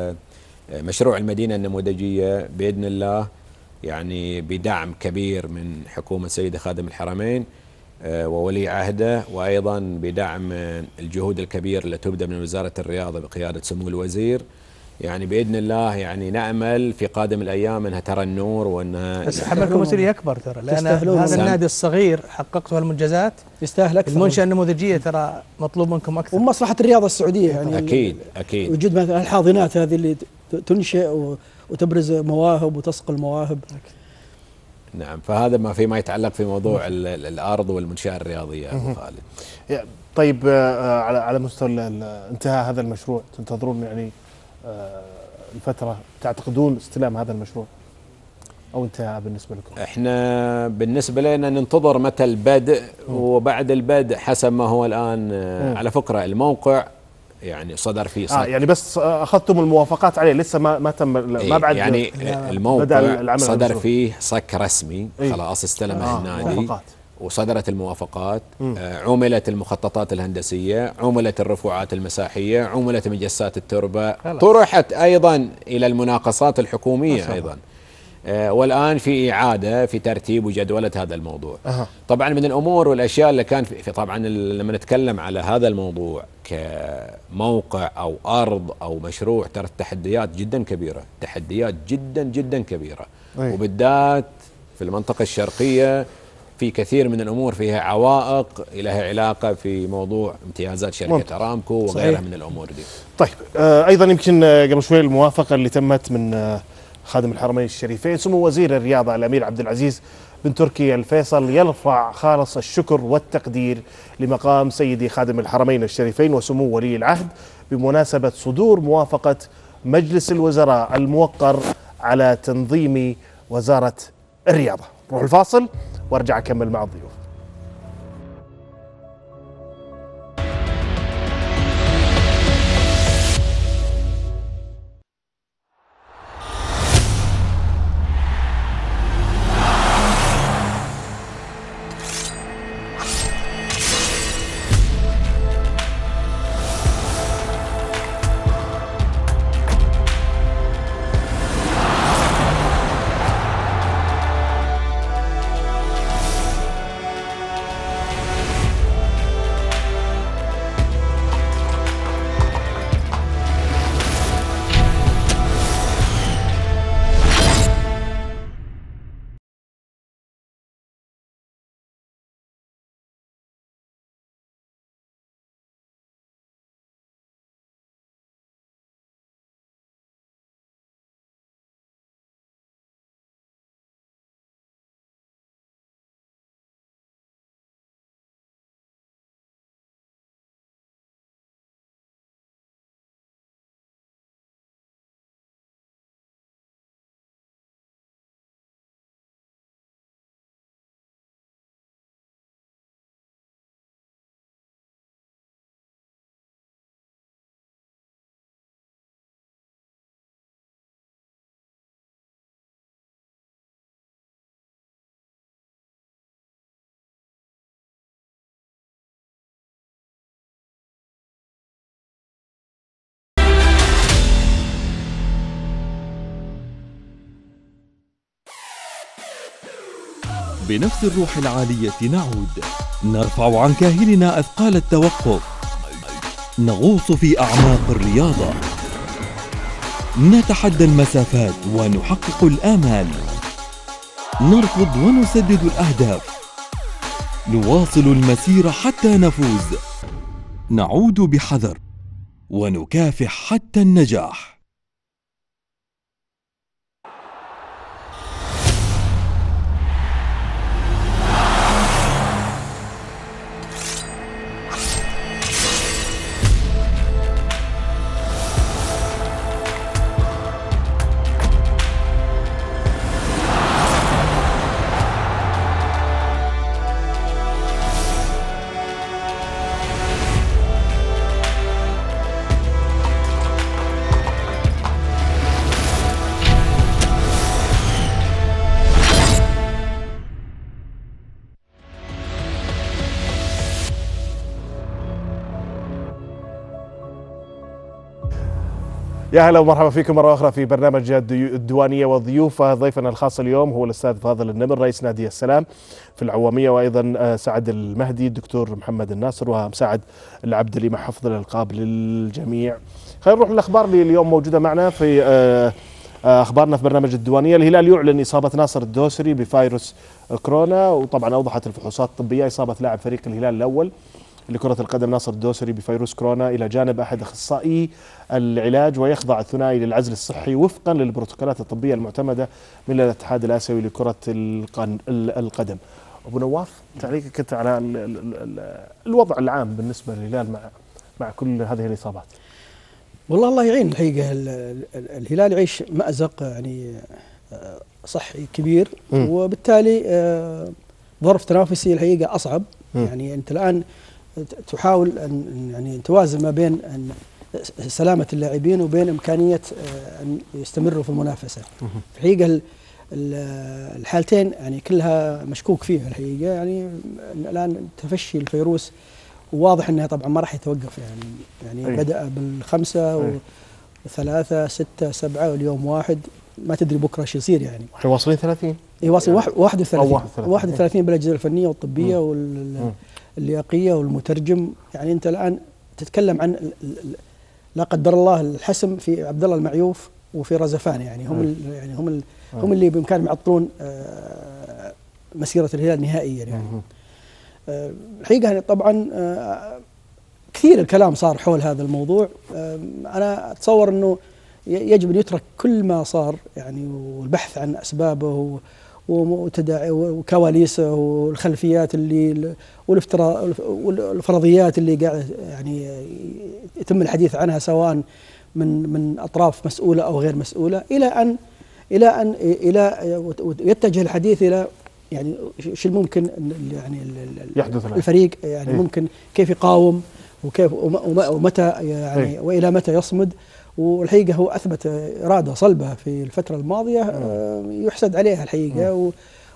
[SPEAKER 2] مشروع المدينه النموذجيه باذن الله يعني بدعم كبير من حكومة سيدة خادم الحرمين وولي عهده، وأيضا بدعم الجهود الكبيرة التي تبدأ من وزارة الرياضة بقيادة سمو الوزير، يعني بإذن الله يعني نأمل في قادم الأيام أنها ترى النور وأنها
[SPEAKER 14] بس حملكم مسؤولية أكبر ترى، لأن هذا النادي الصغير حققتوا هالمنجزات
[SPEAKER 12] يستاهل أكثر.
[SPEAKER 14] المنشأة النموذجية ترى مطلوب منكم أكثر،
[SPEAKER 12] ومصلحة الرياضة السعودية يعني.
[SPEAKER 2] أكيد أكيد.
[SPEAKER 12] وجود مثلا الحاضنات هذه اللي تنشئ وتبرز مواهب وتسقل مواهب.
[SPEAKER 2] نعم، فهذا ما فيما يتعلق في موضوع الأرض والمنشأة الرياضية أبو خالد.
[SPEAKER 1] طيب على على مستوى انتهاء هذا المشروع تنتظرون يعني الفترة، تعتقدون استلام هذا المشروع أو انتهاء بالنسبة لكم؟
[SPEAKER 2] احنا بالنسبة لنا ننتظر متى البدء، وبعد البدء حسب ما هو الآن. م. على فكرة الموقع يعني صدر فيه صك.
[SPEAKER 1] آه يعني بس اخذتم الموافقات عليه، لسه ما ما تم ما بعد
[SPEAKER 2] يعني الموقع صدر فيه صك رسمي. إيه؟ خلاص استلمه آه النادي موافقات. وصدرت الموافقات. آه عملت المخططات الهندسيه، عملت الرفوعات المساحيه، عملت مجسات التربه، طرحت ايضا الى المناقصات الحكوميه ايضا. آه والآن في إعادة في ترتيب وجدولة هذا الموضوع. أه. طبعا من الأمور والأشياء اللي كان في, في طبعا لما نتكلم على هذا الموضوع كموقع أو أرض أو مشروع، ترى التحديات جدا كبيرة، تحديات جدا جدا كبيرة. أي. وبالذات في المنطقة الشرقية في كثير من الأمور فيها عوائق لها علاقة في موضوع امتيازات شركة أرامكو وغيرها من الأمور دي.
[SPEAKER 1] طيب آه أيضا يمكن قبل شوي الموافقة اللي تمت من آه خادم الحرمين الشريفين، سمو وزير الرياضة الأمير عبد العزيز بن تركي الفيصل يرفع خالص الشكر والتقدير لمقام سيدي خادم الحرمين الشريفين وسمو ولي العهد بمناسبة صدور موافقة مجلس الوزراء الموقر على تنظيم وزارة الرياضة. نروح الفاصل وارجع أكمل مع الضيوف.
[SPEAKER 15] بنفس الروح العالية نعود، نرفع عن كاهلنا أثقال التوقف، نغوص في أعماق الرياضة، نتحدى المسافات ونحقق الآمال، نركض ونسدد الأهداف، نواصل المسير حتى نفوز، نعود بحذر ونكافح حتى النجاح.
[SPEAKER 1] يا هلا ومرحبا فيكم مرة أخرى في برنامج الديوانية، وضيوفه ضيفنا الخاص اليوم هو الأستاذ فاضل النمر رئيس نادي السلام في العوامية، وأيضا سعد المهدي الدكتور محمد الناصر ومساعد العبدلي مع حفظ الألقاب للجميع. خلينا نروح للأخبار اللي اليوم موجودة معنا في أخبارنا في برنامج الديوانية. الهلال يعلن إصابة ناصر الدوسري بفيروس كورونا، وطبعا أوضحت الفحوصات الطبية إصابة لاعب فريق الهلال الأول لكرة القدم ناصر الدوسري بفيروس كورونا إلى جانب أحد أخصائي العلاج، ويخضع الثنائي للعزل الصحي وفقا للبروتوكولات الطبية المعتمدة من الاتحاد الآسيوي لكرة القدم. أبو نواف، تعليقك أنت على الوضع العام بالنسبة للهلال مع مع كل هذه الإصابات؟
[SPEAKER 12] والله الله يعين الحقيقة، الهلال يعيش مأزق يعني صحي كبير، وبالتالي ظرف تنافسي الحقيقة أصعب. يعني أنت الآن تحاول أن يعني توازن ما بين أن سلامة اللاعبين وبين إمكانية أن يستمروا في المنافسة. الحقيقة الحالتين يعني كلها مشكوك فيها الحقيقة. يعني الآن تفشي الفيروس وواضح أنها طبعا ما راح يتوقف، يعني يعني أيه. بدأ بالخمسة أيه. وثلاثة ستة سبعة واليوم واحد، ما تدري بكرة ايش يصير. يعني
[SPEAKER 1] احنا واصلين ثلاثين،
[SPEAKER 12] اي واصلين واحد وثلاثين واحد وثلاثين بالاجهزه الفنيه والطبيه واللياقيه والمترجم. يعني انت الان تتكلم عن لا قدر الله الحسم في عبد الله المعيوف وفي رزفان، يعني هم يعني هم هم اللي بامكانهم يعطلون مسيره الهلال نهائيا. يعني الحقيقه يعني طبعا كثير الكلام صار حول هذا الموضوع. انا اتصور انه يجب أن يترك كل ما صار يعني، والبحث عن أسبابه وكواليسه والخلفيات اللي والافتراء والفرضيات اللي قاعد يعني يتم الحديث عنها سواء من من أطراف مسؤولة أو غير مسؤولة، إلى أن إلى أن إلى يتجه الحديث إلى يعني شو الممكن يعني
[SPEAKER 1] يحدث
[SPEAKER 12] الفريق يعني إيه؟ ممكن كيف يقاوم وكيف ومتى يعني إيه؟ وإلى متى يصمد. والحقيقة هو أثبت إرادة صلبة في الفترة الماضية يحسد عليها الحقيقة،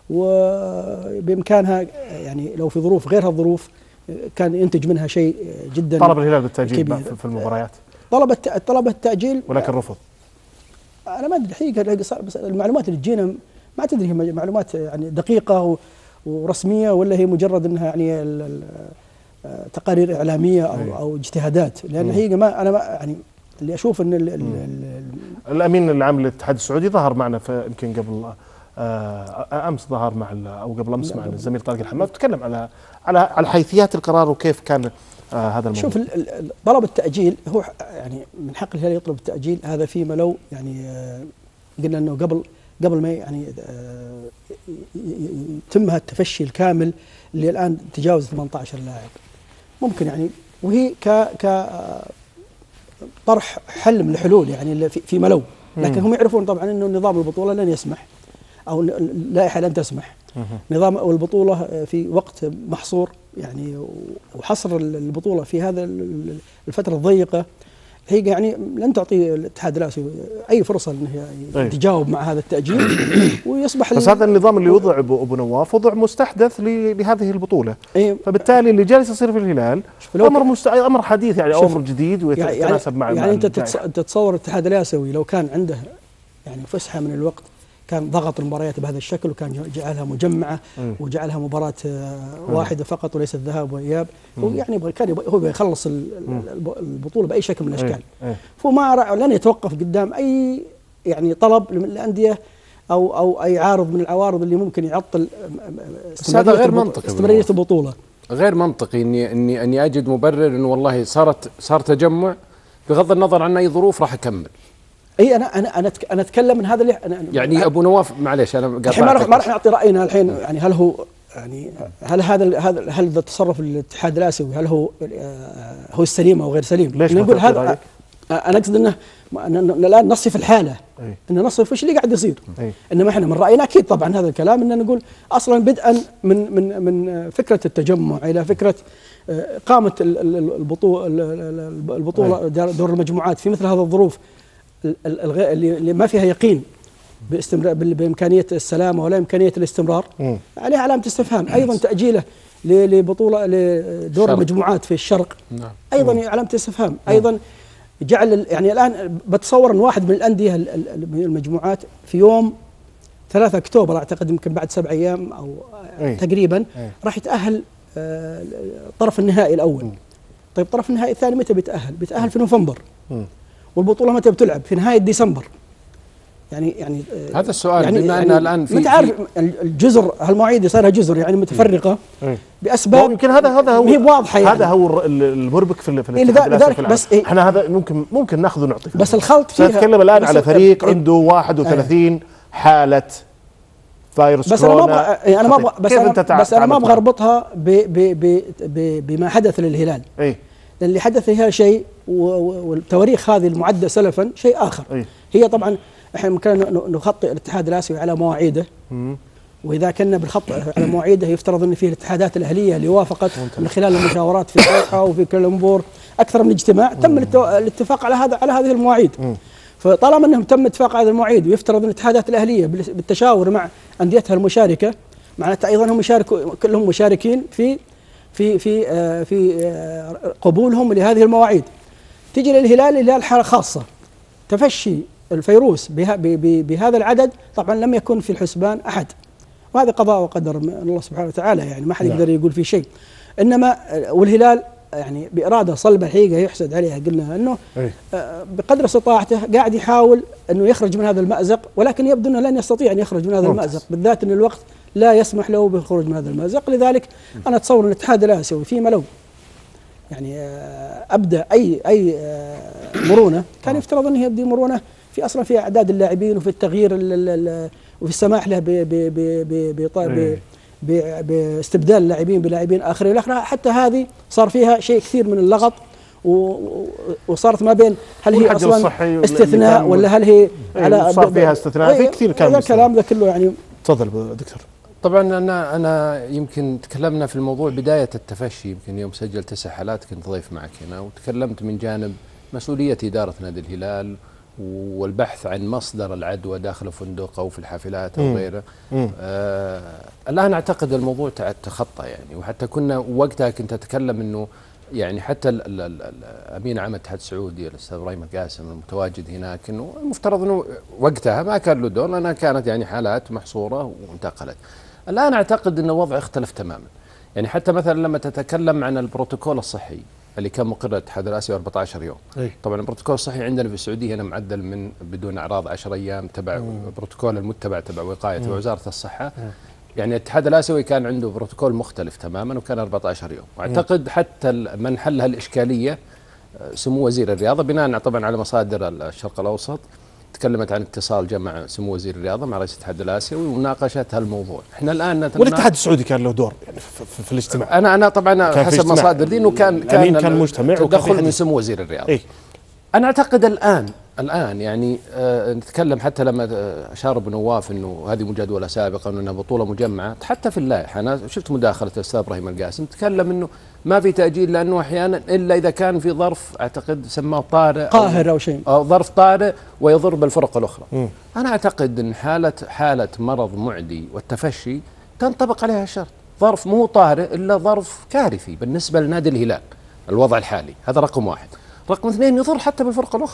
[SPEAKER 12] وبإمكانها يعني لو في ظروف غير هالظروف كان ينتج منها شيء جدا.
[SPEAKER 1] طلب الهلال بالتأجيل في المباريات،
[SPEAKER 12] طلب طلب التأجيل
[SPEAKER 1] ولكن رفض.
[SPEAKER 12] أنا ما أدري الحقيقة، بس المعلومات اللي تجينا ما تدري هي معلومات يعني دقيقة ورسمية ولا هي مجرد أنها يعني تقارير إعلامية أو أو اجتهادات. لأن الحقيقة ما أنا ما يعني اللي اشوف ان ال ال ال
[SPEAKER 1] الامين العام للاتحاد السعودي ظهر معنا في يمكن قبل آه امس ظهر مع او قبل امس مع الزميل طارق الحماد، تكلم على على على حيثيات القرار وكيف كان آه هذا الموضوع.
[SPEAKER 12] شوف طلب التاجيل هو يعني من حق الهلال يطلب التاجيل، هذا فيما لو يعني آه قلنا انه قبل قبل ما يعني آه يتم التفشي الكامل اللي الان تجاوز ثمانية عشر لاعب، ممكن يعني وهي ك ك طرح حل من الحلول يعني في ملو، لكن هم يعرفون طبعا انه نظام البطوله لن يسمح او اللائحه لن تسمح. نظام البطوله في وقت محصور يعني، وحصر البطوله في هذا الفتره الضيقه هي يعني لن تعطي الاتحاد الاسيوي اي فرصه انه يتجاوب مع هذا التاجيل ويصبح.
[SPEAKER 1] بس هذا النظام اللي وضع ابو نواف وضع مستحدث لهذه البطوله، أيه. فبالتالي اللي جالس يصير في الهلال امر مست... امر حديث يعني او امر جديد ويتناسب
[SPEAKER 12] يعني
[SPEAKER 1] مع
[SPEAKER 12] يعني انت تتصور الاتحاد الاسيوي لو كان عنده يعني فسحه من الوقت كان ضغط المباريات بهذا الشكل، وكان جعلها مجمعه م. وجعلها مباراه واحده فقط وليس الذهاب والاياب، ويعني كان هو يخلص البطوله باي شكل من الاشكال. فما لن يتوقف قدام اي يعني طلب من الانديه او او اي عارض من العوارض اللي ممكن يعطل
[SPEAKER 13] استمراريه غير منطقي
[SPEAKER 12] استمراريه البطوله.
[SPEAKER 13] غير منطقي اني اني اني اجد مبرر انه والله صارت صار تجمع بغض النظر عن اي ظروف راح اكمل.
[SPEAKER 12] اي انا انا انا انا اتكلم من هذا اللي أنا
[SPEAKER 13] يعني ابو نواف معليش انا
[SPEAKER 12] الحين ما راح ما راح نعطي راينا الحين، يعني هل هو يعني هل هذا هذا هل تصرف الاتحاد الاسيوي هل هو هو السليم او غير سليم؟
[SPEAKER 1] ليش
[SPEAKER 12] نقول هذا انا اقصد انه الان نصف الحاله
[SPEAKER 1] أي.
[SPEAKER 12] ان نصف ايش اللي قاعد يصير.
[SPEAKER 1] أي.
[SPEAKER 12] انما احنا من راينا اكيد طبعا هذا الكلام ان نقول اصلا بدءا من من من فكره التجمع الى فكره اقامه البطوله البطوله دور المجموعات في مثل هذه الظروف اللي ما فيها يقين باستمرار بامكانيه السلامه ولا امكانيه الاستمرار، عليه علامه استفهام. ايضا تاجيله لبطوله لدور المجموعات في الشرق
[SPEAKER 13] نعم.
[SPEAKER 12] ايضا علامه استفهام. ايضا جعل يعني الان بتصور ان واحد من الانديه من المجموعات في يوم ثلاثة أكتوبر اعتقد يمكن بعد سبع ايام او أي. تقريبا أي. راح يتاهل الطرف النهائي الاول. م. طيب الطرف النهائي الثاني متى بيتاهل؟ بيتاهل في نوفمبر. م. والبطوله متى بتلعب؟ في نهايه ديسمبر. يعني يعني
[SPEAKER 13] هذا السؤال
[SPEAKER 12] يعني
[SPEAKER 13] بما
[SPEAKER 12] يعني
[SPEAKER 13] الان في
[SPEAKER 12] انت عارف الجزر هالمواعيد صارها جزر يعني متفرقه م. باسباب
[SPEAKER 1] يمكن هذا هذا هو
[SPEAKER 12] هي واضحه يعني.
[SPEAKER 1] هذا هو المربك في في
[SPEAKER 12] لذلك بس إيه
[SPEAKER 1] احنا هذا ممكن ممكن ناخذ ونعطي
[SPEAKER 12] بس الخلط فيها.
[SPEAKER 1] نتكلم الان على فريق عنده واحد وثلاثين ايه حاله فيروس
[SPEAKER 12] بس
[SPEAKER 1] كورونا.
[SPEAKER 12] انا ما ابغى انا ما ابغى بس انا بس انا ما ابغى اربطها بما حدث للهلال.
[SPEAKER 1] اي
[SPEAKER 12] لان اللي حدث للهلال شيء والتواريخ هذه المعده سلفا شيء اخر.
[SPEAKER 1] أي.
[SPEAKER 12] هي طبعا احنا ممكن نخطئ الاتحاد الاسيوي على مواعيده، واذا كنا بالخط على مواعيده يفترض ان فيه الاتحادات الاهليه اللي وافقت من خلال المشاورات في الدوحه وفي كوالالمبور اكثر من اجتماع تم الاتفاق على هذا على هذه المواعيد. مم. فطالما انهم تم اتفاق على هذه المواعيد ويفترض ان الاتحادات الاهليه بالتشاور مع انديتها المشاركه معناته ايضا هم يشاركوا كلهم مشاركين في في في آه في آه قبولهم لهذه المواعيد. تيجي للهلال الهلال حاله خاصه تفشي الفيروس بها بهذا العدد طبعا لم يكن في الحسبان احد، وهذا قضاء وقدر من الله سبحانه وتعالى يعني ما حد يقدر يقول فيه شيء. انما والهلال يعني باراده صلبه الحقيقه يحسد عليها قلنا انه بقدر استطاعته قاعد يحاول انه يخرج من هذا المأزق، ولكن يبدو انه لن يستطيع ان يخرج من هذا المأزق بالذات ان الوقت لا يسمح له بالخروج من هذا المأزق. لذلك انا اتصور ان الاتحاد الاسيوي فيما لو يعني ابدا اي اي مرونه كان يفترض انه يبدي مرونه في اصلا في اعداد اللاعبين وفي التغيير وفي السماح له باستبدال اللاعبين بلاعبين اخرين. الاخرى حتى هذه صار فيها شيء كثير من اللغط وصارت ما بين هل هي اصلا استثناء ولا هل هي
[SPEAKER 1] على صار فيها استثناء في كثير كان
[SPEAKER 12] هذا الكلام ذا كله يعني.
[SPEAKER 1] تفضل دكتور.
[SPEAKER 13] طبعا انا انا يمكن تكلمنا في الموضوع بدايه التفشي، يمكن يوم سجل تسع حالات كنت ضيف معك هنا وتكلمت من جانب مسؤوليه اداره نادي الهلال والبحث عن مصدر العدوى داخل فندق او في الحافلات او غيره. آه الان اعتقد الموضوع تخطى يعني، وحتى كنا وقتها كنت اتكلم انه يعني حتى ال ال امين عام الاتحاد السعودي الاستاذ ابراهيم القاسم المتواجد هناك انه المفترض انه وقتها ما كان له دور لانها كانت يعني حالات محصوره وانتقلت. الان اعتقد ان الوضع اختلف تماما، يعني حتى مثلا لما تتكلم عن البروتوكول الصحي اللي كان مقر الاتحاد الاسيوي أربعة عشر يوم. أي. طبعا البروتوكول الصحي عندنا في السعوديه هنا معدل من بدون اعراض عشر ايام تبع البروتوكول المتبع تبع وقايه ووزاره الصحه. مم. يعني الاتحاد الاسيوي كان عنده بروتوكول مختلف تماما وكان أربعة عشر يوم، واعتقد حتى من حل هالاشكاليه سمو وزير الرياضه بناء طبعا على مصادر الشرق الاوسط تكلمت عن اتصال جمع سمو وزير الرياضه مع رئيس الاتحاد الاسيوي ومناقشه هالموضوع. احنا الان
[SPEAKER 1] والاتحاد السعودي كان له دور يعني في, في, في الاجتماع.
[SPEAKER 13] انا انا طبعا حسب مصادر دي انه كان
[SPEAKER 1] كان كان مجتمع
[SPEAKER 13] تدخل من سمو وزير الرياضه.
[SPEAKER 1] إيه؟
[SPEAKER 13] انا اعتقد الان الان يعني آه نتكلم حتى لما اشار ابو نواف انه هذه مجادله سابقا وانها بطوله مجمعه، حتى في اللائحه انا شفت مداخله الاستاذ ابراهيم القاسم تكلم انه ما في تاجيل لانه احيانا الا اذا كان في ظرف اعتقد سماه طارئ
[SPEAKER 12] قاهر او شيء
[SPEAKER 13] او ظرف طارئ ويضر بالفرق الاخرى. م. انا اعتقد ان حاله حاله مرض معدي والتفشي تنطبق عليها الشرط، ظرف مو طارئ الا ظرف كارثي بالنسبه لنادي الهلال الوضع الحالي، هذا رقم واحد. رقم اثنين يضر حتى بالفرقه الاخرى،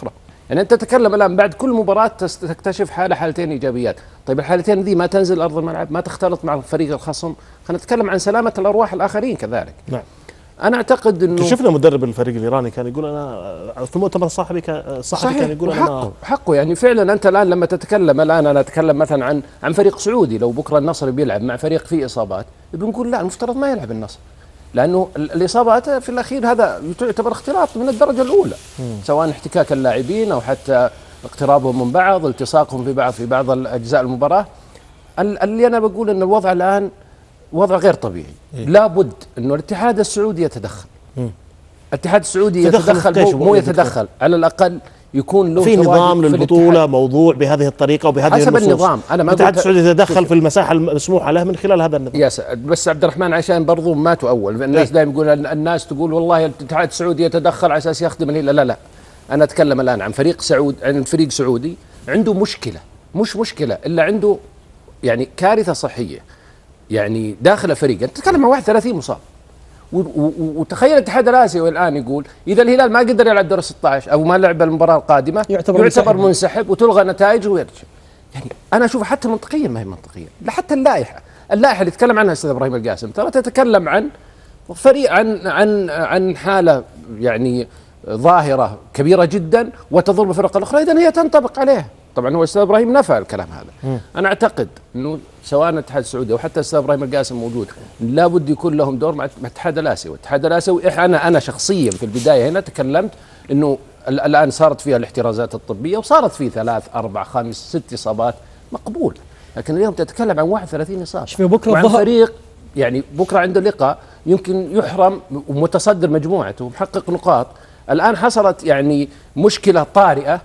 [SPEAKER 13] يعني انت تتكلم الان بعد كل مباراه تكتشف حاله حالتين ايجابيات، طيب الحالتين ذي ما تنزل ارض الملعب، ما تختلط مع فريق الخصم، خلينا نتكلم عن سلامه الارواح الاخرين كذلك.
[SPEAKER 1] نعم.
[SPEAKER 13] انا اعتقد انه
[SPEAKER 1] شفنا مدرب الفريق الايراني كان يقول انا في المؤتمر الصحفي كان الصحفي كان يقول
[SPEAKER 13] حقه
[SPEAKER 1] انا
[SPEAKER 13] حقه يعني فعلا. انت الان لما تتكلم الان انا اتكلم مثلا عن عن فريق سعودي، لو بكره النصر بيلعب مع فريق فيه اصابات بنقول لا المفترض ما يلعب النصر، لانه الاصابات في الاخير هذا يعتبر اختلاط من الدرجه الاولى، مم. سواء احتكاك اللاعبين او حتى اقترابهم من بعض، التصاقهم في بعض في بعض اجزاء المباراه. اللي انا بقول ان الوضع الان وضع غير طبيعي، إيه؟ لابد انه الاتحاد السعودي يتدخل. مم. الاتحاد السعودي يتدخل مو, مو يتدخل، على الاقل يكون له
[SPEAKER 1] في نظام للبطوله موضوع بهذه الطريقه وبهذه
[SPEAKER 13] حسب
[SPEAKER 1] النصوص.
[SPEAKER 13] النظام. انا ما
[SPEAKER 1] الاتحاد السعودي يتدخل في المساحه المسموحه له من خلال هذا النظام.
[SPEAKER 13] يا بس عبد الرحمن عشان برضو ما تؤول، الناس دائما يقول الناس تقول والله الاتحاد السعودي يتدخل على اساس يخدم الهلال. لا لا، انا اتكلم الان عن فريق سعود عن فريق سعودي عنده مشكله، مش مشكله الا عنده يعني كارثه صحيه. يعني داخل الفريق انت تتكلم عن واحد وثلاثين مصاب، وتخيل الاتحاد الاسيوي الان يقول اذا الهلال ما قدر يلعب دور ستة عشر او ما لعب المباراه القادمه يعتبر, يعتبر منسحب وتلغى نتائجه ويرجع. يعني انا اشوف حتى منطقيا ما هي منطقيه، حتى اللائحه اللائحه اللي يتكلم عنها الاستاذ ابراهيم القاسم ترى تتكلم عن فريق عن عن عن حاله يعني ظاهره كبيره جدا وتضر بالفرق الاخرى، اذا هي تنطبق عليها. طبعا هو الاستاذ ابراهيم نفى الكلام هذا. م. انا اعتقد انه سواء الاتحاد السعودي او حتى الاستاذ ابراهيم القاسم موجود لابد يكون لهم دور مع الاتحاد الاسيوي. الاتحاد الاسيوي انا انا شخصيا في البدايه هنا تكلمت انه الان صارت فيها الاحترازات الطبيه وصارت فيه ثلاث اربع خمس ست اصابات مقبول، لكن اليوم تتكلم عن واحد وثلاثين اصابه وعن فريق يعني بكره عنده لقاء يمكن يحرم ومتصدر مجموعته ومحقق نقاط. الان حصلت يعني مشكله طارئه،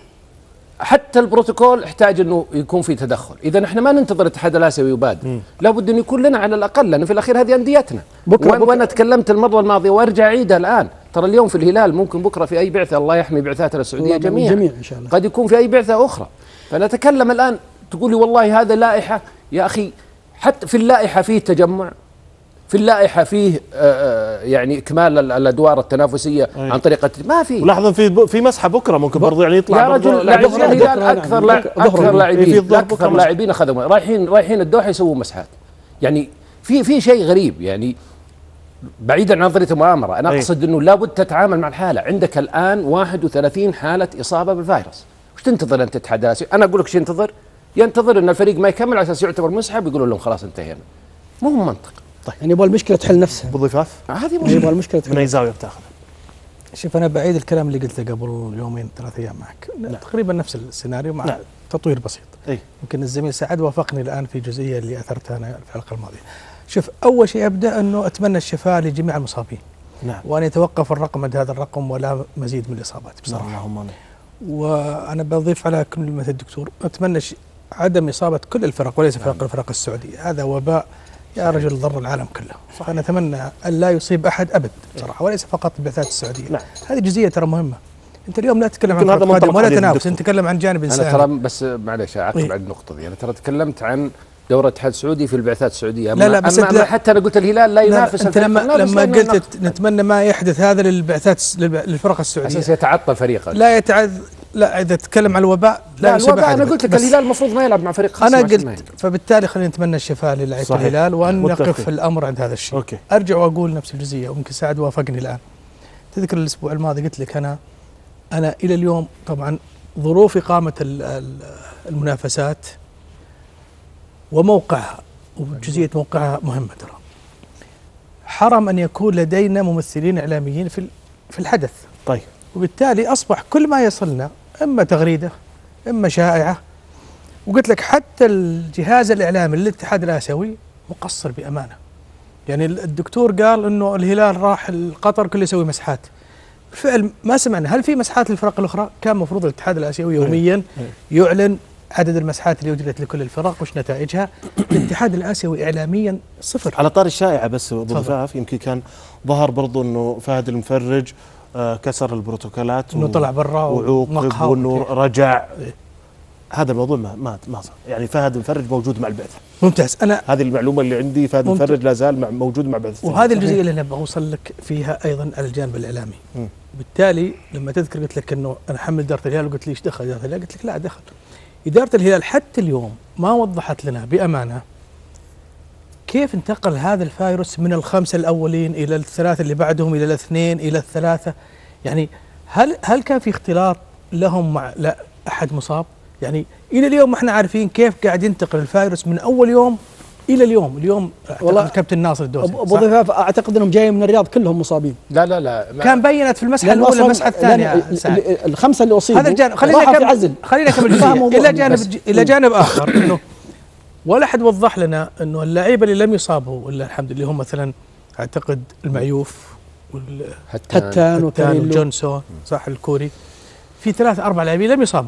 [SPEAKER 13] حتى البروتوكول احتاج انه يكون في تدخل. اذا احنا ما ننتظر الاتحاد الاسيوي يبادر، لابد انه يكون لنا على الاقل، لانه في الاخير هذه انديتنا. بكره وانا تكلمت المره الماضيه وارجع اعيدها الان، ترى اليوم في الهلال ممكن بكره في اي بعثه، الله يحمي بعثاتنا السعوديه جميعا جميع ان شاء الله، قد يكون في اي بعثه اخرى. فنتكلم الان تقول لي والله هذا لائحه، يا اخي حتى في اللائحه فيه تجمع، في اللائحه فيه آه يعني اكمال الادوار التنافسيه أيه. عن طريقه ما في.
[SPEAKER 1] ولاحظا في في مسحه بكره ممكن برضه يعني يطلع
[SPEAKER 13] يا رجل لاعبين الهلال اكثر لا اكثر لاعبين اكثر لاعبين اخذوا رايحين رايحين الدوحه يسووا مسحات. يعني في في شيء غريب، يعني بعيدا عن نظريه المؤامره، انا اقصد انه لابد تتعامل مع الحاله. عندك الان واحد وثلاثين حاله اصابه بالفيروس، وش تنتظر انت الاتحاد الاسيوي؟ انا اقول لك شو ينتظر؟ ينتظر ان الفريق ما يكمل على اساس يعتبر مسحب يقولوا لهم خلاص انتهينا. مو هو منطق.
[SPEAKER 12] طيب يعني يبغى المشكله تحل نفسها
[SPEAKER 1] بالضفاف؟
[SPEAKER 12] هذه مشكله. يبغى المشكله تحل
[SPEAKER 1] من اي زاويه بتاخذ؟
[SPEAKER 14] شوف انا بعيد الكلام اللي قلته قبل يومين ثلاث ايام معك، نعم. تقريبا نفس السيناريو مع نعم. تطوير بسيط. أي. يمكن الزميل سعد وافقني الان في جزئيه اللي اثرتها انا في الحلقه الماضيه. شوف اول شيء ابدا انه اتمنى الشفاء لجميع المصابين. نعم. وان يتوقف الرقم عند هذا الرقم ولا مزيد من الاصابات بصراحه. اللهم امين. وانا بضيف على كلمه الدكتور، اتمنى عدم اصابه كل الفرق وليس فقط نعم. الفرق السعوديه، هذا وباء يا رجل ضر العالم كله. فانا اتمنى ان لا يصيب احد ابد بصراحه، وليس فقط البعثات السعوديه. نعم. هذه جزئيه ترى مهمه. انت اليوم لا تتكلم عن قادم ولا تنافس، انت تتكلم عن جانب انساني.
[SPEAKER 13] انا ترى بس معلش اعقب على النقطه دي، انا ترى تكلمت عن دورة الاتحاد السعودي في البعثات السعوديه.
[SPEAKER 14] لا لا بس
[SPEAKER 13] أما أما حتى انا قلت الهلال لا ينافس.
[SPEAKER 14] انت لما لما قلت نتمنى ما يحدث هذا للبعثات للفرق السعوديه
[SPEAKER 13] اساس يتعطل فريقك.
[SPEAKER 14] لا يتعد لا اذا تتكلم عن الوباء لا, لا
[SPEAKER 13] الوباء انا قلت لك الهلال المفروض ما يلعب مع فريق خاص.
[SPEAKER 14] انا قلت فبالتالي خلينا نتمنى الشفاء للاعيبه الهلال وان نقف الامر عند هذا الشيء. أوكي. ارجع واقول نفس الجزئيه ويمكن سعد وافقني الان. تذكر الاسبوع الماضي قلت لك انا انا الى اليوم طبعا ظروف اقامه المنافسات وموقعها وجزئيه موقعها مهمه ترى. حرم ان يكون لدينا ممثلين اعلاميين في في الحدث.
[SPEAKER 1] طيب.
[SPEAKER 14] وبالتالي اصبح كل ما يصلنا اما تغريده اما شائعه، وقلت لك حتى الجهاز الاعلامي للاتحاد الاسيوي مقصر بامانه. يعني الدكتور قال انه الهلال راح قطر كله يسوي مسحات. بالفعل ما سمعنا، هل في مسحات للفرق الاخرى؟ كان مفروض الاتحاد الاسيوي يوميا يعلن عدد المسحات اللي وجدت لكل الفرق وش نتائجها. الاتحاد الاسيوي اعلاميا صفر.
[SPEAKER 1] على طار الشائعه بس ضفاف، يمكن كان ظهر برضو انه فهد المفرج آه كسر البروتوكولات
[SPEAKER 14] انه طلع برا
[SPEAKER 1] وعوقب وانه رجع. هذا الموضوع ما ما ما صار، يعني فهد مفرج موجود مع البعثه.
[SPEAKER 14] ممتاز. انا
[SPEAKER 1] هذه المعلومه اللي عندي، فهد
[SPEAKER 14] ممتاز.
[SPEAKER 1] مفرج لا زال مع موجود مع بعثه.
[SPEAKER 14] وهذه الجزئيه اللي انا بوصل لك فيها ايضا على الجانب الاعلامي. م. بالتالي لما تذكر قلت لك انه انا حمل اداره الهلال، وقلت لي ايش دخل اداره الهلال؟ قلت لك لا دخل. اداره الهلال حتى اليوم ما وضحت لنا بامانه كيف انتقل هذا الفيروس من الخمسه الاولين الى الثلاثه اللي بعدهم الى الاثنين الى الثلاثه. يعني هل هل كان في اختلاط لهم مع لا احد مصاب؟ يعني الى اليوم ما احنا عارفين كيف قاعد ينتقل الفيروس من اول يوم الى اليوم. اليوم والله الكابتن ناصر الدوسري
[SPEAKER 12] ابو ضفاف اعتقد انهم جايين من الرياض كلهم مصابين.
[SPEAKER 13] لا لا لا
[SPEAKER 14] كان بينت في المسحه الاولى المسحه الثانيه.
[SPEAKER 12] الخمسه اللي اصيبوا
[SPEAKER 14] هذا الجانب خلينا نكمل خلينا نكمل الى جانب الى جانب اخر انه ولا احد وضح لنا انه اللعيبه اللي لم يصابوا الا الحمد لله هم مثلا اعتقد المعيوف
[SPEAKER 12] والهتان
[SPEAKER 14] وجونسون صح الكوري، في ثلاث اربع لاعبين لم يصابوا.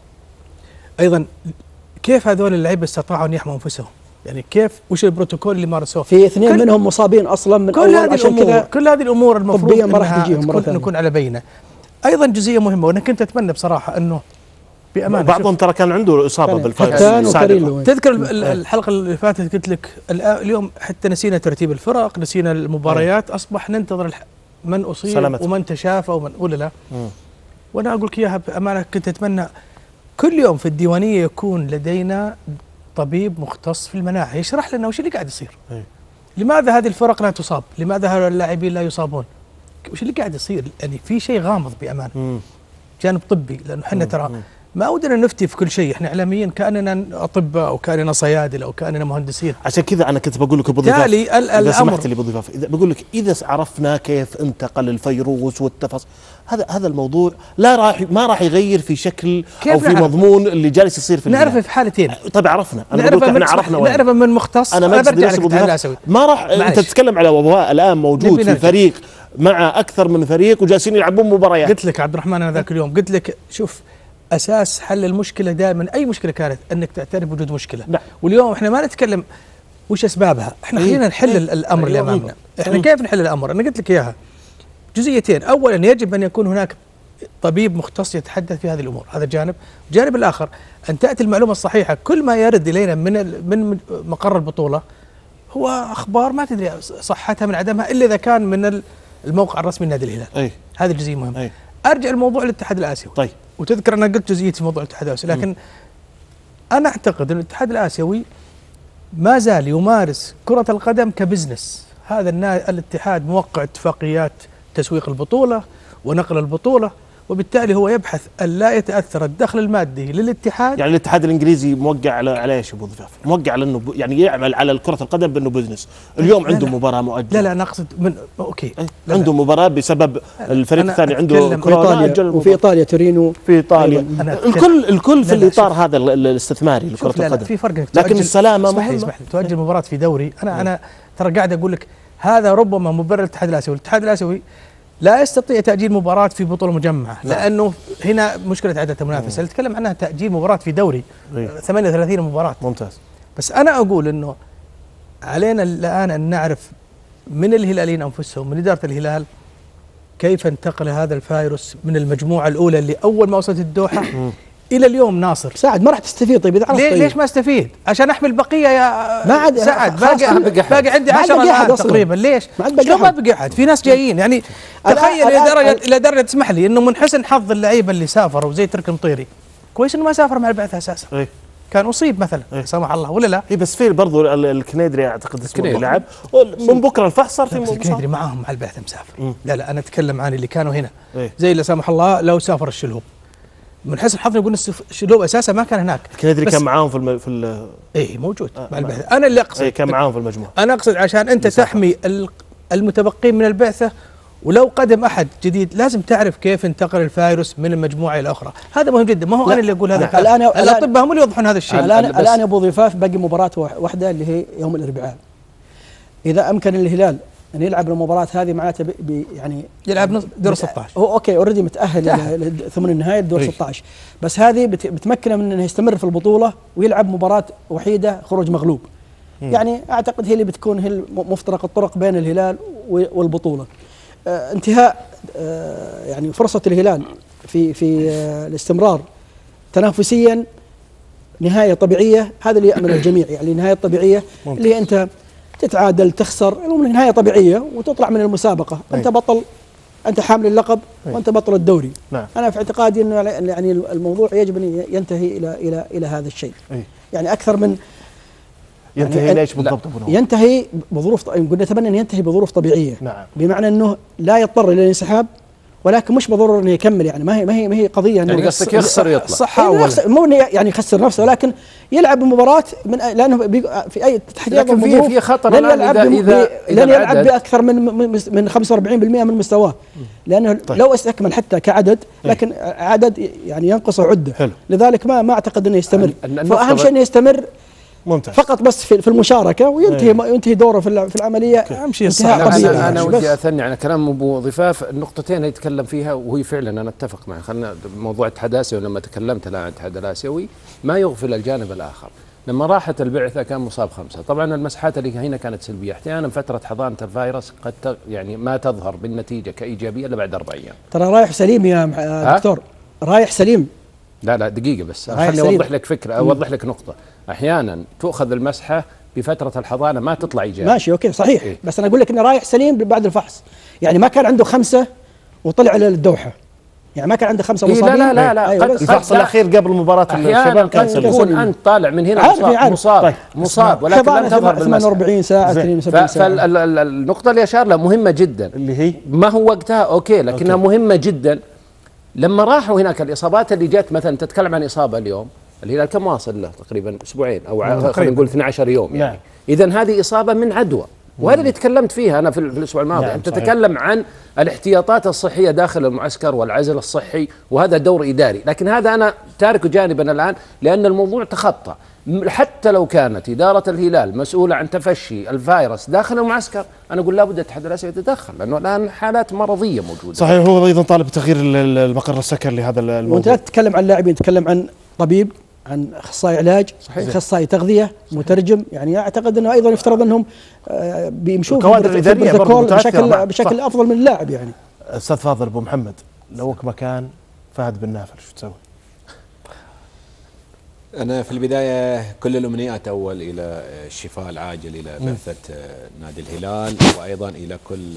[SPEAKER 14] ايضا كيف هذول اللعيبه استطاعوا ان يحموا انفسهم؟ يعني كيف وش البروتوكول اللي مارسوه؟
[SPEAKER 12] في اثنين منهم مصابين اصلا من
[SPEAKER 14] كل
[SPEAKER 12] اول،
[SPEAKER 14] هذه
[SPEAKER 12] عشان كذا
[SPEAKER 14] كل هذه الامور المفروض
[SPEAKER 12] طبيا ما راح تجيهم مره ثانيه
[SPEAKER 14] نكون على بينه. ايضا جزئيه مهمه وانا كنت اتمنى بصراحه انه بامانه
[SPEAKER 1] بعضهم ترى كان عنده اصابه بالفيروس.
[SPEAKER 14] تذكر الحلقه اللي فاتت قلت لك اليوم حتى نسينا ترتيب الفرق، نسينا المباريات، اصبح ننتظر من اصيب سلامته. ومن تشافى ومن ولا لا. مم. وانا اقول لك اياها بامانه كنت اتمنى كل يوم في الديوانيه يكون لدينا طبيب مختص في المناعه يشرح لنا وش اللي قاعد يصير. أي. لماذا هذه الفرق لا تصاب؟ لماذا هؤلاء اللاعبين لا يصابون؟ وش اللي قاعد يصير؟ يعني في شيء غامض بامانه. مم. جانب طبي، لانه احنا ترى ما ودنا نفتي في كل شيء، احنا اعلاميين كاننا اطباء او كاننا صيادله او كاننا مهندسين.
[SPEAKER 1] عشان كذا انا كنت بقول لك ابو ضفاف،
[SPEAKER 14] بالتالي
[SPEAKER 1] اذا سمحت لي ابو ضفاف، اذا بقول لك اذا عرفنا كيف انتقل الفيروس والتفاصيل، هذا هذا الموضوع لا راح ما راح يغير في شكل او في مضمون اللي جالس يصير في
[SPEAKER 14] نعرفه في حالتين.
[SPEAKER 1] طيب عرفنا، انا بقول احنا عرفنا وين
[SPEAKER 14] نعرفه من مختص.
[SPEAKER 1] انا ما برجع لك ما راح انت تتكلم على وضوء الان موجود في فريق مع اكثر من فريق وجالسين يلعبون مباريات.
[SPEAKER 14] قلت لك عبد الرحمن انا ذاك اليوم قلت لك شوف اساس حل المشكله دائما اي مشكله كانت انك تعترف بوجود مشكله. لا. واليوم احنا ما نتكلم وش اسبابها، احنا خلينا أيه. نحل أيه. الامر اللي امامنا. احنا أيه. كيف نحل الامر؟ انا قلت لك اياها جزئيتين، اولا يجب ان يكون هناك طبيب مختص يتحدث في هذه الامور، هذا جانب. الجانب الاخر ان تاتي المعلومه الصحيحه، كل ما يرد الينا من من مقر البطوله هو اخبار ما تدري صحتها من عدمها الا اذا كان من الموقع الرسمي لنادي الهلال. أيه. هذه الجزئيه مهمه. أيه. ارجع الموضوع للاتحاد الاسيوي.
[SPEAKER 1] طيب.
[SPEAKER 14] وتذكر انا قلت جزئيه في موضوع الاتحاد الاسيوي، لكن م. انا اعتقد ان الاتحاد الاسيوي ما زال يمارس كرة القدم كبزنس. هذا الاتحاد موقع اتفاقيات تسويق البطولة ونقل البطولة، وبالتالي هو يبحث أن لا يتأثر الدخل المادي للاتحاد.
[SPEAKER 1] يعني الاتحاد الانجليزي موقع على على ايش ابو ضفاف؟ موقع على انه يعني يعمل على كرة القدم بانه بزنس. اليوم
[SPEAKER 14] لا
[SPEAKER 1] عنده
[SPEAKER 14] لا
[SPEAKER 1] مباراة مؤجلة.
[SPEAKER 14] لا لا انا اقصد من اوكي
[SPEAKER 1] لا عنده لا مباراة بسبب الفريق الثاني عنده كورونا.
[SPEAKER 12] وفي ايطاليا تورينو
[SPEAKER 1] في ايطاليا. الكل الكل في الاطار هذا الاستثماري لكرة القدم. لا لا
[SPEAKER 14] في فرق،
[SPEAKER 1] لكن السلامة
[SPEAKER 14] اسمح لي اسمح لي تؤجل مباراة في دوري. انا انا ترى قاعد اقول لك هذا ربما مبرر الاتحاد الاسيوي. الاتحاد الاسيوي لا يستطيع تأجيل مباراة في بطولة مجمعة، لا. لأنه هنا مشكلة عدة المنافسة. نتكلم عنها تأجيل مباراة في دوري إيه؟ ثمانية وثلاثين مباراة.
[SPEAKER 1] ممتاز.
[SPEAKER 14] بس أنا أقول إنه علينا الآن أن نعرف من الهلاليين أنفسهم، من إدارة الهلال، كيف انتقل هذا الفيروس من المجموعة الأولى اللي أول ما وصلت الدوحة الى اليوم. ناصر
[SPEAKER 12] سعد ما راح تستفيد. طيب اذا
[SPEAKER 14] ليه طيب. ليش ما استفيد؟ عشان احمل بقيه يا
[SPEAKER 12] ما عاد
[SPEAKER 14] سعد. باقي باقي عندي عشرة الان تقريبا. ليش؟ شلون ما بقي احد؟ في ناس جايين يعني تخيل الى درجه الى درجه تسمح لي انه من حسن حظ اللعيبه اللي سافروا زي ترك المطيري كويس انه ما سافر مع البعثه اساسا.
[SPEAKER 1] إيه؟
[SPEAKER 14] كان اصيب مثلا لا إيه؟ سمح الله ولا لا؟
[SPEAKER 1] اي بس في برضه الكنيدري اعتقد اسمه لاعب من بكره الفحص صار في
[SPEAKER 14] الكنيدري معاهم مع البعثه مسافر. م. لا لا انا اتكلم عن اللي كانوا هنا. إيه؟ زي لا سمح الله لو سافر الشلهوب من حسن حظنا يقول الشلوب اساسا ما كان هناك.
[SPEAKER 1] الكنيدري كان معاهم في الم... في ال...
[SPEAKER 14] ايه موجود آه مع البعثه. انا اللي اقصد
[SPEAKER 1] ايه كان معاهم في المجموعه.
[SPEAKER 14] انا اقصد عشان انت تحمي المتبقين من البعثه، ولو قدم احد جديد لازم تعرف كيف انتقل الفيروس من المجموعه الى اخرى. هذا مهم جدا. ما هو انا اللي اقول هذا الكلام. الان الاطباء هم اللي يوضحون هذا الشيء.
[SPEAKER 12] الان الان ابو ضفاف باقي مباراه واحده اللي هي يوم الاربعاء. اذا امكن الهلال ان يلعب المباراه هذه معناته يعني
[SPEAKER 14] يلعب دور ستة عشر.
[SPEAKER 12] هو اوكي اوريدي متاهل لثمن النهائي دور ستة عشر، بس هذه بتمكنه من انه يستمر في البطوله ويلعب مباراه وحيده خروج مغلوب. م. يعني اعتقد هي اللي بتكون هي مفترق الطرق بين الهلال والبطوله. آه انتهاء آه يعني فرصه الهلال في في آه الاستمرار تنافسيا نهايه طبيعيه، هذا اللي يامل الجميع، يعني النهايه الطبيعيه ممكن. اللي انت تتعادل تخسر، المهم نهايه طبيعيه وتطلع من المسابقه، أي. انت بطل، انت حامل اللقب، أي. وانت بطل الدوري. نعم. انا في اعتقادي انه يعني الموضوع يجب ان ينتهي الى الى الى هذا الشيء. أي. يعني اكثر من
[SPEAKER 1] ينتهي يعني ليش بالضبط ابو نور؟
[SPEAKER 12] ينتهي بظروف، قلنا نتمنى ان ينتهي بظروف طبيعيه. نعم. بمعنى انه لا يضطر الى الانسحاب، ولكن مش بالضروره انه يكمل، يعني ما هي ما هي ما هي قضيه انه
[SPEAKER 13] يعني قصدك يخسر يطلع
[SPEAKER 12] صح، مو انه يعني يخسر نفسه، ولكن يلعب المباراه من لانه في اي تحديات
[SPEAKER 13] لكن في في خطر
[SPEAKER 12] لن يلعب
[SPEAKER 13] إذا إذا
[SPEAKER 12] لن يلعب باكثر من من خمسة وأربعين بالمئة من مستواه، لانه طيب. لو استكمل حتى كعدد، لكن عدد يعني ينقص عده. حلو. لذلك ما ما اعتقد انه يستمر، فاهم شيء انه يستمر ممتاز. فقط بس في, في المشاركه وينتهي أيه. ينتهي دوره في في العمليه.
[SPEAKER 13] اهم شيء الصحه. انا, أنا ودي اثني على كلام ابو ضفاف، النقطتين اللي يتكلم فيها وهي فعلا انا اتفق معه. خلينا موضوع الاتحاد الاسيوي، لما تكلمت عن الاتحاد الاسيوي ما يغفل الجانب الاخر. لما راحت البعثه كان مصاب خمسه، طبعا المسحات اللي هنا كانت سلبيه، احيانا فتره حضانه الفيروس قد يعني ما تظهر بالنتيجه كايجابيه الا بعد اربع ايام.
[SPEAKER 12] ترى رايح سليم يا دكتور، رايح سليم.
[SPEAKER 13] لا لا دقيقه بس خليني اوضح لك فكره، اوضح لك نقطه. احيانا تؤخذ المسحه بفتره الحضانه ما تطلع ايجابي.
[SPEAKER 12] ماشي اوكي صحيح. إيه؟ بس انا اقول لك انه رايح سليم بعد الفحص، يعني ما كان عنده خمسه وطلع للدوحه، يعني ما كان عنده خمسه مصابين.
[SPEAKER 13] إيه لا لا لا, لا.
[SPEAKER 12] أيوة
[SPEAKER 1] الفحص الاخير قبل مباراه الشباب
[SPEAKER 13] كان تكون انت طالع من هنا مصاب, عارف مصاب طيب. مصاب ولكن لم تظهر بالمسحه
[SPEAKER 12] ثمانية وأربعين ساعه اثنين وسبعين ساعه.
[SPEAKER 13] فالنقطه اللي اشار لها مهمه جدا،
[SPEAKER 1] اللي هي
[SPEAKER 13] ما هو وقتها اوكي لكنها أوكي. مهمه جدا. لما راحوا هناك الاصابات اللي جت، مثلا تتكلم عن اصابه اليوم الهلال كم واصل له؟ تقريبا اسبوعين او خلينا نقول اثني عشر يوم يعني. اذا هذه اصابه من عدوى، وهذا اللي تكلمت فيها انا في الاسبوع الماضي. انت تتكلم عن الاحتياطات الصحيه داخل المعسكر والعزل الصحي، وهذا دور اداري، لكن هذا انا تاركه جانبا الان لان الموضوع تخطى. حتى لو كانت اداره الهلال مسؤوله عن تفشي الفيروس داخل المعسكر، انا اقول لابد الاتحاد الاسيوي يتدخل، لانه الان حالات مرضيه موجوده.
[SPEAKER 1] صحيح. هو ايضا طالب بتغيير المقر السكن لهذا الموضوع.
[SPEAKER 12] وانت لا تتكلم عن لاعبين، تتكلم عن طبيب، عن اخصائي علاج، اخصائي تغذيه، مترجم، يعني اعتقد انه ايضا يفترض انهم بيمشون في البروتوكول بشكل بشكل افضل من اللاعب. يعني
[SPEAKER 1] استاذ فاضل ابو محمد، لوك مكان فهد بن نافل شو تسوي؟
[SPEAKER 2] أنا في البداية كل الأمنيات أول إلى الشفاء العاجل إلى بعثة نادي الهلال، وأيضا إلى كل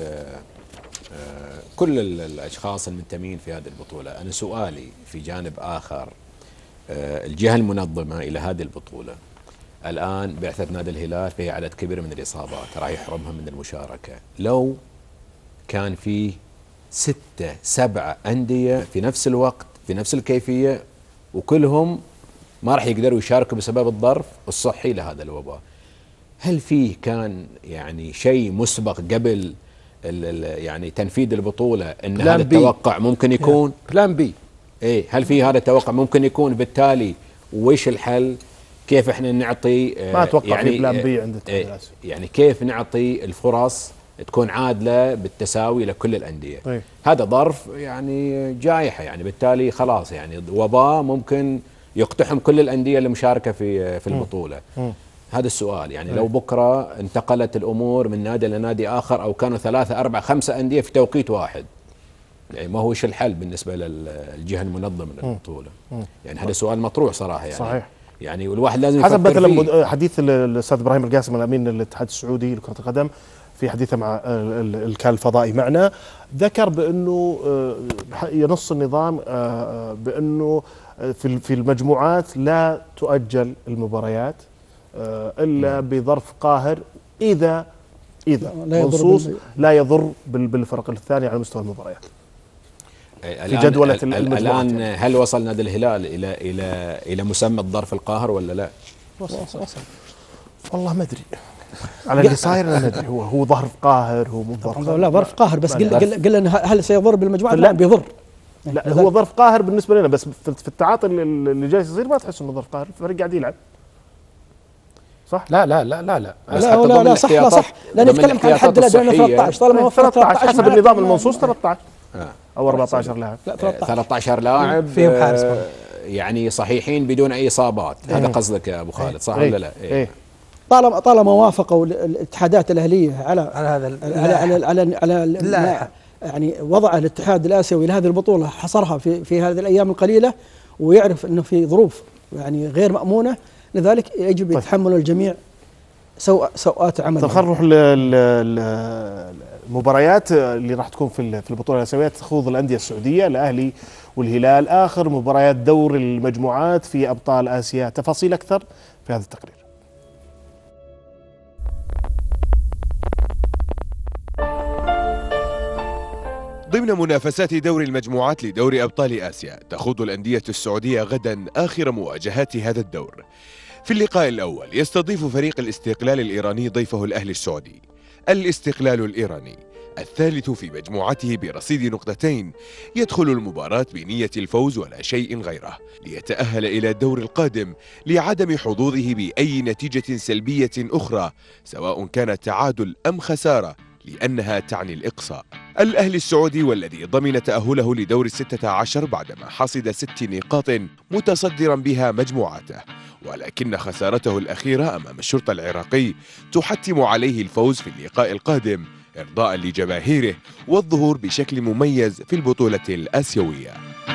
[SPEAKER 2] كل الأشخاص المنتمين في هذه البطولة. أنا سؤالي في جانب آخر، الجهة المنظمة إلى هذه البطولة الآن بعثة نادي الهلال فيها عدد كبير من الإصابات راح يحرمها من المشاركة. لو كان في ستة سبعة أندية في نفس الوقت في نفس الكيفية وكلهم ما راح يقدروا يشاركوا بسبب الظرف الصحي لهذا الوباء، هل فيه كان يعني شيء مسبق قبل ال ال يعني تنفيذ البطولة ان هذا التوقع ممكن يكون
[SPEAKER 13] بلان بي؟
[SPEAKER 2] ايه، هل في هذا التوقع ممكن يكون؟ بالتالي وش الحل؟ كيف احنا نعطي
[SPEAKER 1] ما اتوقع يعني في بلان بي عند الاتحاد الاسيوي،
[SPEAKER 2] يعني كيف نعطي الفرص تكون عادلة بالتساوي لكل الأندية؟ طيب. هذا ظرف يعني جائحة، يعني بالتالي خلاص يعني وباء ممكن يقتحم كل الأندية المشاركة في في البطولة. م. م. هذا السؤال يعني. م. لو بكرة انتقلت الأمور من نادي لنادي آخر أو كانوا ثلاثة أربعة خمسة أندية في توقيت واحد، يعني ما هو إيش الحل بالنسبة للجهة المنظمة للبطولة؟ يعني هذا سؤال مطروح صراحة يعني. صحيح. يعني والواحد لازم
[SPEAKER 1] حسب مثلا حديث الأستاذ إبراهيم القاسم الأمين للاتحاد السعودي لكرة القدم في حديثه مع الكال الفضائي معنا، ذكر بأنه ينص النظام بأنه في في المجموعات لا تؤجل المباريات الا بظرف قاهر اذا اذا منصوص لا يضر بالفرق الثانيه على مستوى المباريات.
[SPEAKER 2] في جدولة المجموعات الان هل وصل نادي الهلال الى الى الى مسمى الظرف القاهر ولا لا؟
[SPEAKER 1] وصل وصل والله ما ادري على اللي صاير انا ادري. هو هو ظرف قاهر، هو مو ظرف قاهر.
[SPEAKER 12] لا ظرف قاهر بس قل قل هل سيضر بالمجموعات؟ لا بيضر.
[SPEAKER 1] لا هو ظرف قاهر بالنسبه لنا، بس في التعاطي اللي جالس يصير ما تحس انه ظرف قاهر، الفريق قاعد يلعب صح؟
[SPEAKER 13] لا لا لا لا لا
[SPEAKER 12] لا لا, لا صح لا صح، لا نتكلم عن الحد الادنى ثلاثة عشر طالما هو
[SPEAKER 1] ثلاثة عشر حسب النظام المنصوص ثلاثة عشر او أربعة عشر لاعب.
[SPEAKER 2] لا ثلاثة عشر لاعب
[SPEAKER 14] فيهم حارس
[SPEAKER 2] يعني صحيحين بدون اي اصابات. هذا قصدك يا ابو خالد صح ولا لا؟
[SPEAKER 12] ايه طالما طالما وافقوا الاتحادات الاهليه على
[SPEAKER 14] على هذا
[SPEAKER 12] على على على, على, على يعني وضع الاتحاد الاسيوي لهذه البطوله، حصرها في في هذه الايام القليله، ويعرف انه في ظروف يعني غير مأمونة، لذلك يجب يتحمل الجميع سوء سوءات عمل.
[SPEAKER 1] طيب خلينا نروح للمباريات اللي راح تكون في في البطوله الاسيويه. تخوض الانديه السعوديه الاهلي والهلال اخر مباريات دور المجموعات في ابطال اسيا. تفاصيل اكثر في هذا التقرير.
[SPEAKER 3] ضمن منافسات دور المجموعات لدور أبطال آسيا تخوض الأندية السعودية غدا آخر مواجهات هذا الدور. في اللقاء الأول يستضيف فريق الاستقلال الإيراني ضيفه الأهلي السعودي. الاستقلال الإيراني الثالث في مجموعته برصيد نقطتين يدخل المباراة بنية الفوز ولا شيء غيره ليتأهل إلى الدور القادم لعدم حظوظه بأي نتيجة سلبية أخرى سواء كانت تعادل أم خسارة، لأنها تعني الإقصاء. الأهلي السعودي والذي ضمن تأهله لدور الستة عشر بعدما حصد ست نقاط متصدرا بها مجموعته، ولكن خسارته الأخيرة أمام الشرطة العراقي تحتم عليه الفوز في اللقاء القادم إرضاء لجماهيره والظهور بشكل مميز في البطولة الآسيوية.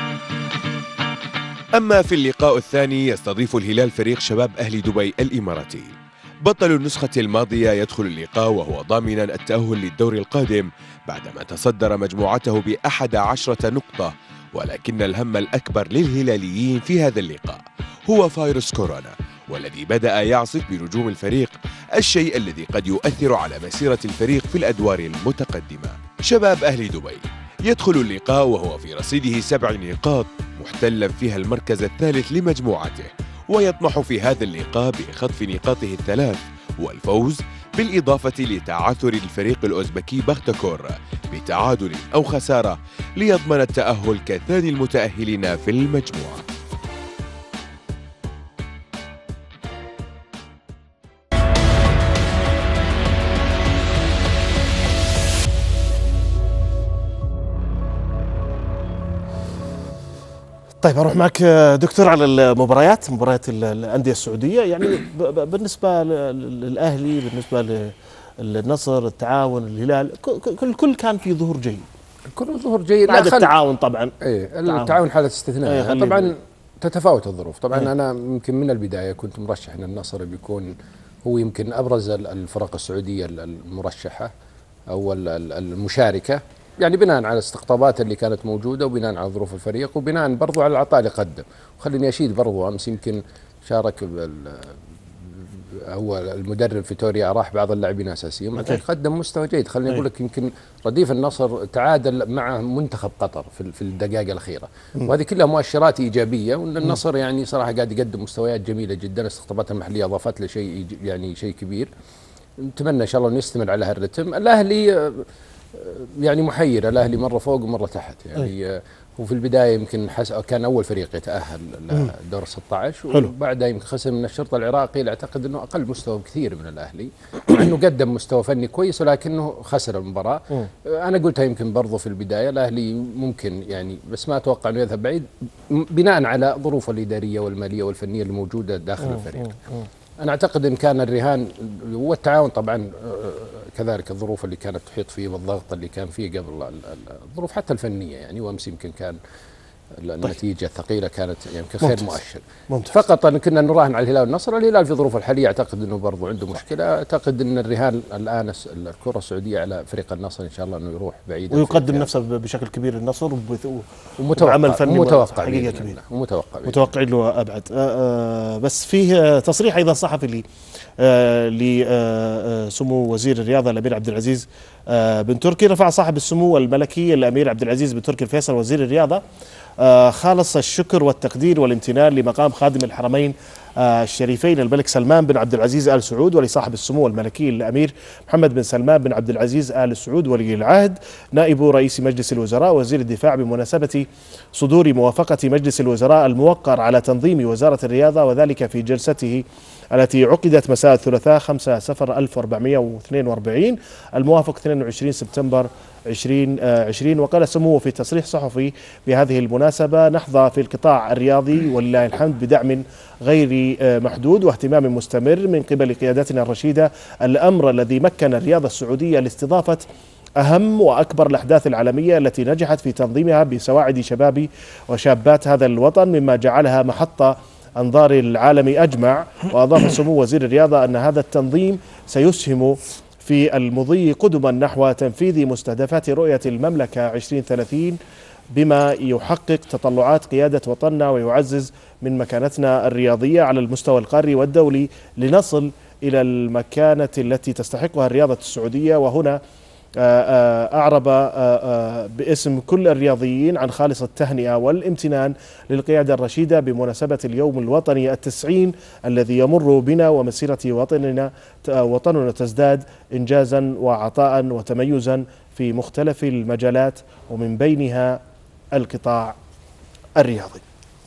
[SPEAKER 3] أما في اللقاء الثاني يستضيف الهلال فريق شباب أهلي دبي الإماراتي. بطل النسخة الماضية يدخل اللقاء وهو ضامنا التأهل للدور القادم بعدما تصدر مجموعته بأحد عشرة نقطة، ولكن الهم الأكبر للهلاليين في هذا اللقاء هو فيروس كورونا، والذي بدأ يعصف بنجوم الفريق، الشيء الذي قد يؤثر على مسيرة الفريق في الأدوار المتقدمة. شباب أهلي دبي يدخل اللقاء وهو في رصيده سبع نقاط محتلا فيها المركز الثالث لمجموعته، ويطمح في هذا اللقاء بخطف نقاطه الثلاث والفوز، بالإضافة لتعثر الفريق الأوزبكي بختكور بتعادل أو خسارة ليضمن التأهل كثاني المتأهلين في المجموعة.
[SPEAKER 1] طيب اروح معك دكتور على المباريات، مباريات الانديه السعوديه. يعني بالنسبه للاهلي، بالنسبه للنصر، التعاون، الهلال، كل كل كان في ظهور جيد.
[SPEAKER 13] كل ظهور جيد
[SPEAKER 1] بعد التعاون طبعا.
[SPEAKER 13] ايه التعاون حاله استثنائيه.
[SPEAKER 1] ايه
[SPEAKER 13] طبعا تتفاوت الظروف. طبعا ايه. انا يمكن من البدايه كنت مرشح ان النصر بيكون هو يمكن ابرز الفرق السعوديه المرشحه او المشاركه، يعني بناء على الاستقطابات اللي كانت موجودة وبناء على ظروف الفريق وبناء برضو على العطاء اللي قدم. وخليني أشيد برضو أمس يمكن شارك هو المدرب فيتوريا، راح بعض اللاعبين أساسيين قدم مستوى جيد. خليني أقول لك يمكن رديف النصر تعادل مع منتخب قطر في في الدقائق الأخيرة، وهذه كلها مؤشرات إيجابية، وأن النصر يعني صراحة قاعد يقدم مستويات جميلة جدا. استقطابات المحلية أضافت له شيء يعني شيء كبير. نتمنى إن شاء الله أن يستمر على هالرتم. الأهلي يعني محير، الأهلي مرة فوق ومرة تحت. يعني هو في البداية يمكن حس... كان أول فريق يتأهل لدور ستة عشر، وبعدها يمكن خسر من الشرطة العراقي اللي أعتقد أنه أقل مستوى بكثير من الأهلي، مع أنه قدم مستوى فني كويس ولكنه خسر المباراة. أنا قلتها يمكن برضو في البداية، الأهلي ممكن يعني، بس ما أتوقع أنه يذهب بعيد بناء على ظروفه الإدارية والمالية والفنية الموجودة داخل الفريق. أنا أعتقد إن كان الرهان والتعاون طبعا كذلك، الظروف اللي كانت تحيط فيه والضغط اللي كان فيه قبل، الظروف حتى الفنية يعني، وأمس يمكن كان النتيجة الثقيلة كانت يمكن خير مؤشر. ممتاز. فقط أن كنا نراهن على الهلال والنصر. الهلال في ظروف الحالية أعتقد أنه برضو عنده مشكلة. أعتقد أن الرهان الآن الكرة السعودية على فريق النصر إن شاء الله أنه يروح بعيدا،
[SPEAKER 1] ويقدم نفسه بشكل كبير النصر
[SPEAKER 13] ومتوقع
[SPEAKER 1] فني
[SPEAKER 13] ومتوقع
[SPEAKER 1] حقيقة كبيرة،
[SPEAKER 13] ومتوقع
[SPEAKER 1] متوقعين له أبعد. آآ آآ بس فيه تصريح أيضا صحفي لي لسمو وزير الرياضة الأمير عبد العزيز بن تركي. رفع صاحب السمو الملكي الأمير عبد العزيز بن تركي الفيصل وزير الرياضة خالص الشكر والتقدير والامتنان لمقام خادم الحرمين الشريفين الملك سلمان بن عبد العزيز آل سعود، ولصاحب السمو الملكي الأمير محمد بن سلمان بن عبد العزيز آل سعود ولي العهد نائب رئيس مجلس الوزراء وزير الدفاع، بمناسبة صدور موافقة مجلس الوزراء الموقر على تنظيم وزارة الرياضة، وذلك في جلسته التي عقدت مساء الثلاثاء خمسة صفر ألف وأربعمائة واثنين وأربعين الموافق اثنين وعشرين سبتمبر عشرين عشرين. وقال سموه في تصريح صحفي بهذه المناسبة: نحظى في القطاع الرياضي ولله الحمد بدعم غير محدود واهتمام مستمر من قبل قيادتنا الرشيدة، الأمر الذي مكن الرياضة السعودية لاستضافة أهم وأكبر الأحداث العالمية التي نجحت في تنظيمها بسواعد شباب وشابات هذا الوطن، مما جعلها محطة أنظار العالم أجمع. وأضاف سمو وزير الرياضة أن هذا التنظيم سيسهم في المضي قدما نحو تنفيذ مستهدفات رؤية المملكة عشرين ثلاثين بما يحقق تطلعات قيادة وطننا ويعزز من مكانتنا الرياضية على المستوى القاري والدولي لنصل إلى المكانة التي تستحقها الرياضة السعودية. وهنا أعرب باسم كل الرياضيين عن خالص التهنئة والامتنان للقيادة الرشيدة بمناسبة اليوم الوطني التسعين الذي يمر بنا ومسيرة وطننا وطننا تزداد إنجازا وعطاء وتميزا في مختلف المجالات ومن بينها القطاع الرياضي.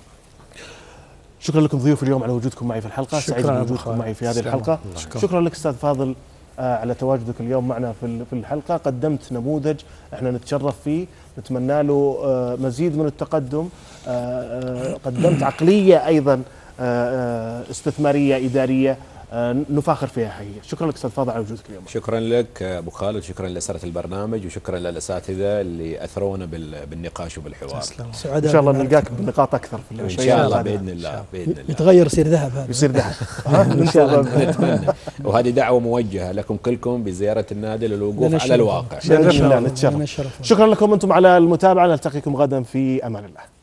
[SPEAKER 1] شكرا لكم ضيوف اليوم على وجودكم معي في الحلقة، سعيد بوجودكم معي في هذه الحلقة. شكرا, شكرا لك أستاذ فاضل على تواجدك اليوم معنا في في الحلقة. قدمت نموذج احنا نتشرف فيه، نتمنى له مزيد من التقدم. قدمت عقلية أيضا استثمارية إدارية نفاخر فيها حقيقة. شكرا لك أستاذ فاضل على وجودك اليوم.
[SPEAKER 2] شكرا لك أبو خالد، شكرا لأسرة البرنامج، وشكرا للأساتذة اللي أثرونا بالنقاش وبالحوار.
[SPEAKER 1] إن شاء الله نلقاك بنقاط أكثر في
[SPEAKER 2] إن شاء الله بإذن الله بإذن الله.
[SPEAKER 12] يتغير يصير ذهب هذا.
[SPEAKER 1] يصير ذهب.
[SPEAKER 2] إن شاء الله نتمنى. وهذه دعوة موجهة لكم كلكم بزيارة النادي للوقوف على الواقع.
[SPEAKER 1] بإذن الله نتشرف. شكرا لكم أنتم على المتابعة، نلتقيكم غدا في أمان الله.